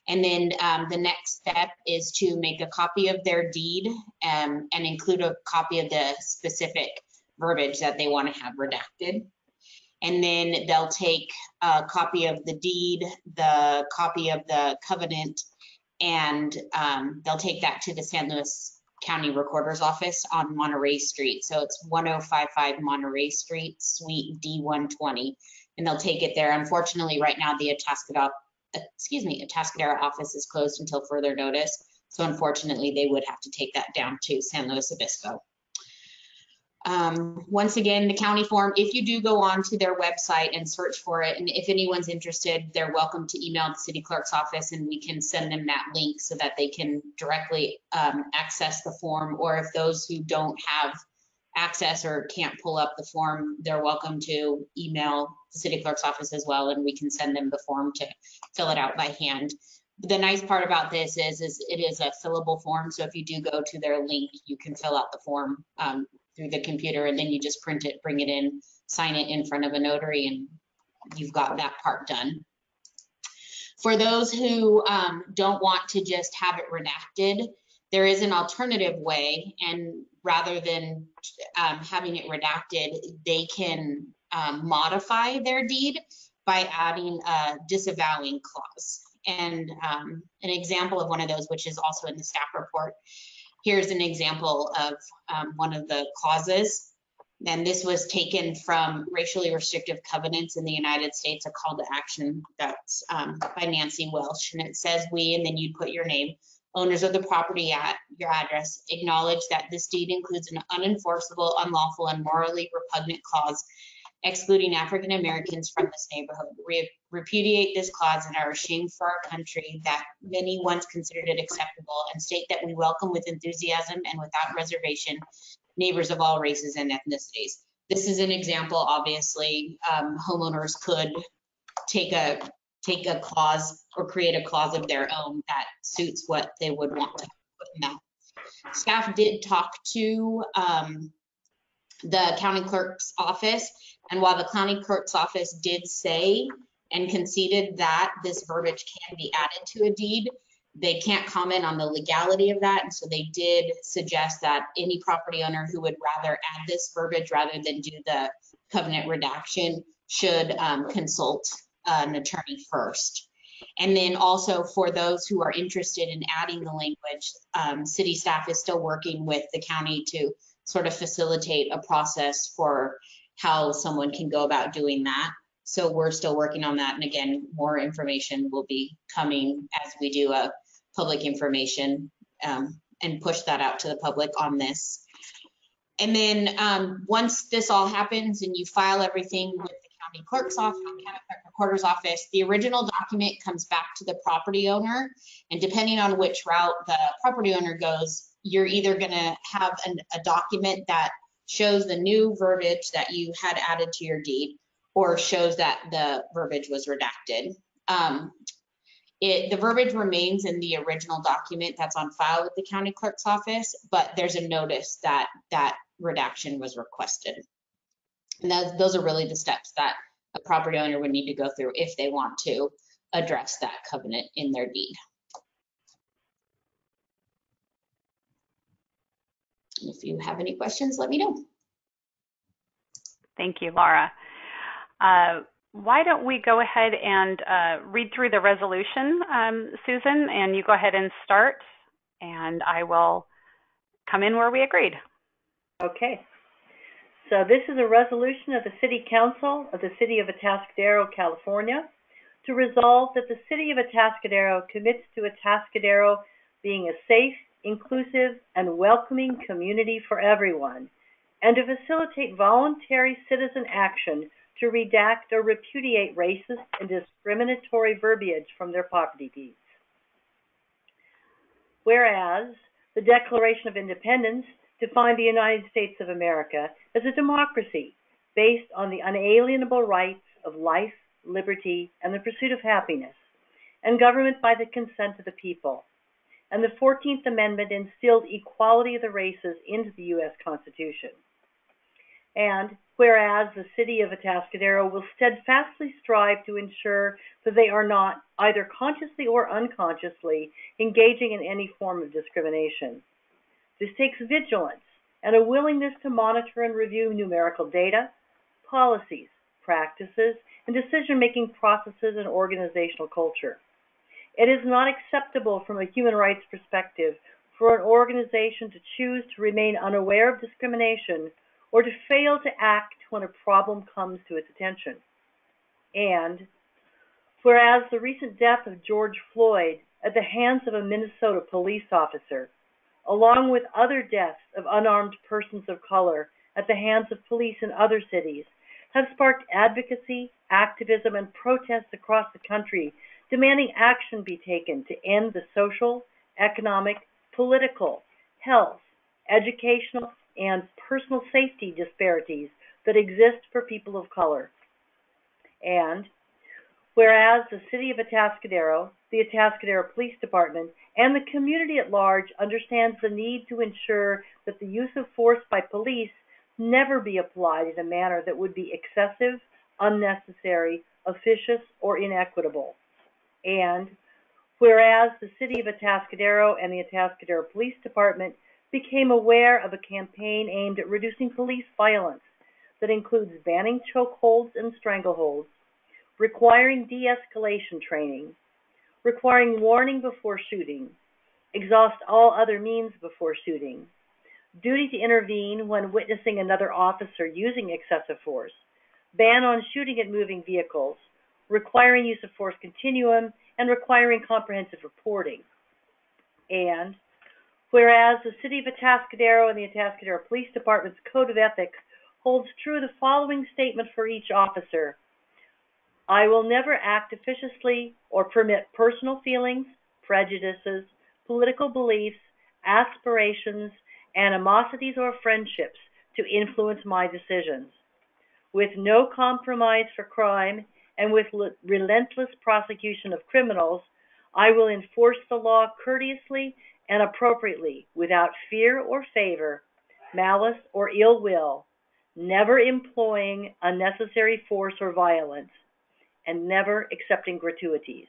And then um, the next step is to make a copy of their deed um, and include a copy of the specific verbiage that they want to have redacted. And then they'll take a copy of the deed, the copy of the covenant, and um, they'll take that to the San Luis County Recorder's Office on Monterey Street. So it's one oh five five Monterey Street, Suite D one twenty. And they'll take it there. Unfortunately, right now the Atascadero, excuse me, Atascadero office is closed until further notice. So unfortunately, they would have to take that down to San Luis Obispo. Um, once again, the county form, if you do go on to their website and search for it, and if anyone's interested, they're welcome to email the city clerk's office and we can send them that link so that they can directly um, access the form. Or if those who don't have access or can't pull up the form, they're welcome to email the city clerk's office as well, and we can send them the form to fill it out by hand. The nice part about this is, is it is a fillable form. So if you do go to their link, you can fill out the form um, through the computer, and then you just print it, bring it in, sign it in front of a notary, and you've got that part done. For those who um, don't want to just have it redacted, there is an alternative way, and rather than um, having it redacted, they can um, modify their deed by adding a disavowing clause. And um, an example of one of those, which is also in the staff report, here's an example of um, one of the clauses. And this was taken from racially restrictive covenants in the United States, a call to action that's um, by Nancy Welsh. And it says, we, and then you put your name, owners of the property at your address, acknowledge that this deed includes an unenforceable, unlawful, and morally repugnant clause excluding African Americans from this neighborhood. We repudiate this clause and are ashamed for our country that many once considered it acceptable, and state that we welcome with enthusiasm and without reservation neighbors of all races and ethnicities. This is an example. Obviously, um, homeowners could take a take a clause or create a clause of their own that suits what they would want to put in that. Staff did talk to um, the county clerk's office, and while the county clerk's office did say and conceded that this verbiage can be added to a deed, they can't comment on the legality of that. And so they did suggest that any property owner who would rather add this verbiage rather than do the covenant redaction should um, consult an attorney first. And then also for those who are interested in adding the language, um, city staff is still working with the county to sort of facilitate a process for how someone can go about doing that. So we're still working on that. And again, more information will be coming as we do a public information um, and push that out to the public on this. And then um, once this all happens and you file everything with the county clerk's office, county clerk recorder's office, the original document comes back to the property owner. And depending on which route the property owner goes, you're either gonna have an, a document that shows the new verbiage that you had added to your deed, or shows that the verbiage was redacted. Um, it, the verbiage remains in the original document that's on file with the county clerk's office, but there's a notice that that redaction was requested. And that, those are really the steps that a property owner would need to go through if they want to address that covenant in their deed. And if you have any questions, let me know. Thank you, Laura. Uh, why don't we go ahead and uh, read through the resolution, um, Susan, and you go ahead and start, and I will come in where we agreed. Okay. So this is a resolution of the City Council of the City of Atascadero, California, to resolve that the City of Atascadero commits to Atascadero being a safe, inclusive, and welcoming community for everyone, and to facilitate voluntary citizen action to redact or repudiate racist and discriminatory verbiage from their property deeds. Whereas the Declaration of Independence defined the United States of America as a democracy based on the unalienable rights of life, liberty, and the pursuit of happiness, and government by the consent of the people. And the fourteenth Amendment instilled equality of the races into the U S Constitution. And whereas the city of Atascadero will steadfastly strive to ensure that they are not, either consciously or unconsciously, engaging in any form of discrimination. This takes vigilance and a willingness to monitor and review numerical data, policies, practices, and decision-making processes and organizational culture. It is not acceptable from a human rights perspective for an organization to choose to remain unaware of discrimination or to fail to act when a problem comes to its attention. And whereas the recent death of George Floyd at the hands of a Minnesota police officer, along with other deaths of unarmed persons of color at the hands of police in other cities, have sparked advocacy, activism, and protests across the country demanding action be taken to end the social, economic, political, health, educational, and personal safety disparities that exist for people of color. And whereas the city of Atascadero, the Atascadero Police Department, and the community at large understands the need to ensure that the use of force by police never be applied in a manner that would be excessive, unnecessary, officious, or inequitable. And whereas the city of Atascadero and the Atascadero Police Department became aware of a campaign aimed at reducing police violence that includes banning chokeholds and strangleholds, requiring de-escalation training, requiring warning before shooting, exhaust all other means before shooting, duty to intervene when witnessing another officer using excessive force, ban on shooting at moving vehicles, requiring use of force continuum, and requiring comprehensive reporting. And whereas the city of Atascadero and the Atascadero Police Department's Code of Ethics holds true the following statement for each officer: I will never act officiously or permit personal feelings, prejudices, political beliefs, aspirations, animosities, or friendships to influence my decisions. With no compromise for crime and with relentless prosecution of criminals, I will enforce the law courteously and appropriately, without fear or favor, malice or ill will, never employing unnecessary force or violence, and never accepting gratuities.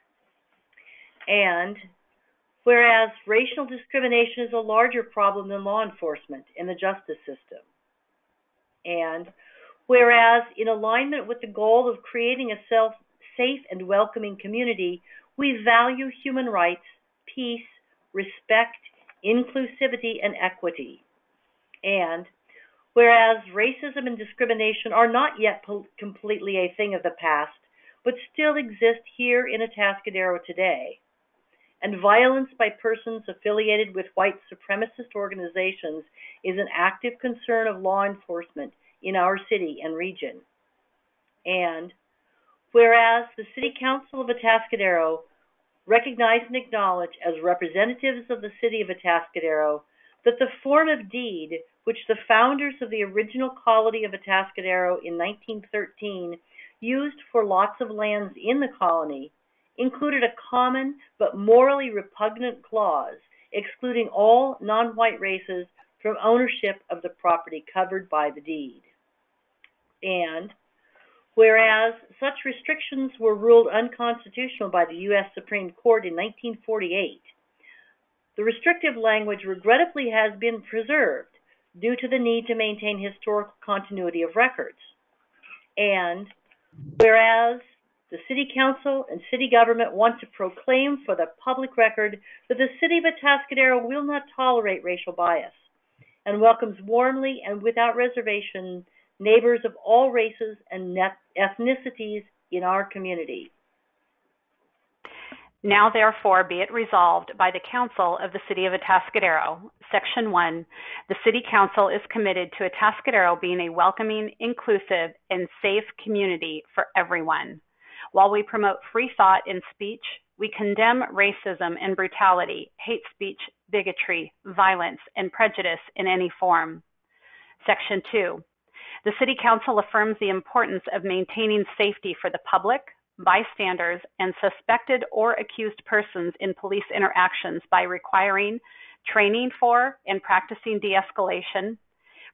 And whereas racial discrimination is a larger problem than law enforcement in the justice system. And whereas in alignment with the goal of creating a self, safe and welcoming community, we value human rights, peace, respect, inclusivity, and equity. And whereas racism and discrimination are not yet completely a thing of the past, but still exist here in Atascadero today, and violence by persons affiliated with white supremacist organizations is an active concern of law enforcement in our city and region. And whereas the City Council of Atascadero recognize and acknowledge as representatives of the city of Atascadero that the form of deed which the founders of the original colony of Atascadero in nineteen thirteen used for lots of lands in the colony included a common but morally repugnant clause excluding all non-white races from ownership of the property covered by the deed. And whereas such restrictions were ruled unconstitutional by the U S Supreme Court in nineteen forty-eight, the restrictive language regrettably has been preserved due to the need to maintain historical continuity of records. And whereas the City Council and City Government want to proclaim for the public record that the City of Atascadero will not tolerate racial bias and welcomes warmly and without reservation neighbors of all races and ethnicities in our community. Now therefore be it resolved by the Council of the City of Atascadero, Section one, the City Council is committed to Atascadero being a welcoming, inclusive, and safe community for everyone. While we promote free thought and speech, we condemn racism and brutality, hate speech, bigotry, violence, and prejudice in any form. Section two, the City Council affirms the importance of maintaining safety for the public, bystanders, and suspected or accused persons in police interactions by requiring training for and practicing de-escalation,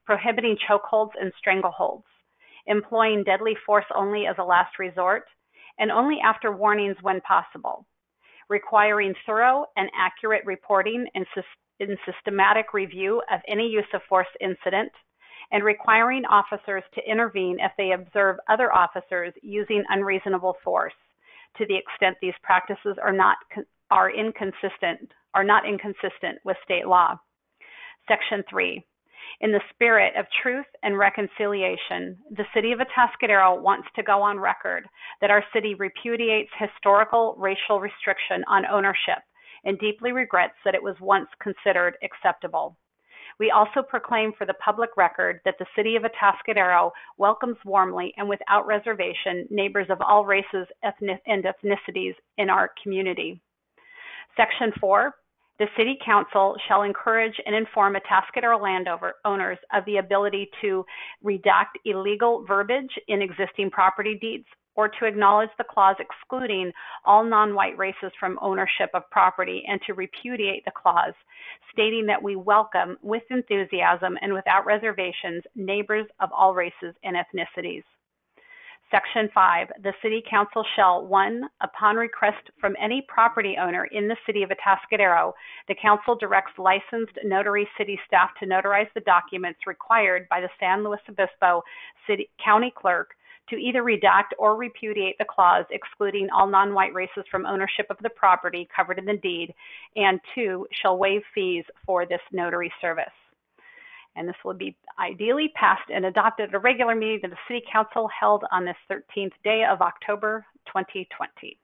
prohibiting chokeholds and strangleholds, employing deadly force only as a last resort, and only after warnings when possible, requiring thorough and accurate reporting and, and systematic review of any use of force incident, and requiring officers to intervene if they observe other officers using unreasonable force to the extent these practices are not are inconsistent are not inconsistent with state law. Section three. In the spirit of truth and reconciliation, the City of Atascadero wants to go on record that our city repudiates historical racial restriction on ownership and deeply regrets that it was once considered acceptable. We also proclaim for the public record that the City of Atascadero welcomes warmly and without reservation neighbors of all races ethnic, and ethnicities in our community. Section four. The City Council shall encourage and inform Atascadero landowners of the ability to redact illegal verbiage in existing property deeds or to acknowledge the clause excluding all non-white races from ownership of property and to repudiate the clause, stating that we welcome with enthusiasm and without reservations neighbors of all races and ethnicities. Section five, the City Council shall, one, upon request from any property owner in the City of Atascadero, the Council directs licensed notary city staff to notarize the documents required by the San Luis Obispo City County Clerk to either redact or repudiate the clause excluding all non-white races from ownership of the property covered in the deed, and two, shall waive fees for this notary service. And this will be ideally passed and adopted at a regular meeting of the City Council held on this thirteenth day of October twenty twenty.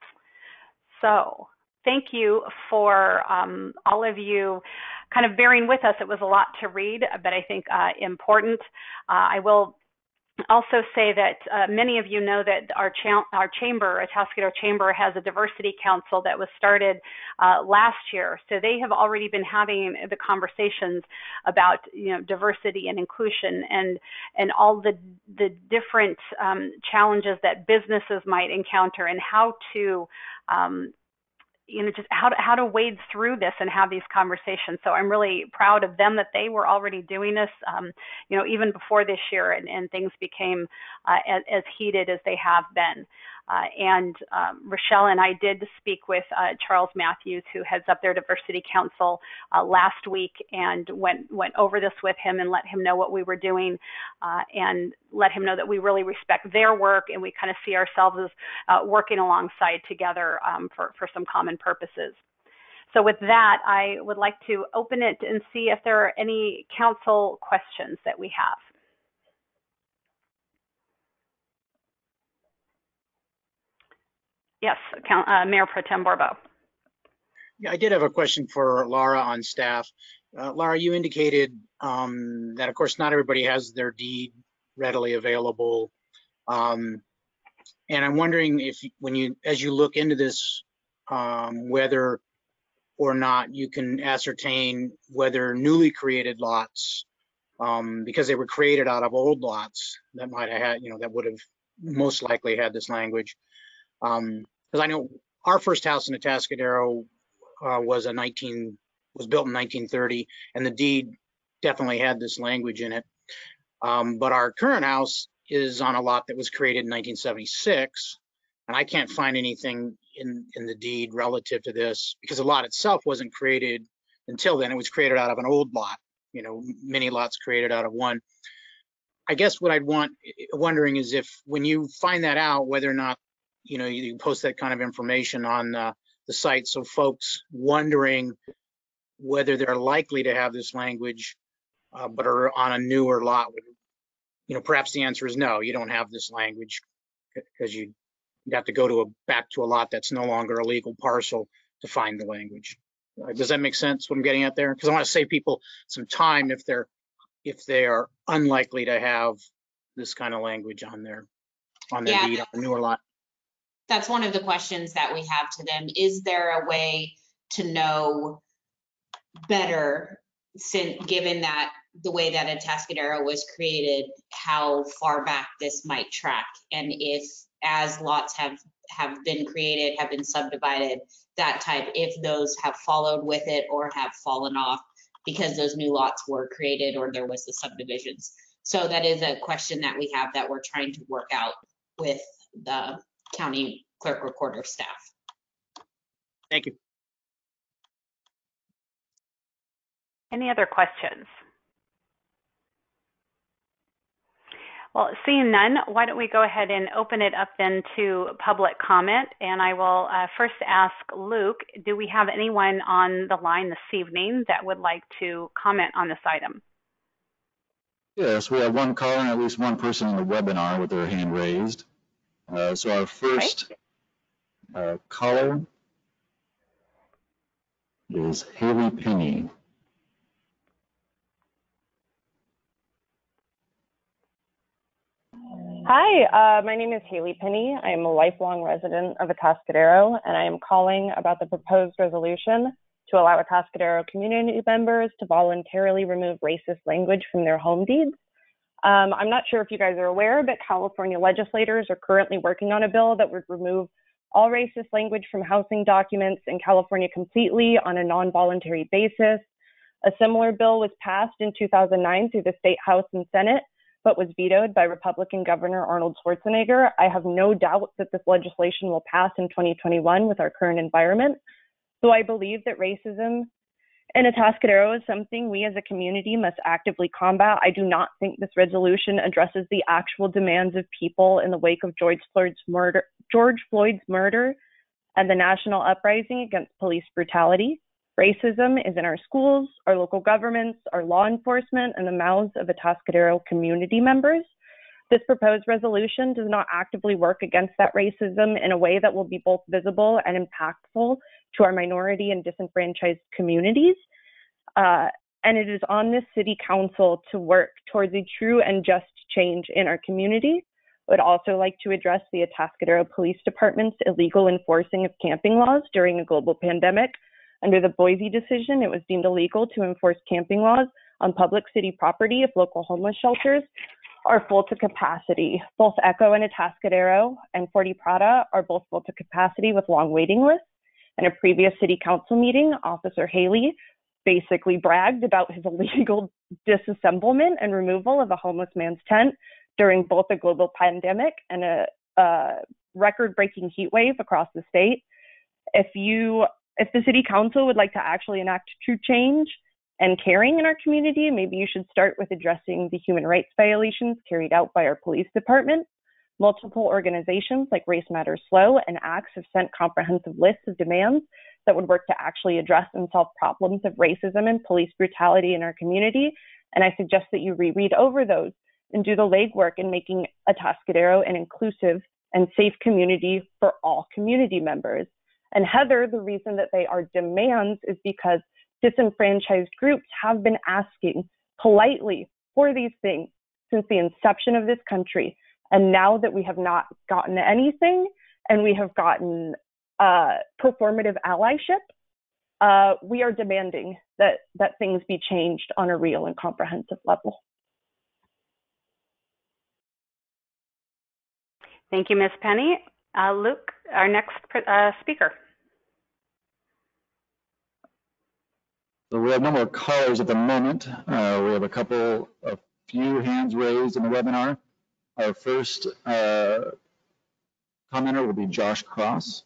So thank you for um, all of you kind of bearing with us. It was a lot to read, but I think uh, important. Uh, I will also say that uh, many of you know that our, cha our chamber, Atascadero Chamber, has a diversity council that was started uh, last year. So they have already been having the conversations about, you know, diversity and inclusion and and all the the different um, challenges that businesses might encounter and how to um, you know, just how to, how to wade through this and have these conversations. So I'm really proud of them that they were already doing this, um, you know, even before this year, and, and things became uh, as, as heated as they have been. Uh, and um, Rochelle and I did speak with uh, Charles Matthews, who heads up their Diversity Council, uh, last week, and went went over this with him and let him know what we were doing, uh, and let him know that we really respect their work and we kind of see ourselves as uh, working alongside together um, for, for some common purposes. So with that, I would like to open it and see if there are any council questions that we have. Yes, uh, Mayor Pro Tem Borbo. Yeah, I did have a question for Laura on staff. Uh, Laura, you indicated um, that, of course, not everybody has their deed readily available. Um, and I'm wondering if, when you, as you look into this, um, whether or not you can ascertain whether newly created lots, um, because they were created out of old lots that might have had, you know, that would have most likely had this language. Um, because I know our first house in Atascadero uh, was a nineteen was built in nineteen thirty, and the deed definitely had this language in it. Um, but our current house is on a lot that was created in nineteen seventy-six, and I can't find anything in in the deed relative to this because the lot itself wasn't created until then. It was created out of an old lot, you know, many lots created out of one. I guess what I'd want wondering is if when you find that out, whether or not, you know, you post that kind of information on uh, the site, so folks wondering whether they're likely to have this language, uh, but are on a newer lot, you know, perhaps the answer is no, you don't have this language because you you'd have to go to a back to a lot that's no longer a legal parcel to find the language. Uh, does that make sense? What I'm getting at there? Because I want to save people some time if they're if they are unlikely to have this kind of language on their on their Yeah. deed on a newer lot. That's one of the questions that we have to them. Is there a way to know better, since given that the way that Atascadero was created, how far back this might track, and if as lots have have been created, have been subdivided, that type, if those have followed with it or have fallen off, because those new lots were created or there was the subdivisions. So that is a question that we have that we're trying to work out with the county clerk recorder staff. Thank you. Any other questions? Well, seeing none, why don't we go ahead and open it up then to public comment. And I will uh, first ask Luke, do we have anyone on the line this evening that would like to comment on this item? Yes, we have one caller and at least one person in the webinar with their hand raised. Uh, so our first uh, caller is Haley Penny. Hi, uh, my name is Haley Penny. I am a lifelong resident of Atascadero, and I am calling about the proposed resolution to allow Atascadero community members to voluntarily remove racist language from their home deeds. Um, I'm not sure if you guys are aware, but California legislators are currently working on a bill that would remove all racist language from housing documents in California completely on a non-voluntary basis. A similar bill was passed in two thousand nine through the State House and Senate, but was vetoed by Republican Governor Arnold Schwarzenegger. I have no doubt that this legislation will pass in twenty twenty-one with our current environment. So I believe that racism in Atascadero is something we as a community must actively combat. I do not think this resolution addresses the actual demands of people in the wake of George Floyd's murder, George Floyd's murder and the national uprising against police brutality. Racism is in our schools, our local governments, our law enforcement, and the mouths of Atascadero community members. This proposed resolution does not actively work against that racism in a way that will be both visible and impactful to our minority and disenfranchised communities. Uh, and it is on this city council to work towards a true and just change in our community. I would also like to address the Atascadero Police Department's illegal enforcing of camping laws during a global pandemic. Under the Boise decision, it was deemed illegal to enforce camping laws on public city property if local homeless shelters are full to capacity. Both Echo and Atascadero and Forty Prada are both full to capacity with long waiting lists. In a previous city council meeting, Officer Haley basically bragged about his illegal disassemblement and removal of a homeless man's tent during both a global pandemic and a, a record-breaking heat wave across the state. If you If the city council would like to actually enact true change and caring in our community, maybe you should start with addressing the human rights violations carried out by our police department. Multiple organizations like Race Matters Slow and ACTS have sent comprehensive lists of demands that would work to actually address and solve problems of racism and police brutality in our community. And I suggest that you reread over those and do the legwork in making Atascadero an inclusive and safe community for all community members. And Heather, the reason that they are demands is because disenfranchised groups have been asking politely for these things since the inception of this country. And now that we have not gotten anything and we have gotten uh, performative allyship, uh, we are demanding that, that things be changed on a real and comprehensive level. Thank you, Miz Penny. Uh, Luke, our next uh, speaker. So we have no more callers at the moment. Uh, we have a couple, a few hands raised in the webinar. Our first uh, commenter will be Josh Cross.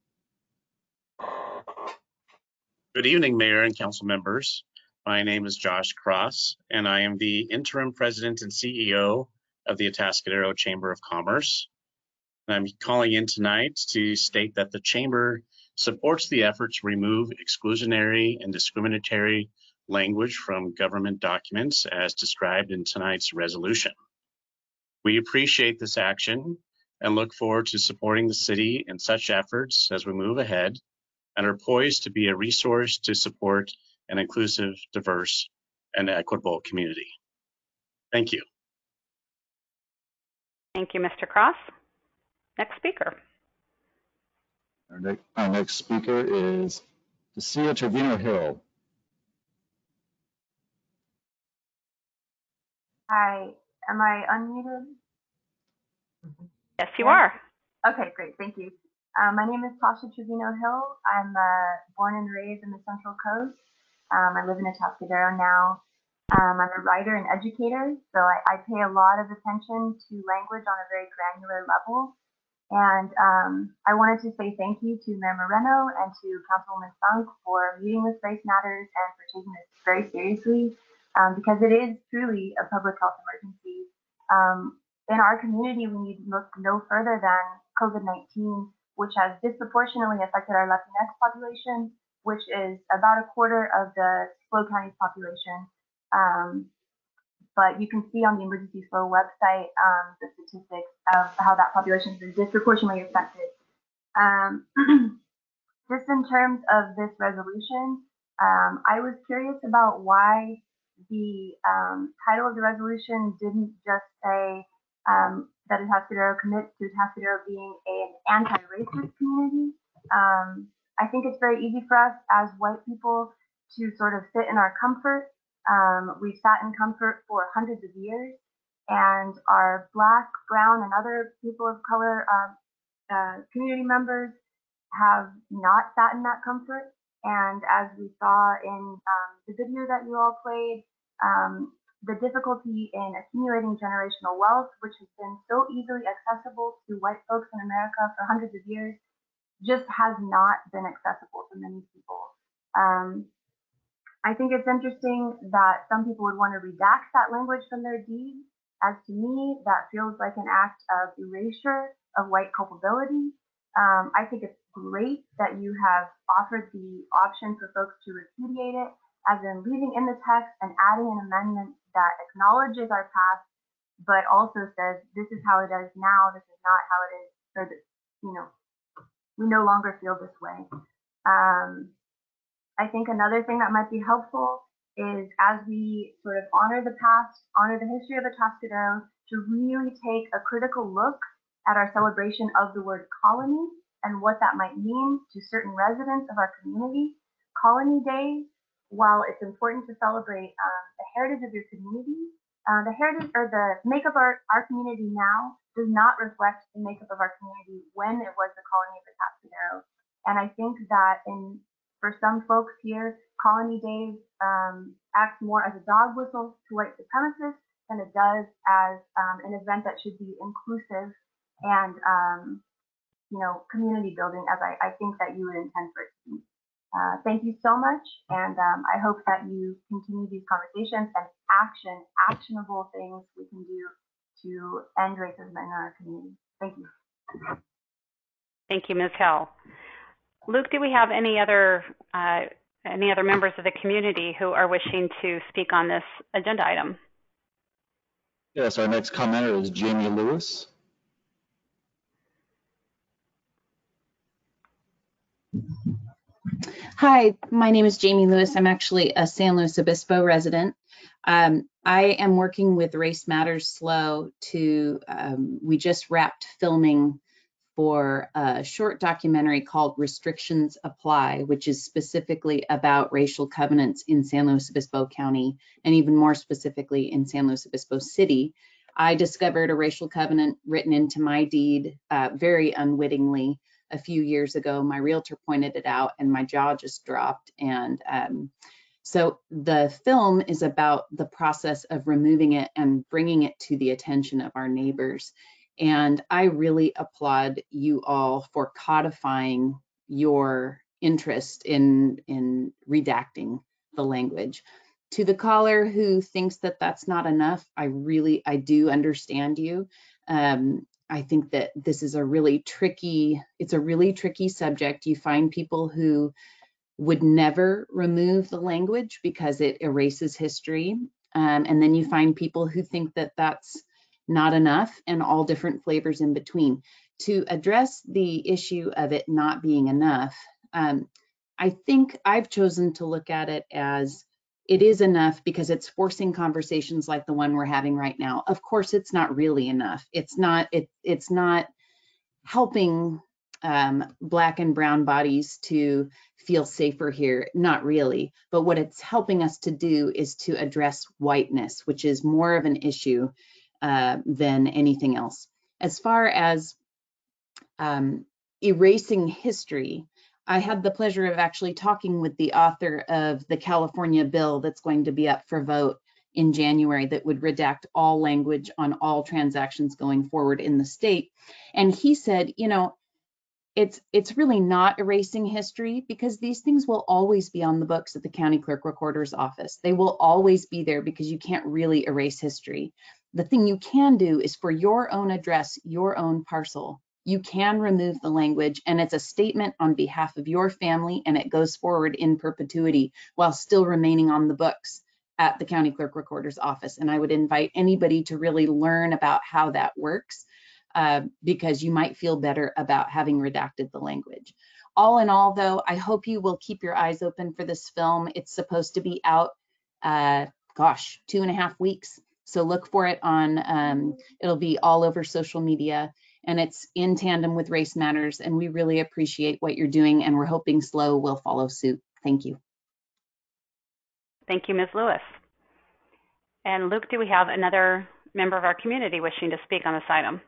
Good evening, Mayor and Council members. My name is Josh Cross, and I am the interim president and C E O of the Atascadero Chamber of Commerce. And I'm calling in tonight to state that the Chamber supports the effort to remove exclusionary and discriminatory language from government documents as described in tonight's resolution. We appreciate this action and look forward to supporting the city in such efforts as we move ahead and are poised to be a resource to support an inclusive, diverse, and equitable community. Thank you. Thank you, Mister Cross. Next speaker. Our next, our next speaker is Decia Trevino Hill. Hi, am I unmuted? Yes, you are. Okay, great, thank you. Um, my name is Tasha Trevino Hill. I'm uh, born and raised in the Central Coast. Um, I live in Atascadero now. Um, I'm a writer and educator, so I, I pay a lot of attention to language on a very granular level. And um, I wanted to say thank you to Mayor Moreno and to Councilwoman Funk for meeting with Race Matters and for taking this very seriously, um, because it is truly a public health emergency. Um, in our community, we need to look no further than COVID nineteen, which has disproportionately affected our Latinx population, which is about a quarter of the Flow County's population. Um, but you can see on the Emergency Flow website um, the statistics of how that population has been disproportionately affected. Um, just in terms of this resolution, um, I was curious about why the um, title of the resolution didn't just say um, that Atascadero commits to Atascadero being an anti-racist community. Um, I think it's very easy for us as white people to sort of sit in our comfort. Um, we've sat in comfort for hundreds of years, and our Black, Brown, and other people of color uh, uh, community members have not sat in that comfort. And as we saw in um, the video that you all played, um, the difficulty in accumulating generational wealth, which has been so easily accessible to white folks in America for hundreds of years, just has not been accessible to many people. Um, I think it's interesting that some people would want to redact that language from their deeds. As to me, that feels like an act of erasure of white culpability. Um, I think it's great that you have offered the option for folks to repudiate it, as in leaving in the text and adding an amendment that acknowledges our past, but also says this is how it is now, this is not how it is, or this, you know, we no longer feel this way. Um, I think another thing that might be helpful is, as we sort of honor the past, honor the history of Atascadero, to really take a critical look at our celebration of the word colony and what that might mean to certain residents of our community. Colony Day, while it's important to celebrate um, the heritage of your community, uh, the heritage or the makeup of our, our community now does not reflect the makeup of our community when it was the colony of Atascadero. And I think that in for some folks here, Colony Days um, acts more as a dog whistle to white supremacists than it does as um, an event that should be inclusive and, um, you know, community building, as I, I think that you would intend for it to be. Uh, thank you so much, and um, I hope that you continue these conversations and action, actionable things we can do to end racism in our community. Thank you. Thank you, Miz Hill. Luke, do we have any other uh, any other members of the community who are wishing to speak on this agenda item? Yes, our next commenter is Jamie Lewis. Hi, my name is Jamie Lewis. I'm actually a San Luis Obispo resident. Um, I am working with Race Matters Slow to, um, we just wrapped filming for a short documentary called Restrictions Apply, which is specifically about racial covenants in San Luis Obispo County, and even more specifically in San Luis Obispo City. I discovered a racial covenant written into my deed uh, very unwittingly a few years ago. My realtor pointed it out and my jaw just dropped. And um, so the film is about the process of removing it and bringing it to the attention of our neighbors. And I really applaud you all for codifying your interest in, in redacting the language. To the caller who thinks that that's not enough, I really, I do understand you. Um, I think that this is a really tricky, it's a really tricky subject. You find people who would never remove the language because it erases history. Um, and then you find people who think that that's not enough, and all different flavors in between. To address the issue of it not being enough, um, I think I've chosen to look at it as it is enough because it's forcing conversations like the one we're having right now. Of course, it's not really enough. It's not, it, it's not helping um, Black and brown bodies to feel safer here, not really. But what it's helping us to do is to address whiteness, which is more of an issue uh, than anything else. As far as um, erasing history, I had the pleasure of actually talking with the author of the California bill that's going to be up for vote in January that would redact all language on all transactions going forward in the state. And he said, you know, it's it's really not erasing history, because these things will always be on the books at the county clerk recorder's office. They will always be there because you can't really erase history. The thing you can do is for your own address, your own parcel, you can remove the language, and it's a statement on behalf of your family, and it goes forward in perpetuity while still remaining on the books at the county clerk recorder's office. And I would invite anybody to really learn about how that works, uh, because you might feel better about having redacted the language. All in all, though, I hope you will keep your eyes open for this film. It's supposed to be out, uh, gosh, two and a half weeks. So look for it on, um, it'll be all over social media, and it's in tandem with Race Matters. And we really appreciate what you're doing, and we're hoping SLO will follow suit. Thank you. Thank you, Miz Lewis. And Luke, do we have another member of our community wishing to speak on this item?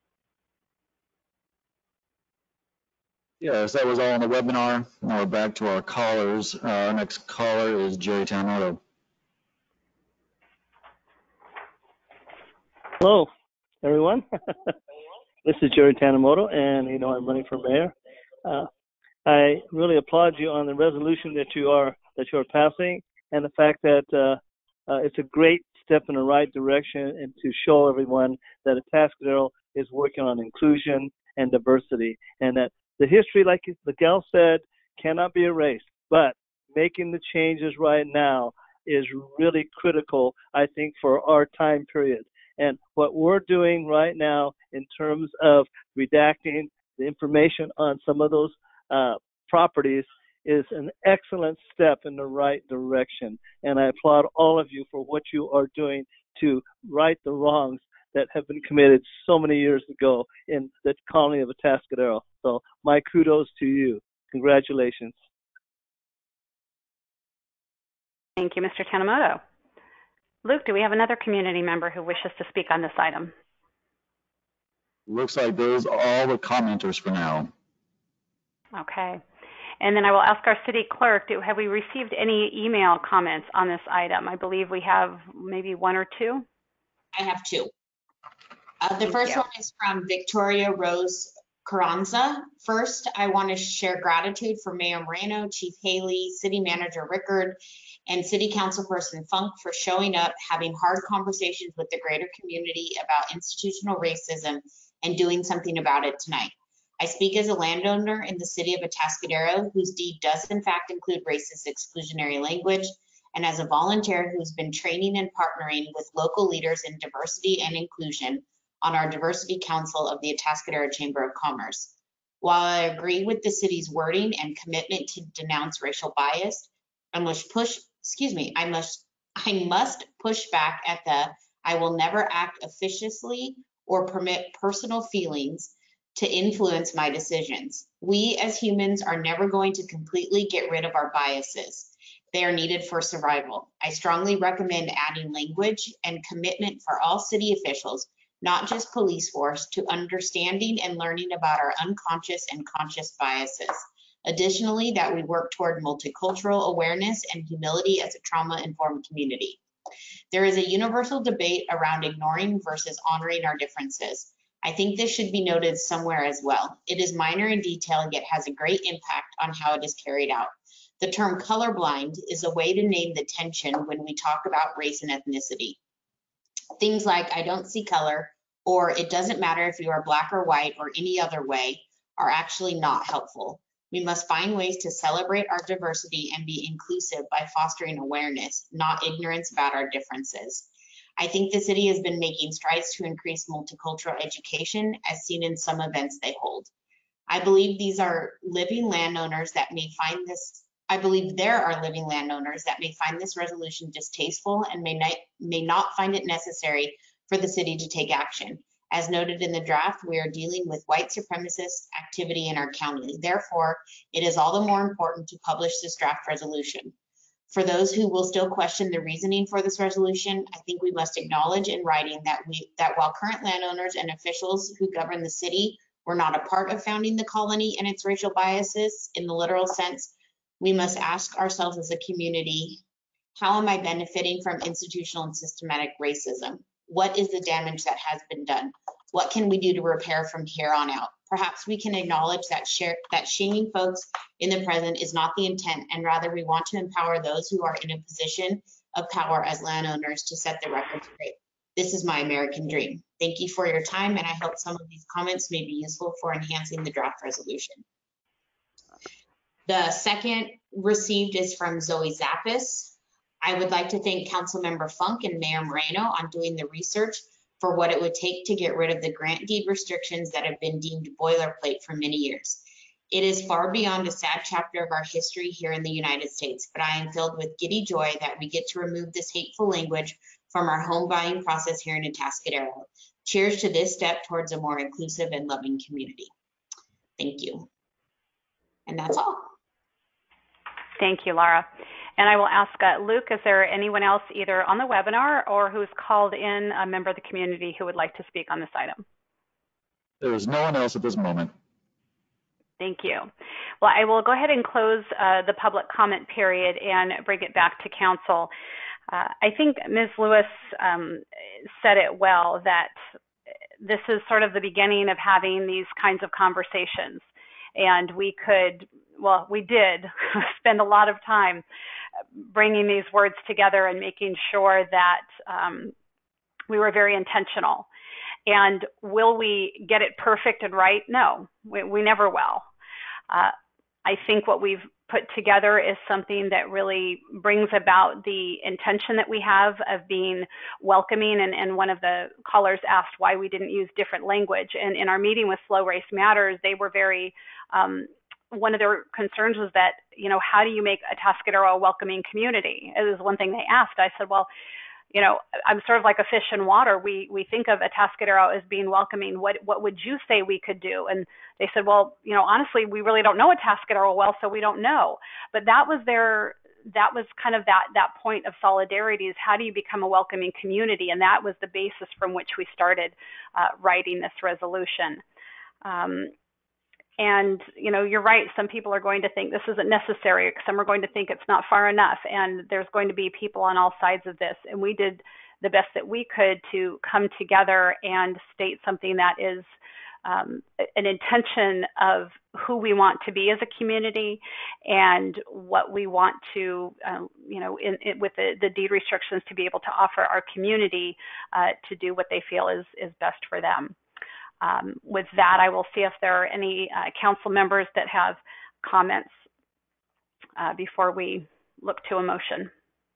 Yes, that was all on the webinar. Now we're back to our callers. Uh, our next caller is Jerry Tamato. Hello, everyone. This is Jerry Tanamoto, and you know I'm running for mayor. Uh, I really applaud you on the resolution that you are that you are passing, and the fact that uh, uh, it's a great step in the right direction, and to show everyone that Atascadero is working on inclusion and diversity, and that the history, like the gal said, cannot be erased. But making the changes right now is really critical, I think, for our time period. And what we're doing right now in terms of redacting the information on some of those uh, properties is an excellent step in the right direction. And I applaud all of you for what you are doing to right the wrongs that have been committed so many years ago in the colony of Atascadero. So my kudos to you. Congratulations. Thank you, Mister Tanamoto. Luke, do we have another community member who wishes to speak on this item? Looks like those are all the commenters for now. Okay. And then I will ask our city clerk, do, have we received any email comments on this item? I believe we have maybe one or two. I have two. Uh, the Thank first you. one is from Victoria Rose Carranza. First, I want to share gratitude for Mayor Moreno, Chief Haley, City Manager Rickard, and City Councilperson Funk for showing up, having hard conversations with the greater community about institutional racism and doing something about it tonight. I speak as a landowner in the city of Atascadero, whose deed does in fact include racist exclusionary language, and as a volunteer who's been training and partnering with local leaders in diversity and inclusion on our Diversity Council of the Atascadero Chamber of Commerce. While I agree with the city's wording and commitment to denounce racial bias, I must push, excuse me, I must, I must push back at the, I will never act officiously or permit personal feelings to influence my decisions. We as humans are never going to completely get rid of our biases. They are needed for survival. I strongly recommend adding language and commitment for all city officials, not just police force, to understanding and learning about our unconscious and conscious biases. Additionally, that we work toward multicultural awareness and humility as a trauma-informed community. There is a universal debate around ignoring versus honoring our differences. I think this should be noted somewhere as well. It is minor in detail, yet has a great impact on how it is carried out. The term colorblind is a way to name the tension when we talk about race and ethnicity. Things like I don't see color, or it doesn't matter if you are black or white or any other way, are actually not helpful. We must find ways to celebrate our diversity and be inclusive by fostering awareness, not ignorance about our differences. I think the city has been making strides to increase multicultural education, as seen in some events they hold. I believe these are living landowners that may find this, I believe there are living landowners that may find this resolution distasteful and may not, may not find it necessary for the city to take action. As noted in the draft, we are dealing with white supremacist activity in our county. Therefore, it is all the more important to publish this draft resolution. For those who will still question the reasoning for this resolution, I think we must acknowledge in writing that we that while current landowners and officials who govern the city We're not a part of founding the colony and its racial biases in the literal sense. We must ask ourselves as a community, how am I benefiting from institutional and systematic racism? What is the damage that has been done? What can we do to repair from here on out? Perhaps we can acknowledge that, share, that shaming folks in the present is not the intent, and rather we want to empower those who are in a position of power as landowners to set the record straight. This is my American dream. Thank you for your time, and I hope some of these comments may be useful for enhancing the draft resolution. The second received is from Zoe Zappis. I would like to thank Councilmember Funk and Mayor Moreno on doing the research for what it would take to get rid of the grant deed restrictions that have been deemed boilerplate for many years. It is far beyond a sad chapter of our history here in the United States, but I am filled with giddy joy that we get to remove this hateful language from our home buying process here in Atascadero. Cheers to this step towards a more inclusive and loving community. Thank you. And that's all. Thank you, Laura. And I will ask uh, Luke, is there anyone else either on the webinar or who's called in, a member of the community, who would like to speak on this item? There is no one else at this moment. Thank you. Well, I will go ahead and close uh, the public comment period and bring it back to council. Uh, I think Miz Lewis um, said it well, that this is sort of the beginning of having these kinds of conversations. And we could, well, we did spend a lot of time bringing these words together and making sure that um, we were very intentional. And will we get it perfect and right? No, we, we never will. Uh, I think what we've put together is something that really brings about the intention that we have of being welcoming. And, and one of the callers asked why we didn't use different language. And in our meeting with Slow Race Matters, they were very, um, one of their concerns was that, you know, how do you make Atascadero a welcoming community? It was one thing they asked. I said, well, you know, I'm sort of like a fish in water. We we think of Atascadero as being welcoming. What what would you say we could do? And they said, well, you know, honestly, we really don't know Atascadero well, so we don't know. But that was their that was kind of that that point of solidarity, is how do you become a welcoming community? And that was the basis from which we started uh, writing this resolution. Um, And, you know, you're right. Some people are going to think this isn't necessary. Some are going to think it's not far enough. And there's going to be people on all sides of this. And we did the best that we could to come together and state something that is um, an intention of who we want to be as a community and what we want to, um, you know, in, in, with the, the deed restrictions, to be able to offer our community uh, to do what they feel is, is best for them. Um, with that, I will see if there are any uh, council members that have comments uh, before we look to a motion.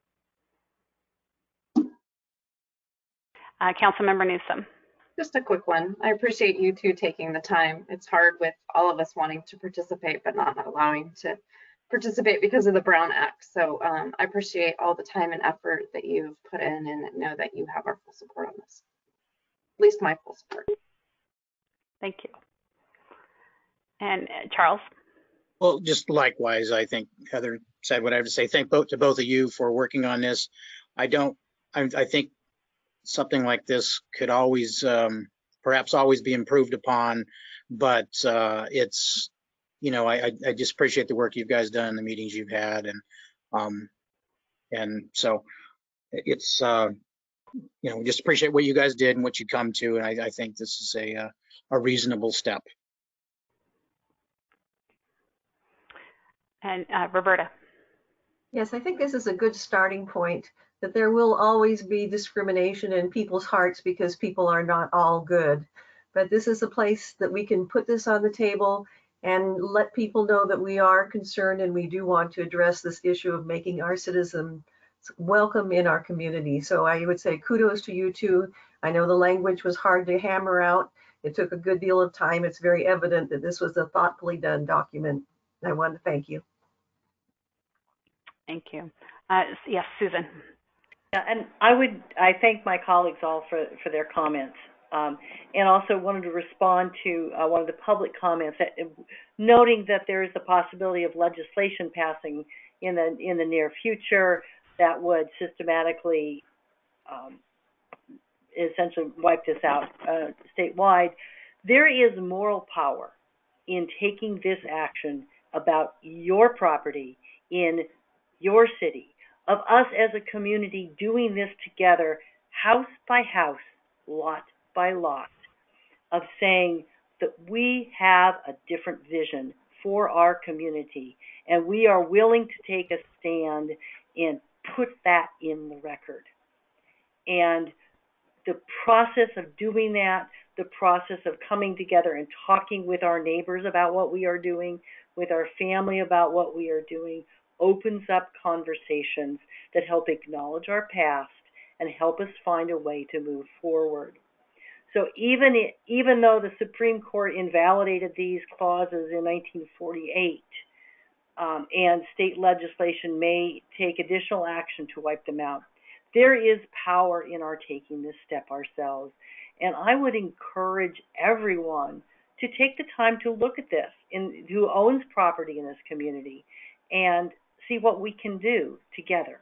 Uh, Councilmember Newsom. Just a quick one. I appreciate you two taking the time. It's hard with all of us wanting to participate, but not allowing to participate because of the Brown Act. So um, I appreciate all the time and effort that you've put in, and know that you have our full support on this. At least my full support. Thank you. And uh, Charles? Well, just likewise, I think Heather said what I have to say. Thank both to both of you for working on this. I don't, I, I think something like this could always, um, perhaps always be improved upon, but uh, it's, you know, I, I just appreciate the work you guys done and the meetings you've had. And, um, and so it's, uh, you know, just appreciate what you guys did and what you come to. And I, I think this is a, uh, a reasonable step. And uh, Roberta. Yes, I think this is a good starting point, that there will always be discrimination in people's hearts because people are not all good. But this is a place that we can put this on the table and let people know that we are concerned and we do want to address this issue of making our citizens welcome in our community. So I would say kudos to you two. I know the language was hard to hammer out. It took a good deal of time. It's very evident that this was a thoughtfully done document. I want to thank you. Thank you. Uh, yes, Susan. Yeah, and I would, I thank my colleagues all for, for their comments. Um, and also wanted to respond to uh, one of the public comments, that, noting that there is the possibility of legislation passing in the in the near future that would systematically um, essentially wipe this out uh, statewide. There is moral power in taking this action about your property in your city, of us as a community doing this together, house by house, lot by lot, of saying that we have a different vision for our community, and we are willing to take a stand and put that in the record. And the process of doing that, the process of coming together and talking with our neighbors about what we are doing, with our family about what we are doing, opens up conversations that help acknowledge our past and help us find a way to move forward. So even, even though the Supreme Court invalidated these clauses in nineteen forty-eight, um, and state legislation may take additional action to wipe them out, there is power in our taking this step ourselves. And I would encourage everyone to take the time to look at this, in, who owns property in this community, and see what we can do together.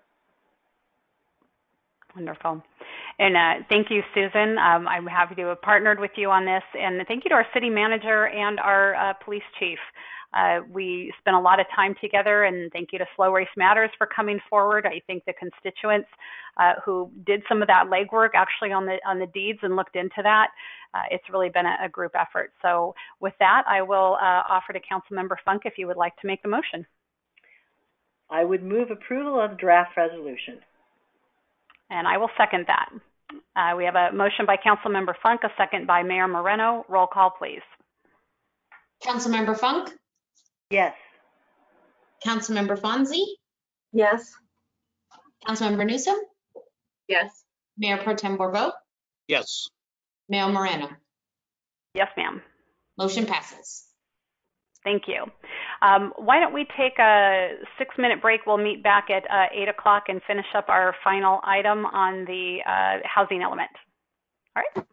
Wonderful. And uh, thank you, Susan. Um, I'm happy to have partnered with you on this. And thank you to our city manager and our uh, police chief. Uh, we spent a lot of time together, and thank you to Slow Race Matters for coming forward. I think the constituents uh, who did some of that legwork actually on the on the deeds and looked into that, uh, it's really been a, a group effort. So with that, I will uh, offer to Councilmember Funk if you would like to make the motion. I would move approval of the draft resolution. And I will second that. Uh, we have a motion by Councilmember Funk, a second by Mayor Moreno. Roll call, please. Councilmember Funk? Yes. Councilmember Fonzie? Yes. Councilmember Newsom? Yes. Mayor Pro Tem Bourbeau? Yes. Mayor Moreno? Yes, ma'am. Motion passes. Thank you. Um, why don't we take a six-minute break? We'll meet back at uh, eight o'clock and finish up our final item on the uh, housing element. All right.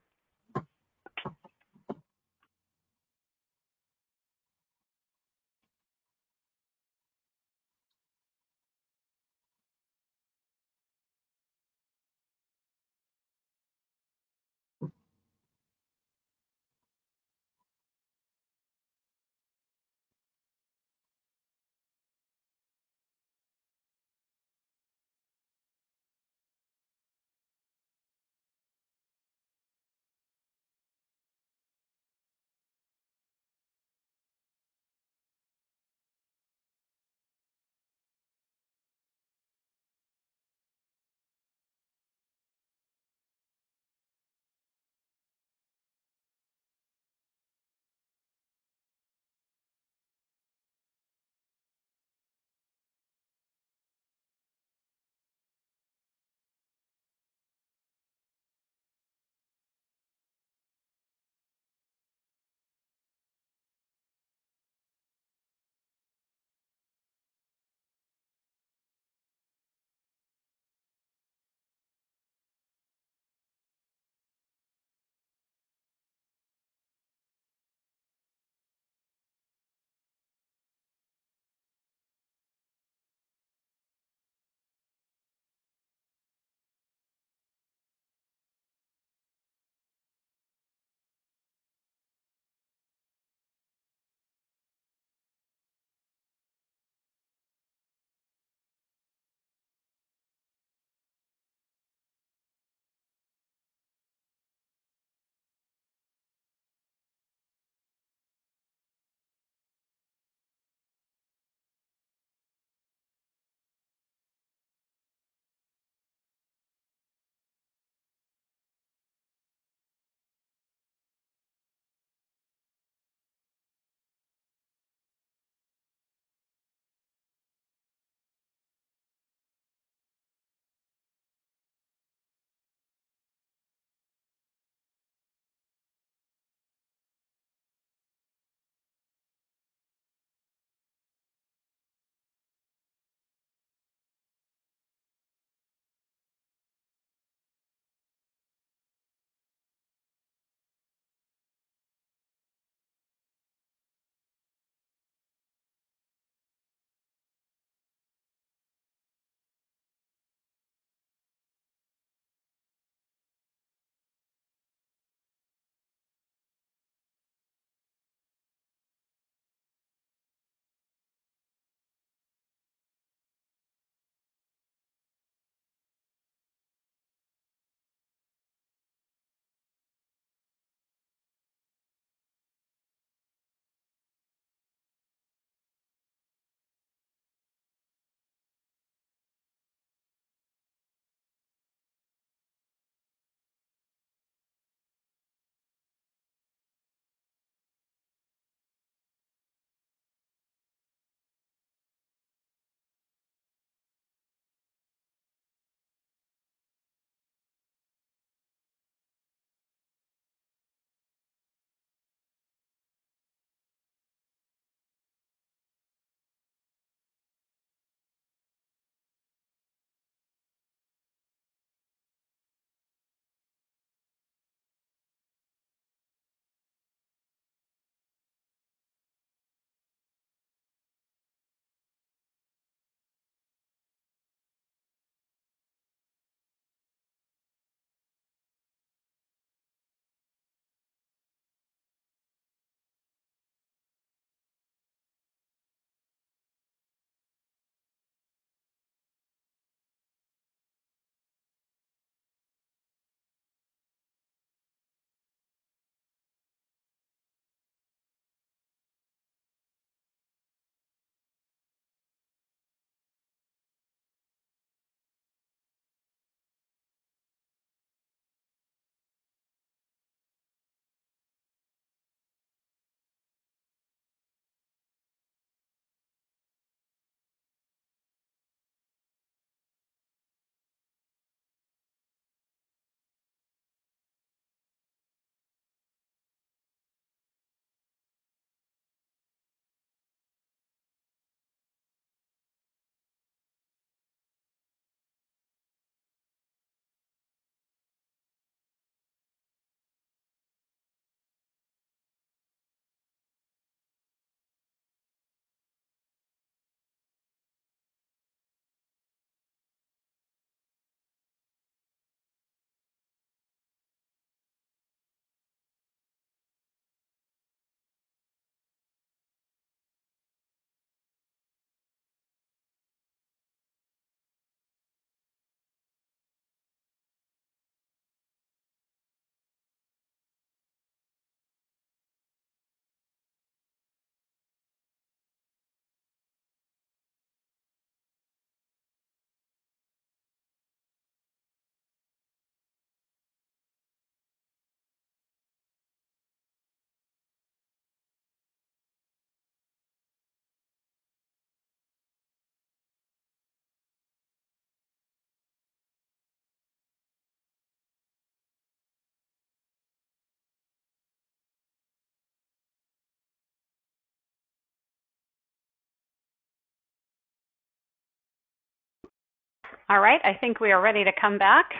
All right, I think we are ready to come back.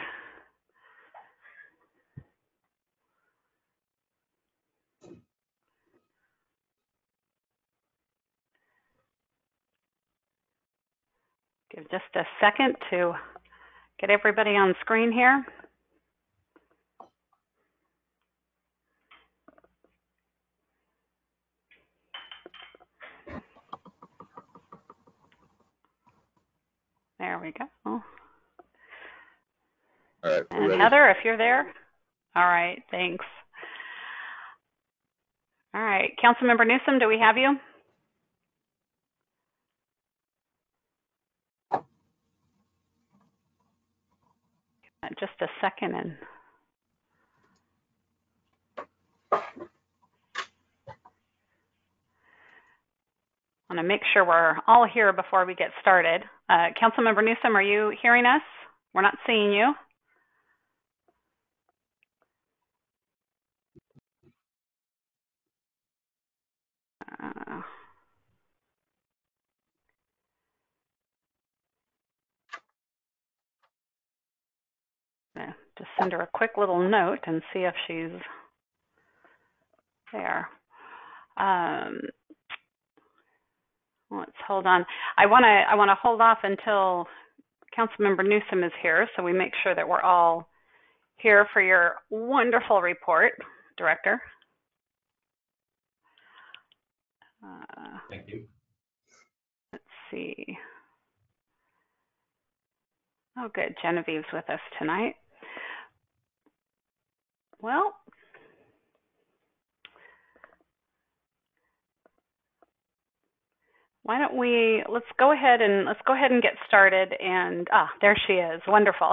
Give just a second to get everybody on screen here. There we go. All right, and ready. Heather, if you're there. All right, thanks. All right, Councilmember Newsom, do we have you? Just a second and I want to make sure we're all here before we get started. Uh, Councilmember Newsom, are you hearing us? We're not seeing you. Uh, just send her a quick little note and see if she's there. Um, let's hold on. I want to I want to hold off until Councilmember Newsom is here, so we make sure that we're all here for your wonderful report, Director. Uh, Thank you. Let's see. Oh, good. Genevieve's with us tonight. Well, why don't we, let's go ahead and let's go ahead and get started. And ah, there she is. Wonderful.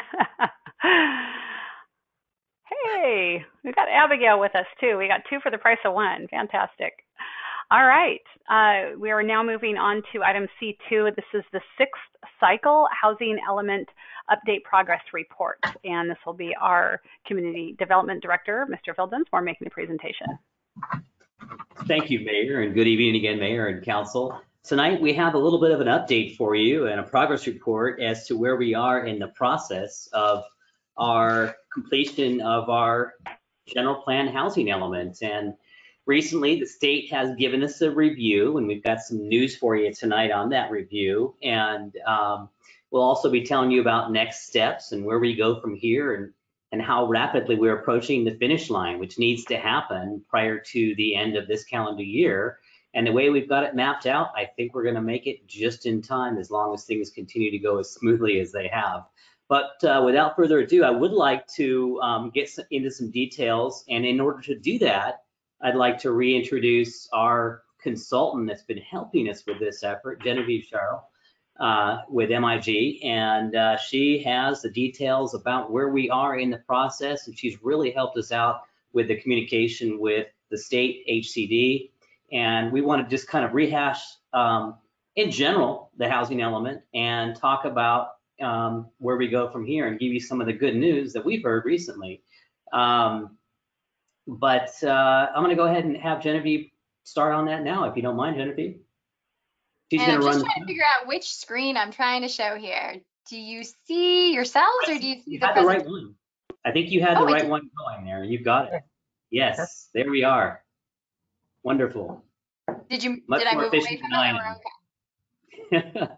Hey, we got Abigail with us too. We got two for the price of one. Fantastic. All right. Uh, we are now moving on to item C two. This is the sixth cycle housing element update progress report. And this will be our community development director, Mister Phil Dinsmore, making the presentation. Thank you, Mayor, and good evening again, Mayor and Council. Tonight, we have a little bit of an update for you and a progress report as to where we are in the process of our completion of our general plan housing element. And recently, the state has given us a review, and we've got some news for you tonight on that review. And um, we'll also be telling you about next steps and where we go from here, and, and how rapidly we're approaching the finish line, which needs to happen prior to the end of this calendar year. And the way we've got it mapped out, I think we're going to make it just in time, as long as things continue to go as smoothly as they have. But uh, without further ado, I would like to um, get some, into some details. And in order to do that, I'd like to reintroduce our consultant that's been helping us with this effort, Genevieve Sharrow, uh, with M I G. And uh, she has the details about where we are in the process. And she's really helped us out with the communication with the state H C D. And we want to just kind of rehash, um, in general, the housing element and talk about um, where we go from here and give you some of the good news that we've heard recently. Um, but uh, I'm going to go ahead and have Genevieve start on that now, if you don't mind, Genevieve. She's And going I'm to run just trying to figure out which screen I'm trying to show here. Do you see yourselves or do you see you the had the right presentation? one. I think you had Oh, the I right do. one going there. You've got it. Yes, there we are. Wonderful. Did you? Much Did I more move away efficient from than it? I Or am. we're okay?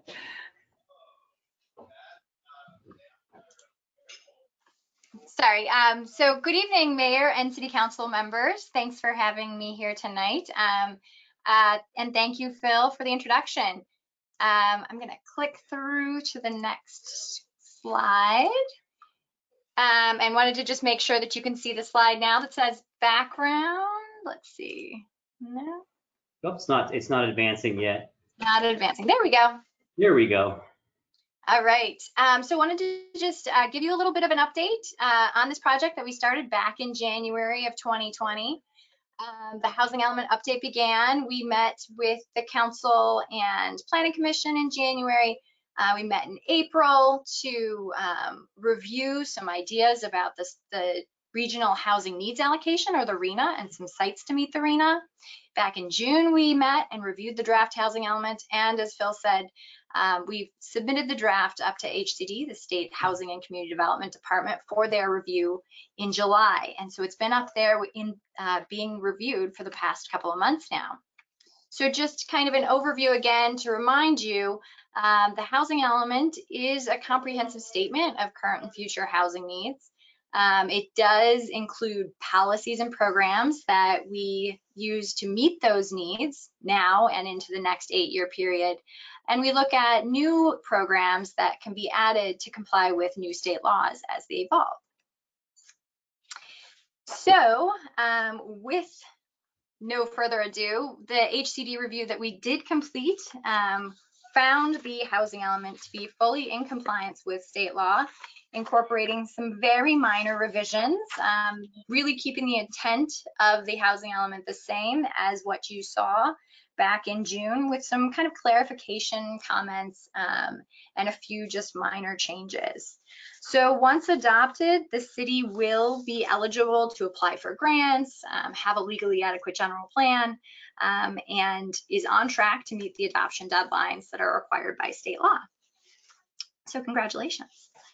Sorry. Um, so good evening, Mayor and City Council members. Thanks for having me here tonight. Um, uh, and thank you, Phil, for the introduction. Um, I'm going to click through to the next slide. Um, and wanted to just make sure that you can see the slide now that says background. Let's see. No, Oh, it's not, it's not advancing yet. not advancing. There we go. There we go. All right. Um, so wanted to just uh, give you a little bit of an update uh, on this project that we started back in January of twenty twenty. Um, the housing element update began. We met with the council and planning commission in January. Uh, we met in April to um, review some ideas about this, the regional housing needs allocation, or the R E N A, and some sites to meet the R E N A. Back in June, we met and reviewed the draft housing element. And as Phil said, Um, we've submitted the draft up to H C D, the State Housing and Community Development Department, for their review in July. And so it's been up there in uh, being reviewed for the past couple of months now. So just kind of an overview again to remind you, um, the housing element is a comprehensive statement of current and future housing needs. Um, it does include policies and programs that we use to meet those needs now and into the next eight-year period. And we look at new programs that can be added to comply with new state laws as they evolve. So um, with no further ado, the H C D review that we did complete um, found the housing element to be fully in compliance with state law, incorporating some very minor revisions, um, really keeping the intent of the housing element the same as what you saw back in June, with some kind of clarification comments um, and a few just minor changes. So once adopted, the city will be eligible to apply for grants, um, have a legally adequate general plan, um, and is on track to meet the adoption deadlines that are required by state law. So congratulations.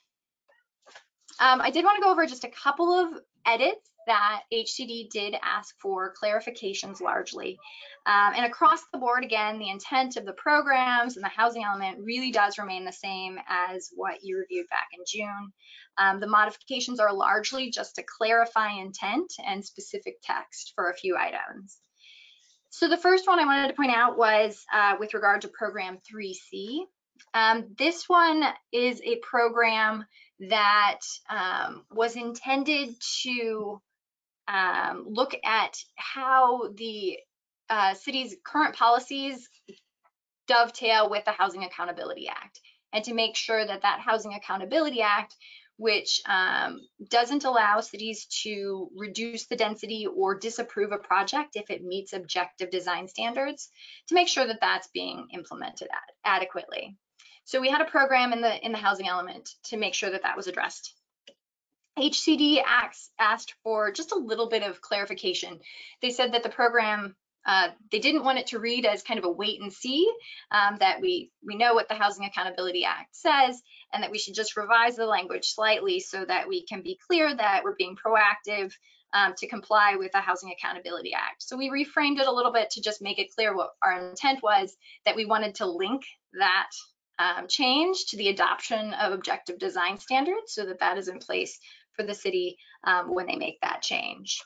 Um, I did want to go over just a couple of edits that H C D did ask for clarifications largely. Um, and across the board, again, the intent of the programs and the housing element really does remain the same as what you reviewed back in June. Um, the modifications are largely just to clarify intent and specific text for a few items. So the first one I wanted to point out was uh, with regard to program three C. Um, this one is a program that um, was intended to um, look at how the uh, city's current policies dovetail with the Housing Accountability Act, and to make sure that that Housing Accountability Act, which um, doesn't allow cities to reduce the density or disapprove a project if it meets objective design standards, to make sure that that's being implemented ad adequately. So we had a program in the in the housing element to make sure that that was addressed. H C D acts, asked for just a little bit of clarification. They said that the program, uh, they didn't want it to read as kind of a wait and see, um, that we, we know what the Housing Accountability Act says, and that we should just revise the language slightly so that we can be clear that we're being proactive um, to comply with the Housing Accountability Act. So we reframed it a little bit to just make it clear what our intent was, that we wanted to link that um, change to the adoption of objective design standards so that that is in place for the city um, when they make that change.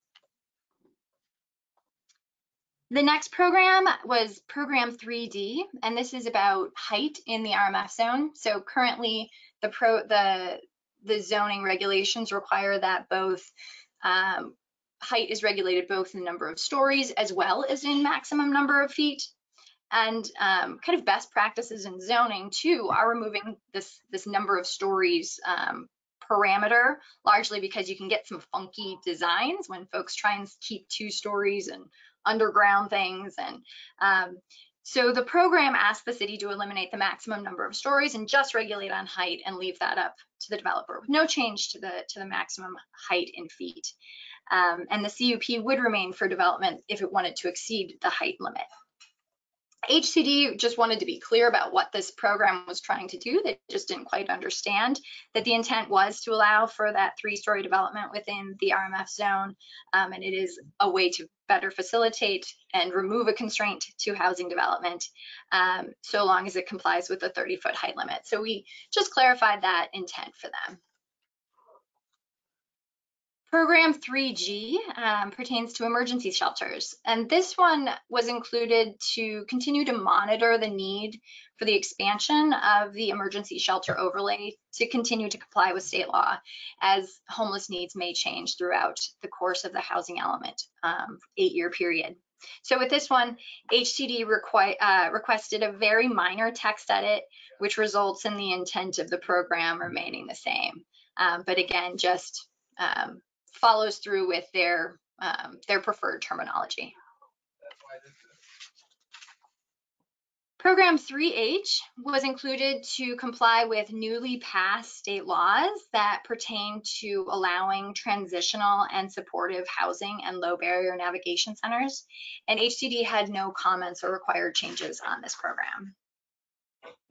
The next program was program three D, and this is about height in the R M F zone. So currently the pro the the zoning regulations require that both um, height is regulated both in number of stories as well as in maximum number of feet. And um, kind of best practices in zoning too are removing this this number of stories um, parameter, largely because you can get some funky designs when folks try and keep two stories and underground things. And um, so the program asked the city to eliminate the maximum number of stories and just regulate on height and leave that up to the developer with no change to the to the maximum height in feet. Um, and the C U P would remain for development if it wanted to exceed the height limit. H C D just wanted to be clear about what this program was trying to do. They just didn't quite understand that the intent was to allow for that three-story development within the R M F zone, um, and it is a way to better facilitate and remove a constraint to housing development, um, so long as it complies with the thirty-foot height limit. So we just clarified that intent for them. Program three G um, pertains to emergency shelters, and this one was included to continue to monitor the need for the expansion of the emergency shelter overlay to continue to comply with state law, as homeless needs may change throughout the course of the housing element um, eight-year period. So with this one, H C D requ uh, requested a very minor text edit, which results in the intent of the program remaining the same. Um, but again, just um, follows through with their um, their preferred terminology. Program three H was included to comply with newly passed state laws that pertain to allowing transitional and supportive housing and low barrier navigation centers. And H C D had no comments or required changes on this program.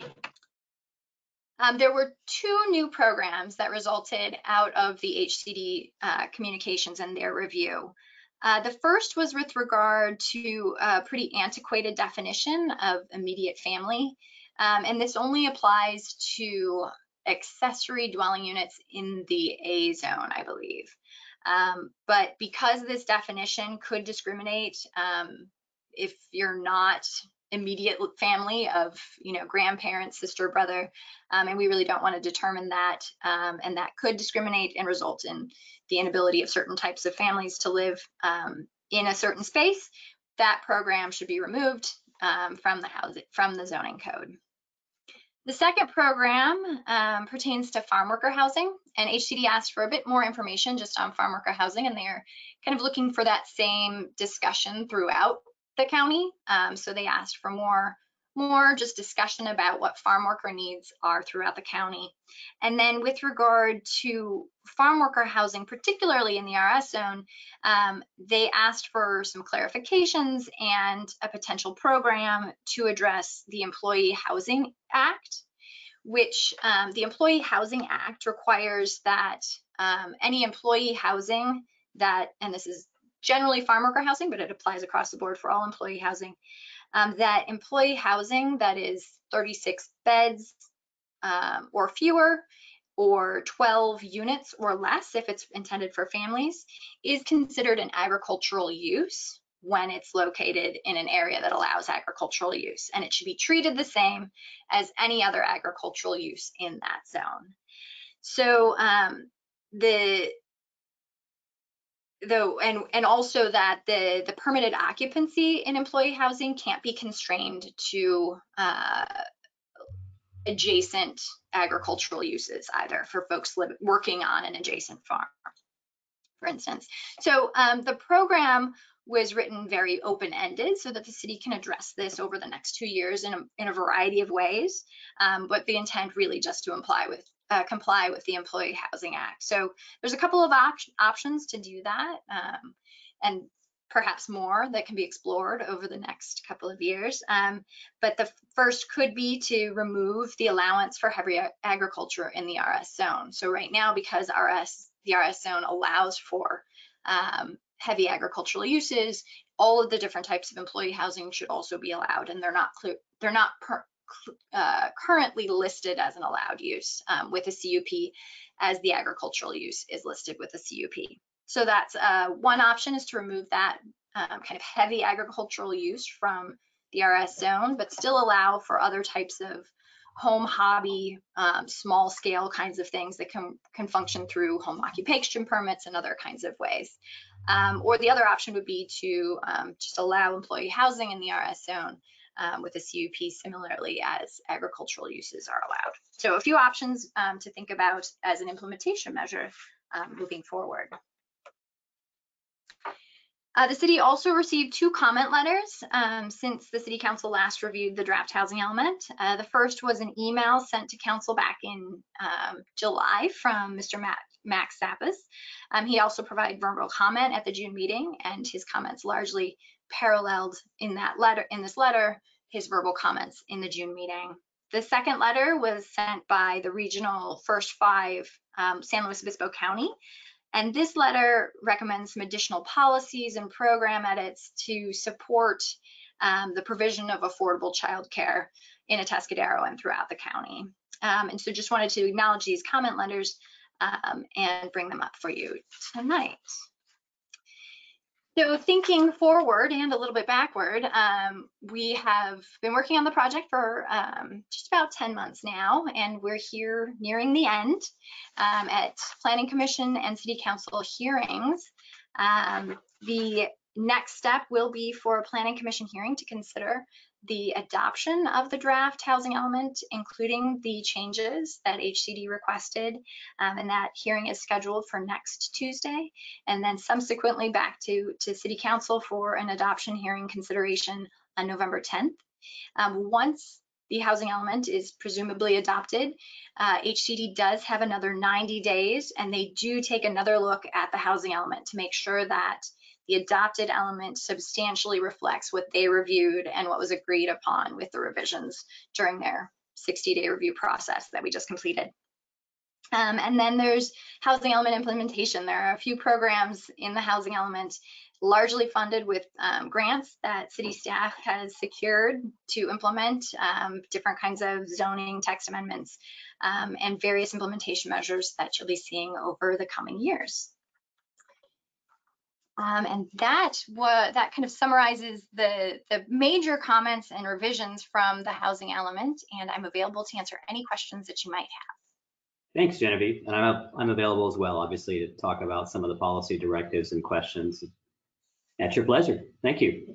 Um, there were two new programs that resulted out of the H C D uh, communications and their review. Uh, the first was with regard to a pretty antiquated definition of immediate family, um, and this only applies to accessory dwelling units in the A zone, I believe. Um, but because this definition could discriminate um, if you're not immediate family of, you know, grandparents, sister, brother, um, and we really don't want to determine that, um, and that could discriminate and result in the inability of certain types of families to live um, in a certain space, that program should be removed um, from the housing, from the zoning code. The second program um, pertains to farm worker housing, and H C D asked for a bit more information just on farm worker housing, and they're kind of looking for that same discussion throughout the county. Um, so they asked for more, more just discussion about what farm worker needs are throughout the county. And then with regard to farm worker housing, particularly in the R S zone, um, they asked for some clarifications and a potential program to address the Employee Housing Act, which um, the Employee Housing Act requires that um, any employee housing that, and this is generally farm worker housing, but it applies across the board for all employee housing, um, that employee housing that is thirty-six beds um, or fewer, or twelve units or less if it's intended for families, is considered an agricultural use when it's located in an area that allows agricultural use, and it should be treated the same as any other agricultural use in that zone. So um, the though and and also that the the permitted occupancy in employee housing can't be constrained to uh, adjacent agricultural uses either for folks live, working on an adjacent farm, for instance. So um, the program was written very open-ended so that the city can address this over the next two years in a, in a variety of ways, um, but the intent really just to imply with uh, comply with the Employee Housing Act. So there's a couple of op options to do that, um, and perhaps more that can be explored over the next couple of years. Um, but the first could be to remove the allowance for heavy agriculture in the R S zone. So right now, because R S the R S zone allows for um, heavy agricultural uses, all of the different types of employee housing should also be allowed, and they're not clear, they're not per, uh, currently listed as an allowed use um, with a C U P, as the agricultural use is listed with a C U P. So that's uh, one option, is to remove that um, kind of heavy agricultural use from the R S zone, but still allow for other types of home hobby, um, small scale kinds of things that can, can function through home occupation permits and other kinds of ways. Um, or the other option would be to um, just allow employee housing in the R S zone um, with a C U P, similarly as agricultural uses are allowed. So a few options um, to think about as an implementation measure um, moving forward. Uh, the city also received two comment letters um, since the city council last reviewed the draft housing element. Uh, the first was an email sent to council back in um, July from Mister Matt, Max Zappas. Um, he also provided verbal comment at the June meeting, and his comments largely paralleled in that letter, in this letter, his verbal comments in the June meeting. The second letter was sent by the regional first five um, San Luis Obispo County. And this letter recommends some additional policies and program edits to support um, the provision of affordable childcare in Atascadero and throughout the county. Um, and so just wanted to acknowledge these comment letters um, and bring them up for you tonight. So thinking forward and a little bit backward, um, we have been working on the project for um, just about ten months now, and we're here nearing the end um, at Planning Commission and City Council hearings. Um, the next step will be for a Planning Commission hearing to consider the adoption of the draft housing element, including the changes that H C D requested, um, and that hearing is scheduled for next Tuesday, and then subsequently back to, to City Council for an adoption hearing consideration on November tenth. Um, once the housing element is presumably adopted, uh, H C D does have another ninety days, and they do take another look at the housing element to make sure that the adopted element substantially reflects what they reviewed and what was agreed upon with the revisions during their sixty day review process that we just completed. Um, and then there's housing element implementation. There are a few programs in the housing element largely funded with um, grants that city staff has secured to implement um, different kinds of zoning text amendments um, and various implementation measures that you'll be seeing over the coming years. Um, and that what that kind of summarizes the, the major comments and revisions from the housing element, and I'm available to answer any questions that you might have. Thanks, Genevieve. And I'm, I'm available as well, obviously, to talk about some of the policy directives and questions. At your pleasure. Thank you.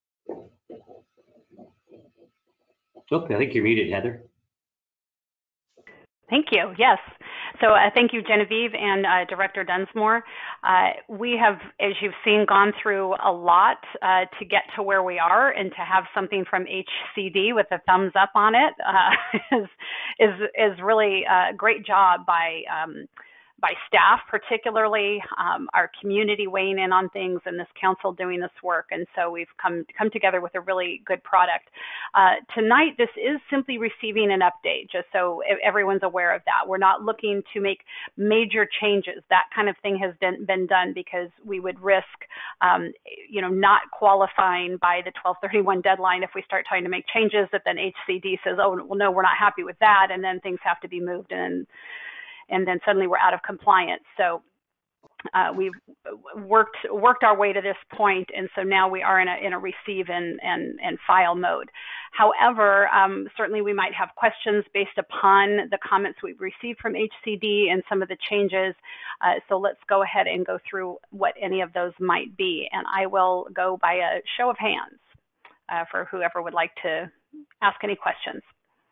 Oh, I think you're muted, Heather. Thank you. Yes. So uh, thank you, Genevieve and uh, Director Dunsmore. Uh, we have, as you've seen, gone through a lot uh, to get to where we are, and to have something from H C D with a thumbs up on it uh, is, is, is really a great job by um, by staff, particularly um, our community weighing in on things, and this council doing this work. And so we've come come together with a really good product. Uh, tonight, this is simply receiving an update, just so everyone's aware of that. We're not looking to make major changes. That kind of thing has been, been done because we would risk, um, you know, not qualifying by the twelve thirty-one deadline if we start trying to make changes that then H C D says, oh, well, no, we're not happy with that, and then things have to be moved, and and then suddenly we're out of compliance. So uh, we've worked worked our way to this point, and so now we are in a in a receive and and, and file mode. However, um, certainly we might have questions based upon the comments we've received from H C D and some of the changes. Uh, so let's go ahead and go through what any of those might be, and I will go by a show of hands uh, for whoever would like to ask any questions.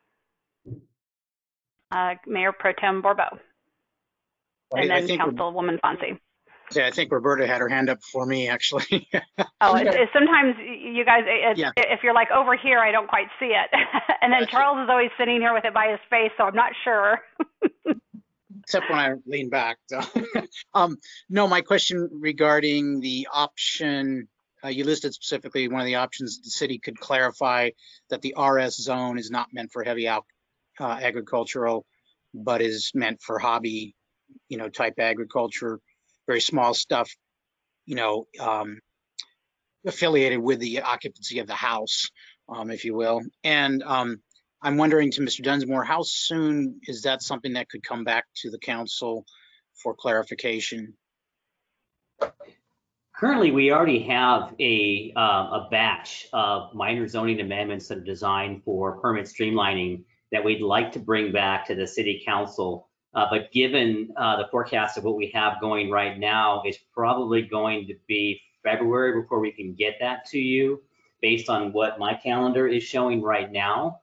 Uh, Mayor Pro Tem Bourbeau. And I, then I think Councilwoman Fonzie. Yeah, I think Roberta had her hand up before me, actually. Oh, it's, it's sometimes you guys, it's, yeah. if you're like over here, I don't quite see it. And then Gotcha. Charles is always sitting here with it by his face, so I'm not sure. Except when I lean back. So. um, no, my question regarding the option, uh, you listed specifically one of the options the city could clarify that the R S zone is not meant for heavy out, uh, agricultural, but is meant for hobby, you know, type agriculture, very small stuff, you know, um, affiliated with the occupancy of the house, um, if you will. And um, I'm wondering to Mister Dunsmore, how soon is that something that could come back to the council for clarification? Currently, we already have a, uh, a batch of minor zoning amendments that are designed for permit streamlining that we'd like to bring back to the city council. Uh, but given uh, the forecast of what we have going right now, it's probably going to be February before we can get that to you, based on what my calendar is showing right now.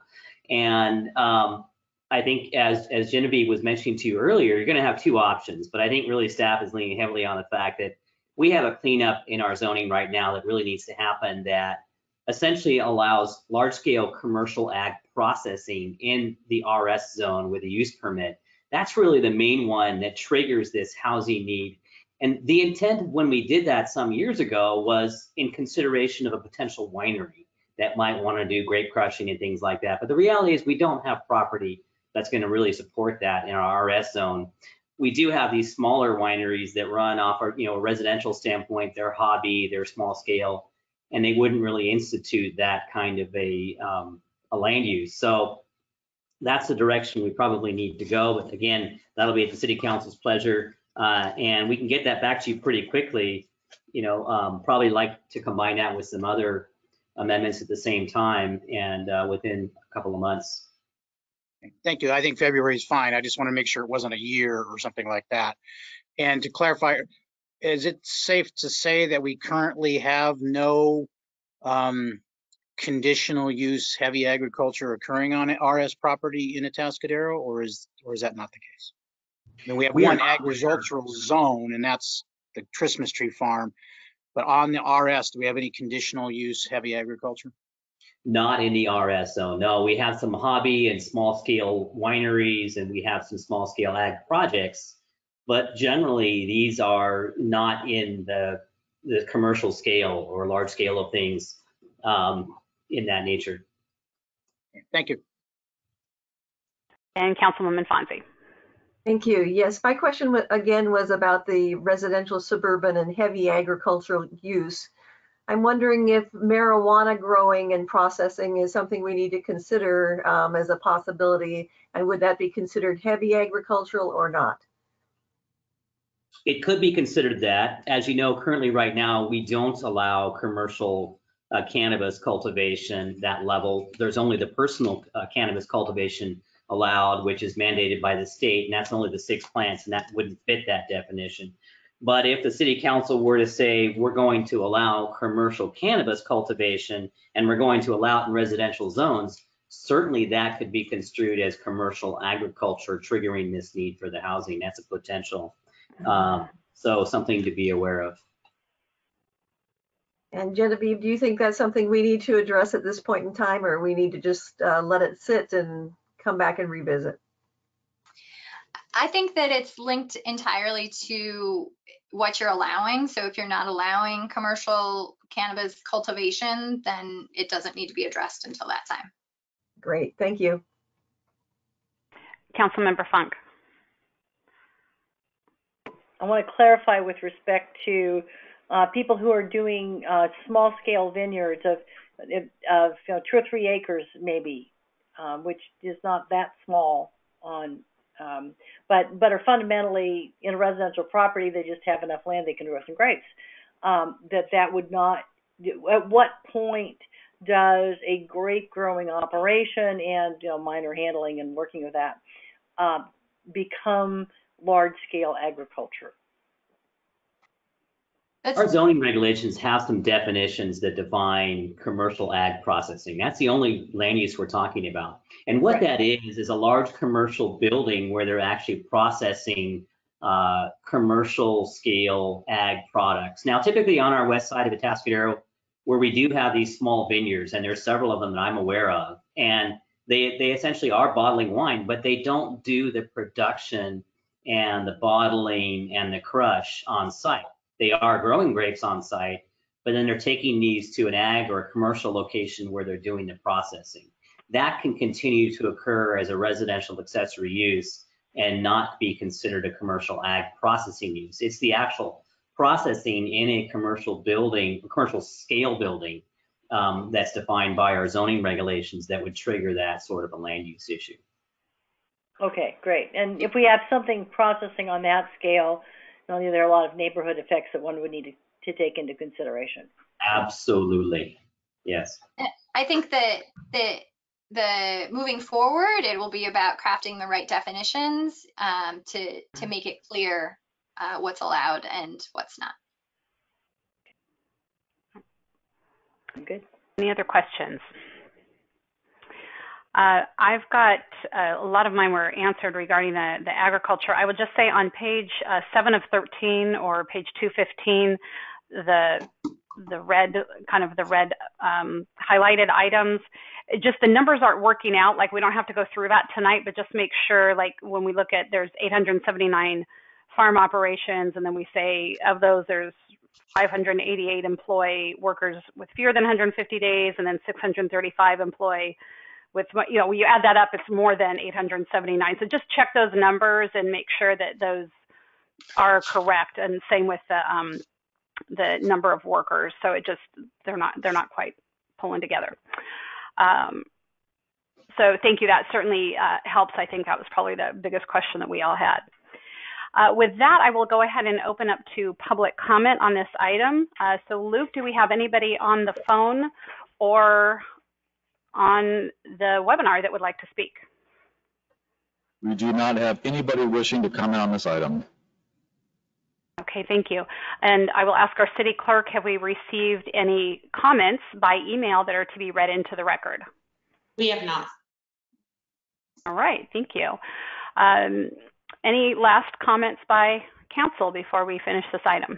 And um, I think as, as Genevieve was mentioning to you earlier, you're going to have two options, but I think really staff is leaning heavily on the fact that we have a cleanup in our zoning right now that really needs to happen, that essentially allows large-scale commercial ag processing in the R S zone with a use permit. That's really the main one that triggers this housing need. And the intent when we did that some years ago was in consideration of a potential winery that might want to do grape crushing and things like that. But the reality is we don't have property that's going to really support that in our R S zone. We do have these smaller wineries that run off our, you know, a residential standpoint, they're hobby, they're small scale, and they wouldn't really institute that kind of a, um, a land use. So that's the direction we probably need to go. But again, that'll be at the city council's pleasure. Uh, and we can get that back to you pretty quickly. You know, um, probably like to combine that with some other amendments at the same time and uh, within a couple of months. Thank you. I think February is fine. I just want to make sure it wasn't a year or something like that. And to clarify, is it safe to say that we currently have no um, conditional use heavy agriculture occurring on R S property in Atascadero, or is or is that not the case? I mean, we have We one are- agricultural zone, and that's the Christmas tree farm. But on the R S, do we have any conditional use heavy agriculture? Not in the R S zone. No, we have some hobby and small scale wineries, and we have some small scale ag projects, but generally these are not in the, the commercial scale or large scale of things um, in that nature. Thank you. And Councilwoman Fonzie. Thank you. Yes, my question again was about the residential, suburban, and heavy agricultural use. I'm wondering if marijuana growing and processing is something we need to consider um, as a possibility, and would that be considered heavy agricultural or not? It could be considered that. As you know, currently right now, we don't allow commercial uh, cannabis cultivation that level. There's only the personal uh, cannabis cultivation allowed, which is mandated by the state, and that's only the six plants, and that wouldn't fit that definition. But if the city council were to say, we're going to allow commercial cannabis cultivation and we're going to allow it in residential zones, certainly that could be construed as commercial agriculture, triggering this need for the housing. That's a potential. Um, so something to be aware of. And Genevieve, do you think that's something we need to address at this point in time, or we need to just uh, let it sit and come back and revisit? I think that it's linked entirely to what you're allowing. So if you're not allowing commercial cannabis cultivation, then it doesn't need to be addressed until that time. Great, thank you. Councilmember Funk. I want to clarify with respect to uh, people who are doing uh, small-scale vineyards of, of you know, two or three acres maybe, um, which is not that small on, um, but but are fundamentally in a residential property. They just have enough land they can grow some grapes. Um, that that would not. At what point does a grape growing operation and you know minor handling and working with that uh, become large-scale agriculture? Our zoning regulations have some definitions that define commercial ag processing. That's the only land use we're talking about. And what Right. that is, is a large commercial building where they're actually processing uh, commercial scale ag products. Now, typically on our west side of Atascadero, where we do have these small vineyards, and there's several of them that I'm aware of, and they, they essentially are bottling wine, but they don't do the production and the bottling and the crush on site. They are growing grapes on site, but then they're taking these to an ag or a commercial location where they're doing the processing. That can continue to occur as a residential accessory use and not be considered a commercial ag processing use. It's the actual processing in a commercial building, a commercial scale building, um, that's defined by our zoning regulations that would trigger that sort of a land use issue. Okay, great. And if we have something processing on that scale, not only are there a lot of neighborhood effects that one would need to, to take into consideration. Absolutely, yes. I think that the the moving forward, it will be about crafting the right definitions um, to to make it clear uh, what's allowed and what's not. Good. Any other questions? Uh, I've got uh, a lot of mine were answered regarding the, the agriculture. I would just say on page uh, seven of thirteen or page two fifteen, the the red kind of the red um, highlighted items, it just the numbers aren't working out. Like we don't have to go through that tonight, but just make sure like when we look at there's eight hundred seventy-nine farm operations, and then we say of those there's five hundred eighty-eight employ workers with fewer than one hundred fifty days, and then six hundred thirty-five employ with, you know, when you add that up, it's more than eight hundred seventy-nine. So just check those numbers and make sure that those are correct. And same with the um, the number of workers. So it just they're not they're not quite pulling together. Um, so thank you. That certainly uh, helps. I think that was probably the biggest question that we all had. Uh, with that, I will go ahead and open up to public comment on this item. Uh, so Luke, do we have anybody on the phone or on the webinar that would like to speak? We do not have anybody wishing to comment on this item. Okay, thank you. And I will ask our city clerk, have we received any comments by email that are to be read into the record? We have not. All right, thank you. Um, any last comments by council before we finish this item?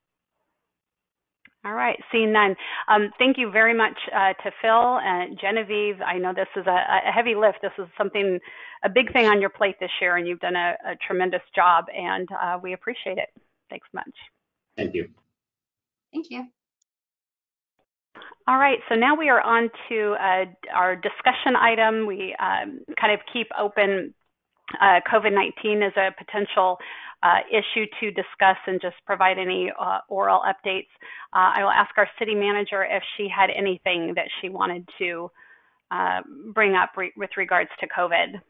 All right, seeing none. Um, thank you very much uh, to Phil and Genevieve. I know this is a, a heavy lift. This is something, a big thing on your plate this year, and you've done a, a tremendous job, and uh, we appreciate it. Thanks much. Thank you. Thank you. All right, so now we are on to uh, our discussion item. We um, kind of keep open uh, COVID nineteen as a potential uh, issue to discuss and just provide any uh, oral updates. Uh, I will ask our city manager if she had anything that she wanted to uh, bring up re with regards to COVID.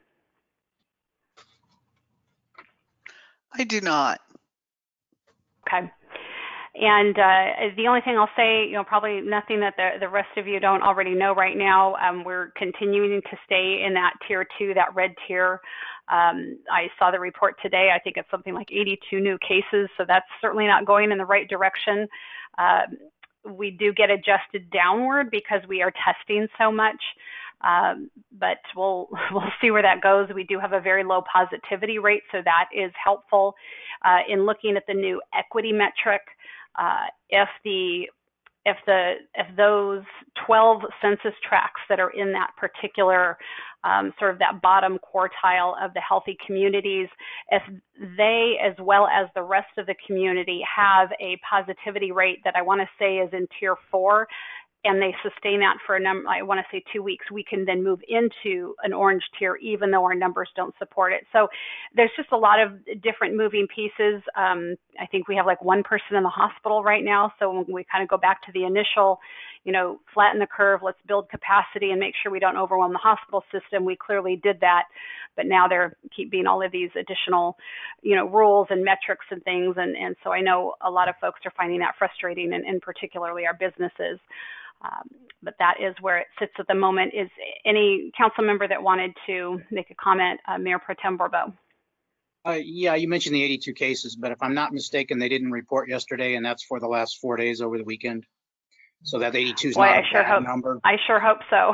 I do not. Okay. And uh, the only thing I'll say, you know, probably nothing that the, the rest of you don't already know right now. Um, we're continuing to stay in that tier two, that red tier. Um, I saw the report today. I think it's something like eighty-two new cases, so that's certainly not going in the right direction. Uh, we do get adjusted downward because we are testing so much. Um, but we'll we'll see where that goes. We do have a very low positivity rate, so that is helpful uh, in looking at the new equity metric. Uh, if the if the if those twelve census tracts that are in that particular um, sort of that bottom quartile of the healthy communities, if they as well as the rest of the community have a positivity rate that I want to say is in tier four, and they sustain that for a number, I want to say two weeks, we can then move into an orange tier, even though our numbers don't support it. So there's just a lot of different moving pieces. Um, I think we have like one person in the hospital right now. So when we kind of go back to the initial, you know, flatten the curve, let's build capacity and make sure we don't overwhelm the hospital system. We clearly did that, but now there keep being all of these additional, you know, rules and metrics and things. And, and so I know a lot of folks are finding that frustrating, and, and particularly our businesses. Um, but that is where it sits at the moment. Is any council member that wanted to make a comment? Uh, Mayor Pro Tem Bourbeau. Uh, yeah, you mentioned the eighty-two cases, but if I'm not mistaken, they didn't report yesterday, and that's for the last four days over the weekend. So that eighty-two is Boy, not I a sure bad hope, number. I sure hope so.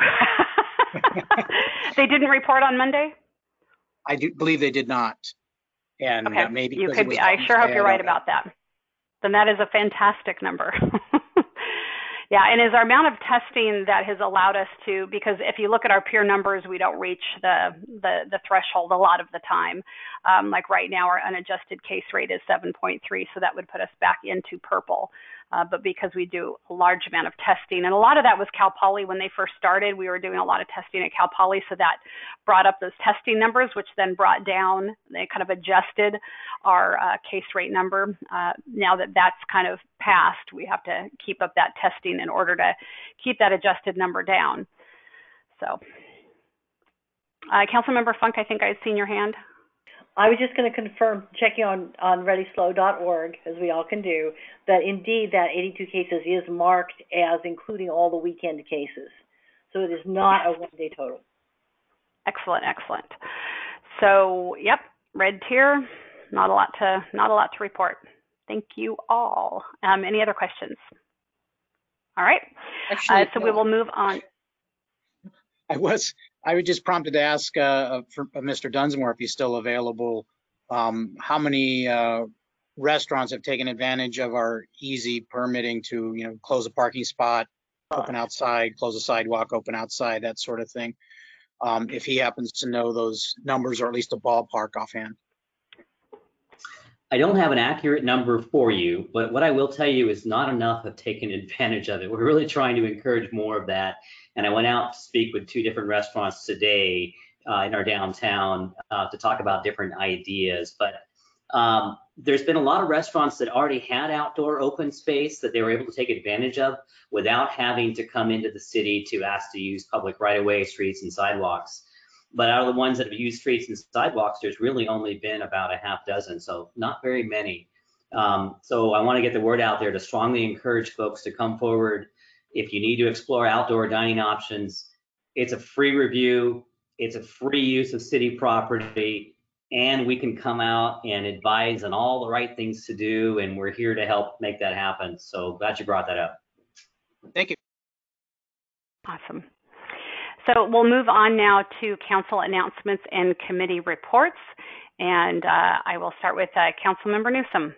They didn't report on Monday? I do believe they did not. And okay. uh, maybe you because could it was be. I sure hope you're right know. about that. Then that is a fantastic number. Yeah, and is our amount of testing that has allowed us to, because if you look at our peer numbers, we don't reach the the, the threshold a lot of the time. Um, like right now, our unadjusted case rate is seven point three, so that would put us back into purple. Uh, but because we do a large amount of testing, and a lot of that was Cal Poly when they first started, we were doing a lot of testing at Cal Poly, so that brought up those testing numbers, which then brought down, they kind of adjusted our uh, case rate number. Uh, now that that's kind of passed, we have to keep up that testing in order to keep that adjusted number down. So, uh, Councilmember Funk, I think I've seen your hand. I was just going to confirm, checking on, on ready slow dot org, as we all can do, that indeed that eighty-two cases is marked as including all the weekend cases. So it is not a one-day total. Excellent, excellent. So, yep, red tier, not a lot to, not a lot to report. Thank you all. Um, any other questions? All right, Actually, uh, so no. we will move on. I was, I was just prompted to ask uh, for Mister Dunsmore if he's still available. Um, how many uh, restaurants have taken advantage of our easy permitting to, you know, close a parking spot, open outside, close a sidewalk, open outside, that sort of thing? Um, if he happens to know those numbers, or at least a ballpark offhand. I don't have an accurate number for you, but what I will tell you is not enough have taken advantage of it. We're really trying to encourage more of that. And I went out to speak with two different restaurants today uh, in our downtown uh, to talk about different ideas. But um, there's been a lot of restaurants that already had outdoor open space that they were able to take advantage of without having to come into the city to ask to use public right-of-way, streets, and sidewalks. But out of the ones that have used streets and sidewalks, there's really only been about a half dozen, so not very many. Um, so I want to get the word out there to strongly encourage folks to come forward. If you need to explore outdoor dining options, it's a free review, it's a free use of city property, and we can come out and advise on all the right things to do, and we're here to help make that happen. So glad you brought that up. Thank you. Awesome. So we'll move on now to council announcements and committee reports. And uh, I will start with uh, Councilmember Newsom.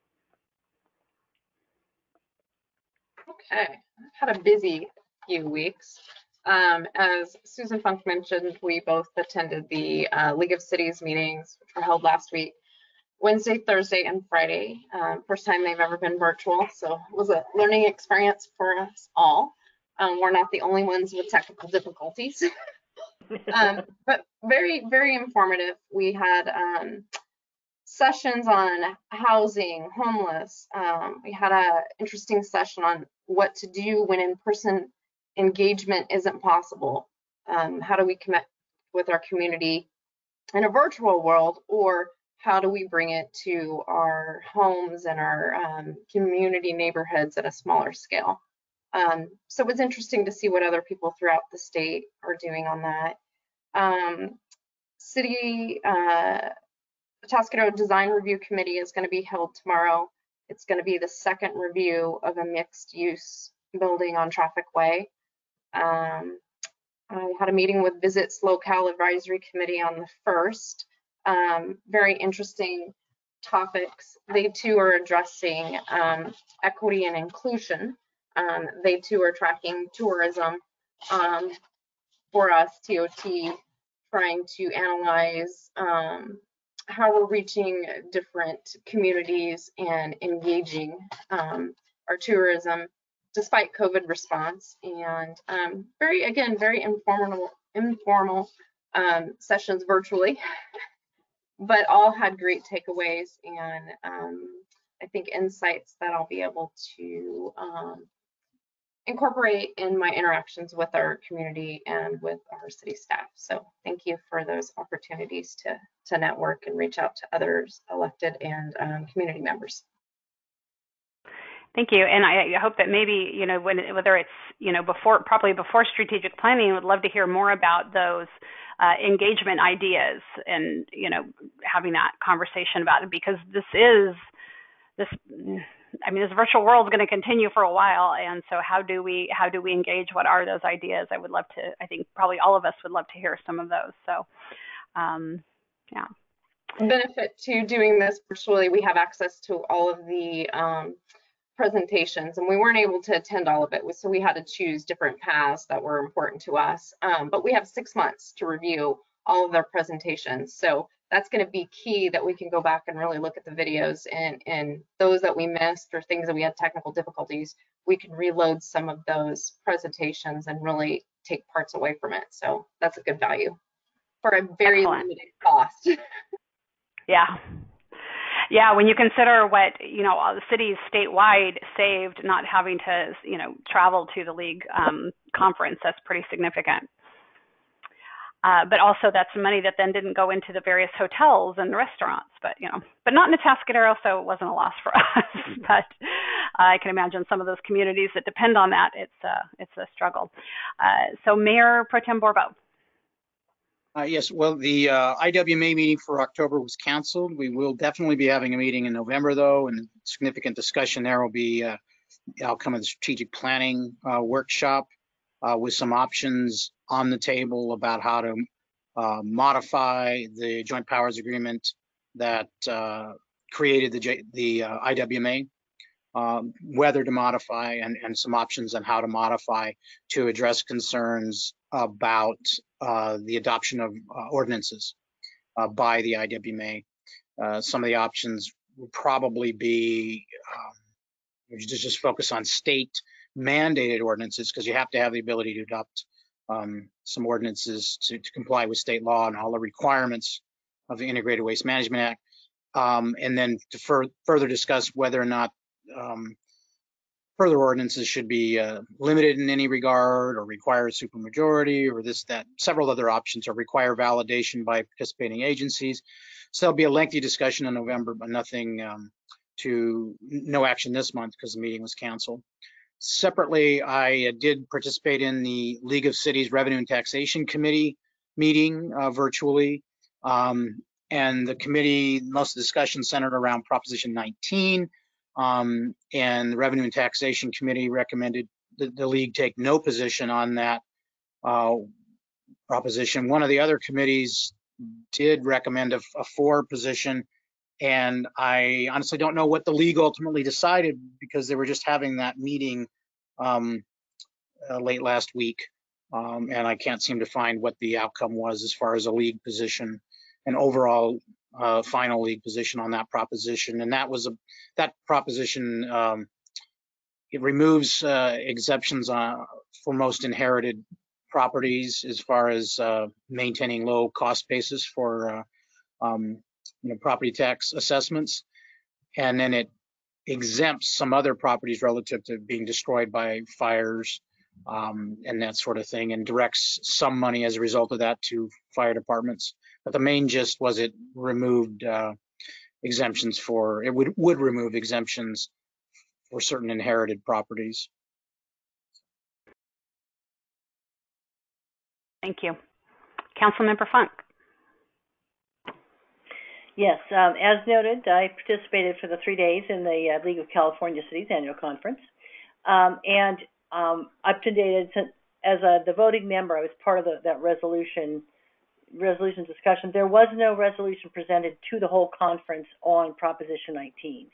Okay, I've had a busy few weeks. Um, as Susan Funk mentioned, we both attended the uh, League of Cities meetings, which were held last week, Wednesday, Thursday, and Friday. Uh, first time they've ever been virtual, so it was a learning experience for us all. Um, we're not the only ones with technical difficulties. um, but very, very informative. We had um, sessions on housing, homeless. Um, we had a interesting session on what to do when in-person engagement isn't possible. Um, how do we connect with our community in a virtual world, or how do we bring it to our homes and our um, community neighborhoods at a smaller scale? Um, so it was interesting to see what other people throughout the state are doing on that. Um, city uh, Atascadero Design Review Committee is going to be held tomorrow. It's going to be the second review of a mixed use building on Traffic Way. Um, I had a meeting with Visits Locale Advisory Committee on the first. Um, very interesting topics. They too are addressing um, equity and inclusion. Um, they too are tracking tourism um, for us, T O T, trying to analyze um, how we're reaching different communities and engaging um, our tourism despite COVID response. And um, very, again, very informal, informal um, sessions virtually, but all had great takeaways and um, I think insights that I'll be able to um, incorporate in my interactions with our community and with our city staff. So thank you for those opportunities to, to network and reach out to others, elected and um, community members. Thank you. And I, I hope that maybe, you know, when, whether it's, you know, before, probably before strategic planning, I would love to hear more about those uh, engagement ideas and, you know, having that conversation about it, because this is, this, I mean, this virtual world is going to continue for a while. And so how do we, how do we engage? What are those ideas? I would love to, I think probably all of us would love to hear some of those. So, um, yeah. Benefit to doing this virtually, we have access to all of the um, presentations, and we weren't able to attend all of it, so we had to choose different paths that were important to us. Um, but we have six months to review all of their presentations, so that's going to be key, that we can go back and really look at the videos, and and those that we missed or things that we had technical difficulties, we can reload some of those presentations and really take parts away from it. So that's a good value for a very Excellent. limited cost. Yeah. Yeah, when you consider what, you know, all the cities statewide saved not having to, you know, travel to the league um, conference, that's pretty significant. Uh, but also that's money that then didn't go into the various hotels and the restaurants, but, you know, but not in Atascadero, so it wasn't a loss for us. But uh, I can imagine some of those communities that depend on that, it's, uh, it's a struggle. Uh, so Mayor Pro Tem Borbo. Uh, yes, well, the uh, I W M A meeting for October was canceled. We will definitely be having a meeting in November, though, and significant discussion there will be uh, the outcome of the strategic planning uh, workshop uh, with some options on the table about how to uh, modify the joint powers agreement that uh, created the, J the uh, I W M A, um, whether to modify, and, and some options on how to modify to address concerns about uh, the adoption of uh, ordinances uh, by the I W M A. Uh, some of the options will probably be um, just, just focus on state mandated ordinances, because you have to have the ability to adopt um, some ordinances to, to comply with state law and all the requirements of the Integrated Waste Management Act. Um, and then to fur further discuss whether or not um, further ordinances should be uh, limited in any regard, or require a supermajority, or this, that, several other options, or require validation by participating agencies. So there'll be a lengthy discussion in November, but nothing um, to, no action this month because the meeting was canceled. Separately, I uh, did participate in the League of Cities Revenue and Taxation Committee meeting uh, virtually. Um, and the committee, most of the discussion centered around Proposition nineteen. Um, and the Revenue and Taxation Committee recommended that the league take no position on that uh, proposition. One of the other committees did recommend a, a for position, and I honestly don't know what the league ultimately decided, because they were just having that meeting um, uh, late last week, um, and I can't seem to find what the outcome was as far as a league position and overall uh, final league position on that proposition. And that was a that proposition. Um, it removes uh, exceptions uh, for most inherited properties as far as uh, maintaining low cost basis for uh, um, you know, property tax assessments. And then it exempts some other properties relative to being destroyed by fires um, and that sort of thing, and directs some money as a result of that to fire departments. But the main gist was it removed uh, exemptions for, it would, would remove exemptions for certain inherited properties. Thank you. Councilmember Funk. Yes, um, as noted, I participated for the three days in the uh, League of California Cities annual conference. Um, and um, up to date, as a, the voting member, I was part of the, that resolution resolution discussion. There was no resolution presented to the whole conference on Proposition nineteen.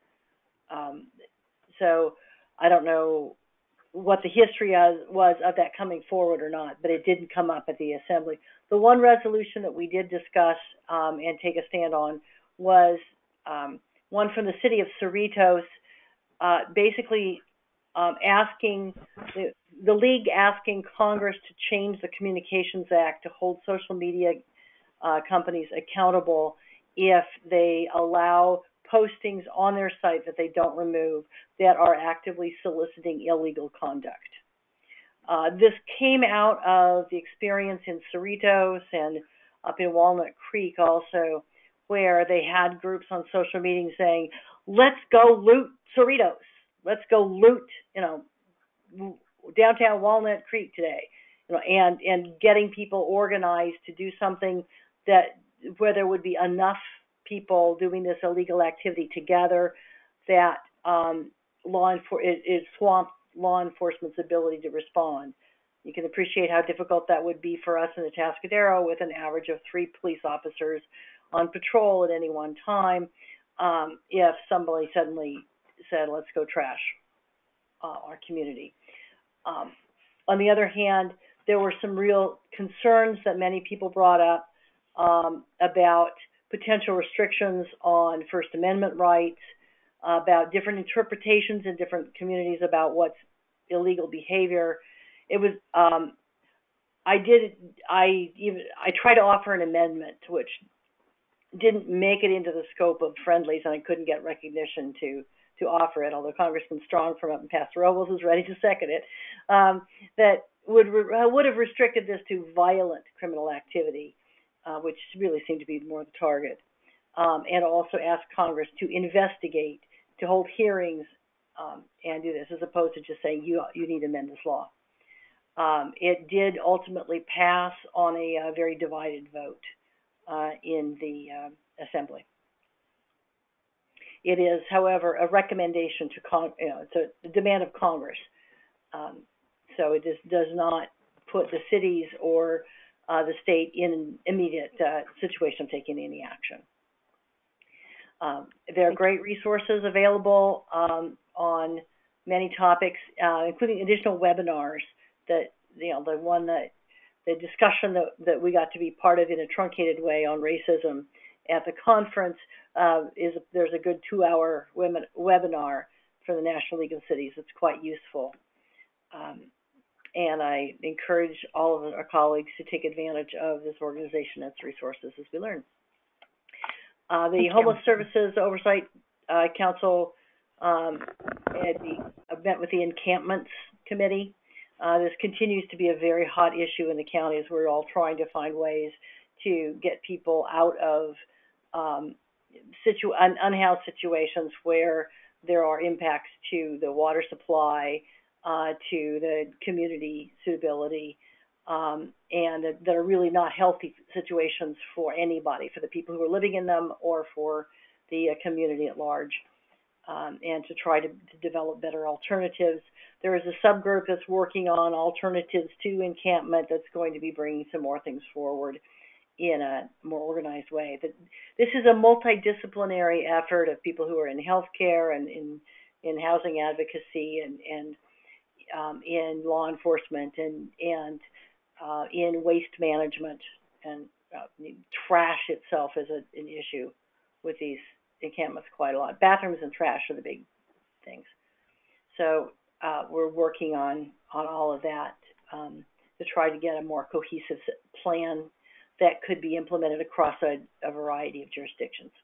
Um, so I don't know what the history was, was of that coming forward or not, but it didn't come up at the assembly. The one resolution that we did discuss um, and take a stand on was um, one from the city of Cerritos, uh, basically um, asking, the, the league asking Congress to change the Communications Act to hold social media uh, companies accountable if they allow postings on their site that they don't remove that are actively soliciting illegal conduct. Uh, this came out of the experience in Cerritos and up in Walnut Creek also, where they had groups on social media saying, let's go loot Cerritos. Let's go loot, you know, downtown Walnut Creek today. You know, and, and getting people organized to do something that where there would be enough people doing this illegal activity together that um, law enfor- it, it swamped law enforcement's ability to respond. You can appreciate how difficult that would be for us in Atascadero with an average of three police officers on patrol at any one time um, if somebody suddenly said, let's go trash uh, our community. Um, on the other hand, there were some real concerns that many people brought up um, about potential restrictions on First Amendment rights, uh, about different interpretations in different communities about what's illegal behavior. It was, um, I did, I even, I tried to offer an amendment which didn't make it into the scope of friendlies, and I couldn't get recognition to to offer it, although Congressman Strong from up in Paso Robles was ready to second it, um, that would re- would have restricted this to violent criminal activity, uh, which really seemed to be more the target, um, and also ask Congress to investigate, to hold hearings, um, and do this, as opposed to just saying you you need to amend this law. Um, it did ultimately pass on a, a very divided vote uh, in the uh, Assembly. It is, however, a recommendation to con- you know, it's a demand of Congress. Um, so it just does not put the cities or uh, the state in an immediate uh, situation of taking any action. Um, there are great resources available um, on many topics, uh, including additional webinars that, you know, the one that, the discussion that, that we got to be part of in a truncated way on racism at the conference uh, is, there's a good two-hour webinar for the National League of Cities. It's quite useful. Um, and I encourage all of our colleagues to take advantage of this organization and its resources as we learn. Uh, the Thank Homeless you. Services Oversight uh, Council um, had the, uh, met with the Encampments Committee. Uh, this continues to be a very hot issue in the county as we're all trying to find ways to get people out of um, situ un unhoused situations where there are impacts to the water supply, uh, to the community suitability, um, and that, that are really not healthy situations for anybody, for the people who are living in them or for the uh, community at large, um, and to try to, to develop better alternatives. There is a subgroup that's working on alternatives to encampment that's going to be bringing some more things forward in a more organized way. That this is a multidisciplinary effort of people who are in healthcare and in in housing advocacy and and um, in law enforcement and and uh, in waste management, and uh, trash itself is a, an issue with these encampments quite a lot. Bathrooms and trash are the big things. So uh, we're working on on all of that. Um, to try to get a more cohesive plan that could be implemented across a, a variety of jurisdictions.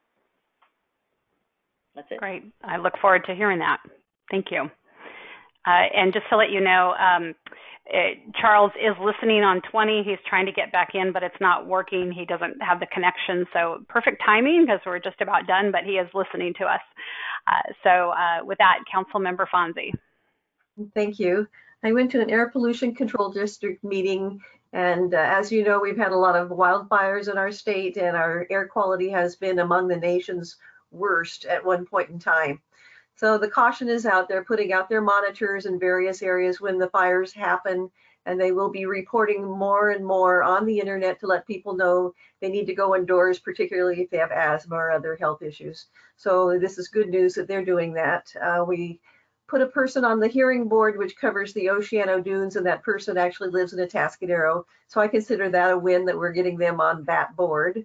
That's it. Great. I look forward to hearing that. Thank you. Uh, and just to let you know, um, it, Charles is listening on twenty. He's trying to get back in, but it's not working. He doesn't have the connection. So perfect timing because we're just about done, but he is listening to us. Uh, so uh, with that, Councilmember Fonzie. Thank you. I went to an air pollution control district meeting, and uh, as you know, we've had a lot of wildfires in our state, and our air quality has been among the nation's worst at one point in time. So the caution is out there, putting out their monitors in various areas when the fires happen, and they will be reporting more and more on the internet to let people know they need to go indoors, particularly if they have asthma or other health issues. So this is good news that they're doing that. Uh, we put a person on the hearing board which covers the Oceano Dunes, and that person actually lives in Atascadero. So I consider that a win that we're getting them on that board.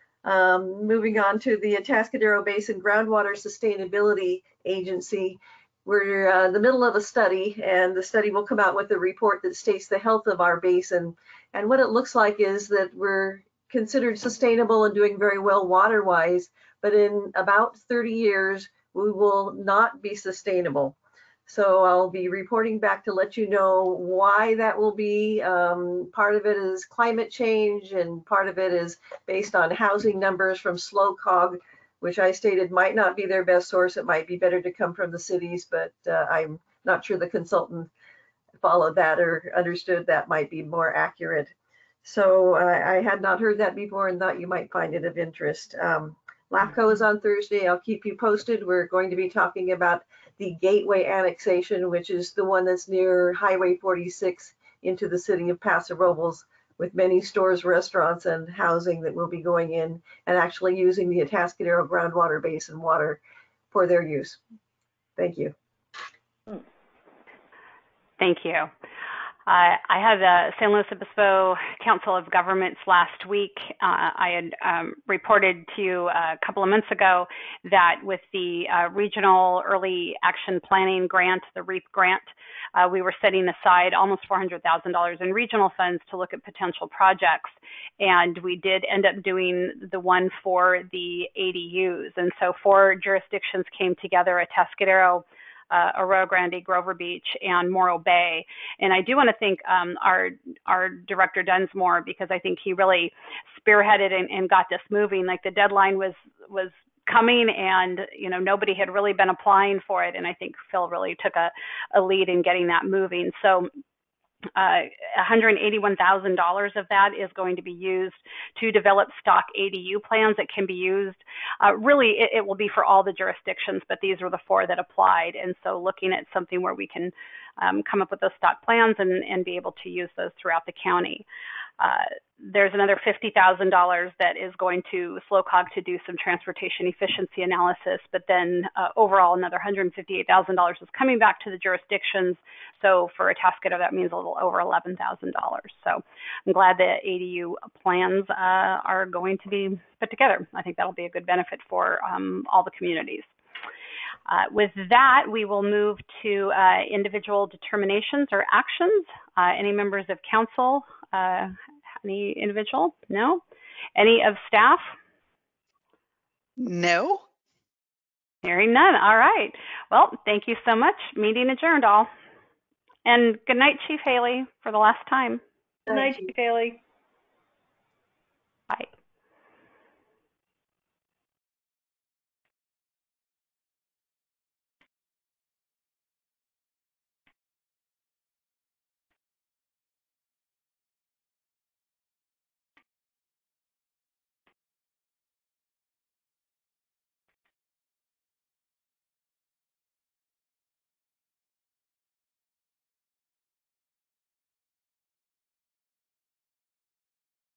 Um, moving on to the Atascadero Basin Groundwater Sustainability Agency. We're uh, in the middle of a study, and the study will come out with a report that states the health of our basin. And what it looks like is that we're considered sustainable and doing very well water-wise, but in about thirty years, we will not be sustainable. So I'll be reporting back to let you know why that will be. Um, part of it is climate change, and part of it is based on housing numbers from SLOCOG, which I stated might not be their best source. It might be better to come from the cities, but uh, I'm not sure the consultant followed that or understood that might be more accurate. So uh, I had not heard that before and thought you might find it of interest. Um, LAFCO is on Thursday. I'll keep you posted. We're going to be talking about the Gateway annexation, which is the one that's near Highway forty-six into the city of Paso Robles, with many stores, restaurants, and housing that will be going in and actually using the Atascadero groundwater basin water for their use. Thank you. Thank you. Uh, I had the San Luis Obispo Council of Governments last week. Uh, I had um, reported to you a couple of months ago that with the uh, Regional Early Action Planning Grant, the REAP grant, uh, we were setting aside almost four hundred thousand dollars in regional funds to look at potential projects. And we did end up doing the one for the A D Us. And so four jurisdictions came together: Atascadero, Uh, Arroyo Grande, Grover Beach, and Morro Bay. And I do want to thank um, our our director Dunsmore, because I think he really spearheaded and, and got this moving. Like the deadline was was coming, and you know nobody had really been applying for it, and I think Phil really took a, a lead in getting that moving. So Uh, one hundred eighty-one thousand dollars of that is going to be used to develop stock A D U plans that can be used. Uh, really, it, it will be for all the jurisdictions, but these were the four that applied. And so looking at something where we can um, come up with those stock plans and, and be able to use those throughout the county. Uh, there's another fifty thousand dollars that is going to SLOCOG to do some transportation efficiency analysis, but then uh, overall another one hundred fifty-eight thousand dollars is coming back to the jurisdictions. So for Atascadero, that means a little over eleven thousand dollars. So I'm glad the A D U plans uh, are going to be put together. I think that'll be a good benefit for um, all the communities. Uh, with that, we will move to uh, individual determinations or actions. Uh, any members of council? Uh, any individual? No? Any of staff? No. Hearing none. All right. Well, thank you so much. Meeting adjourned all. And good night, Chief Haley, for the last time. Good night, Chief Haley.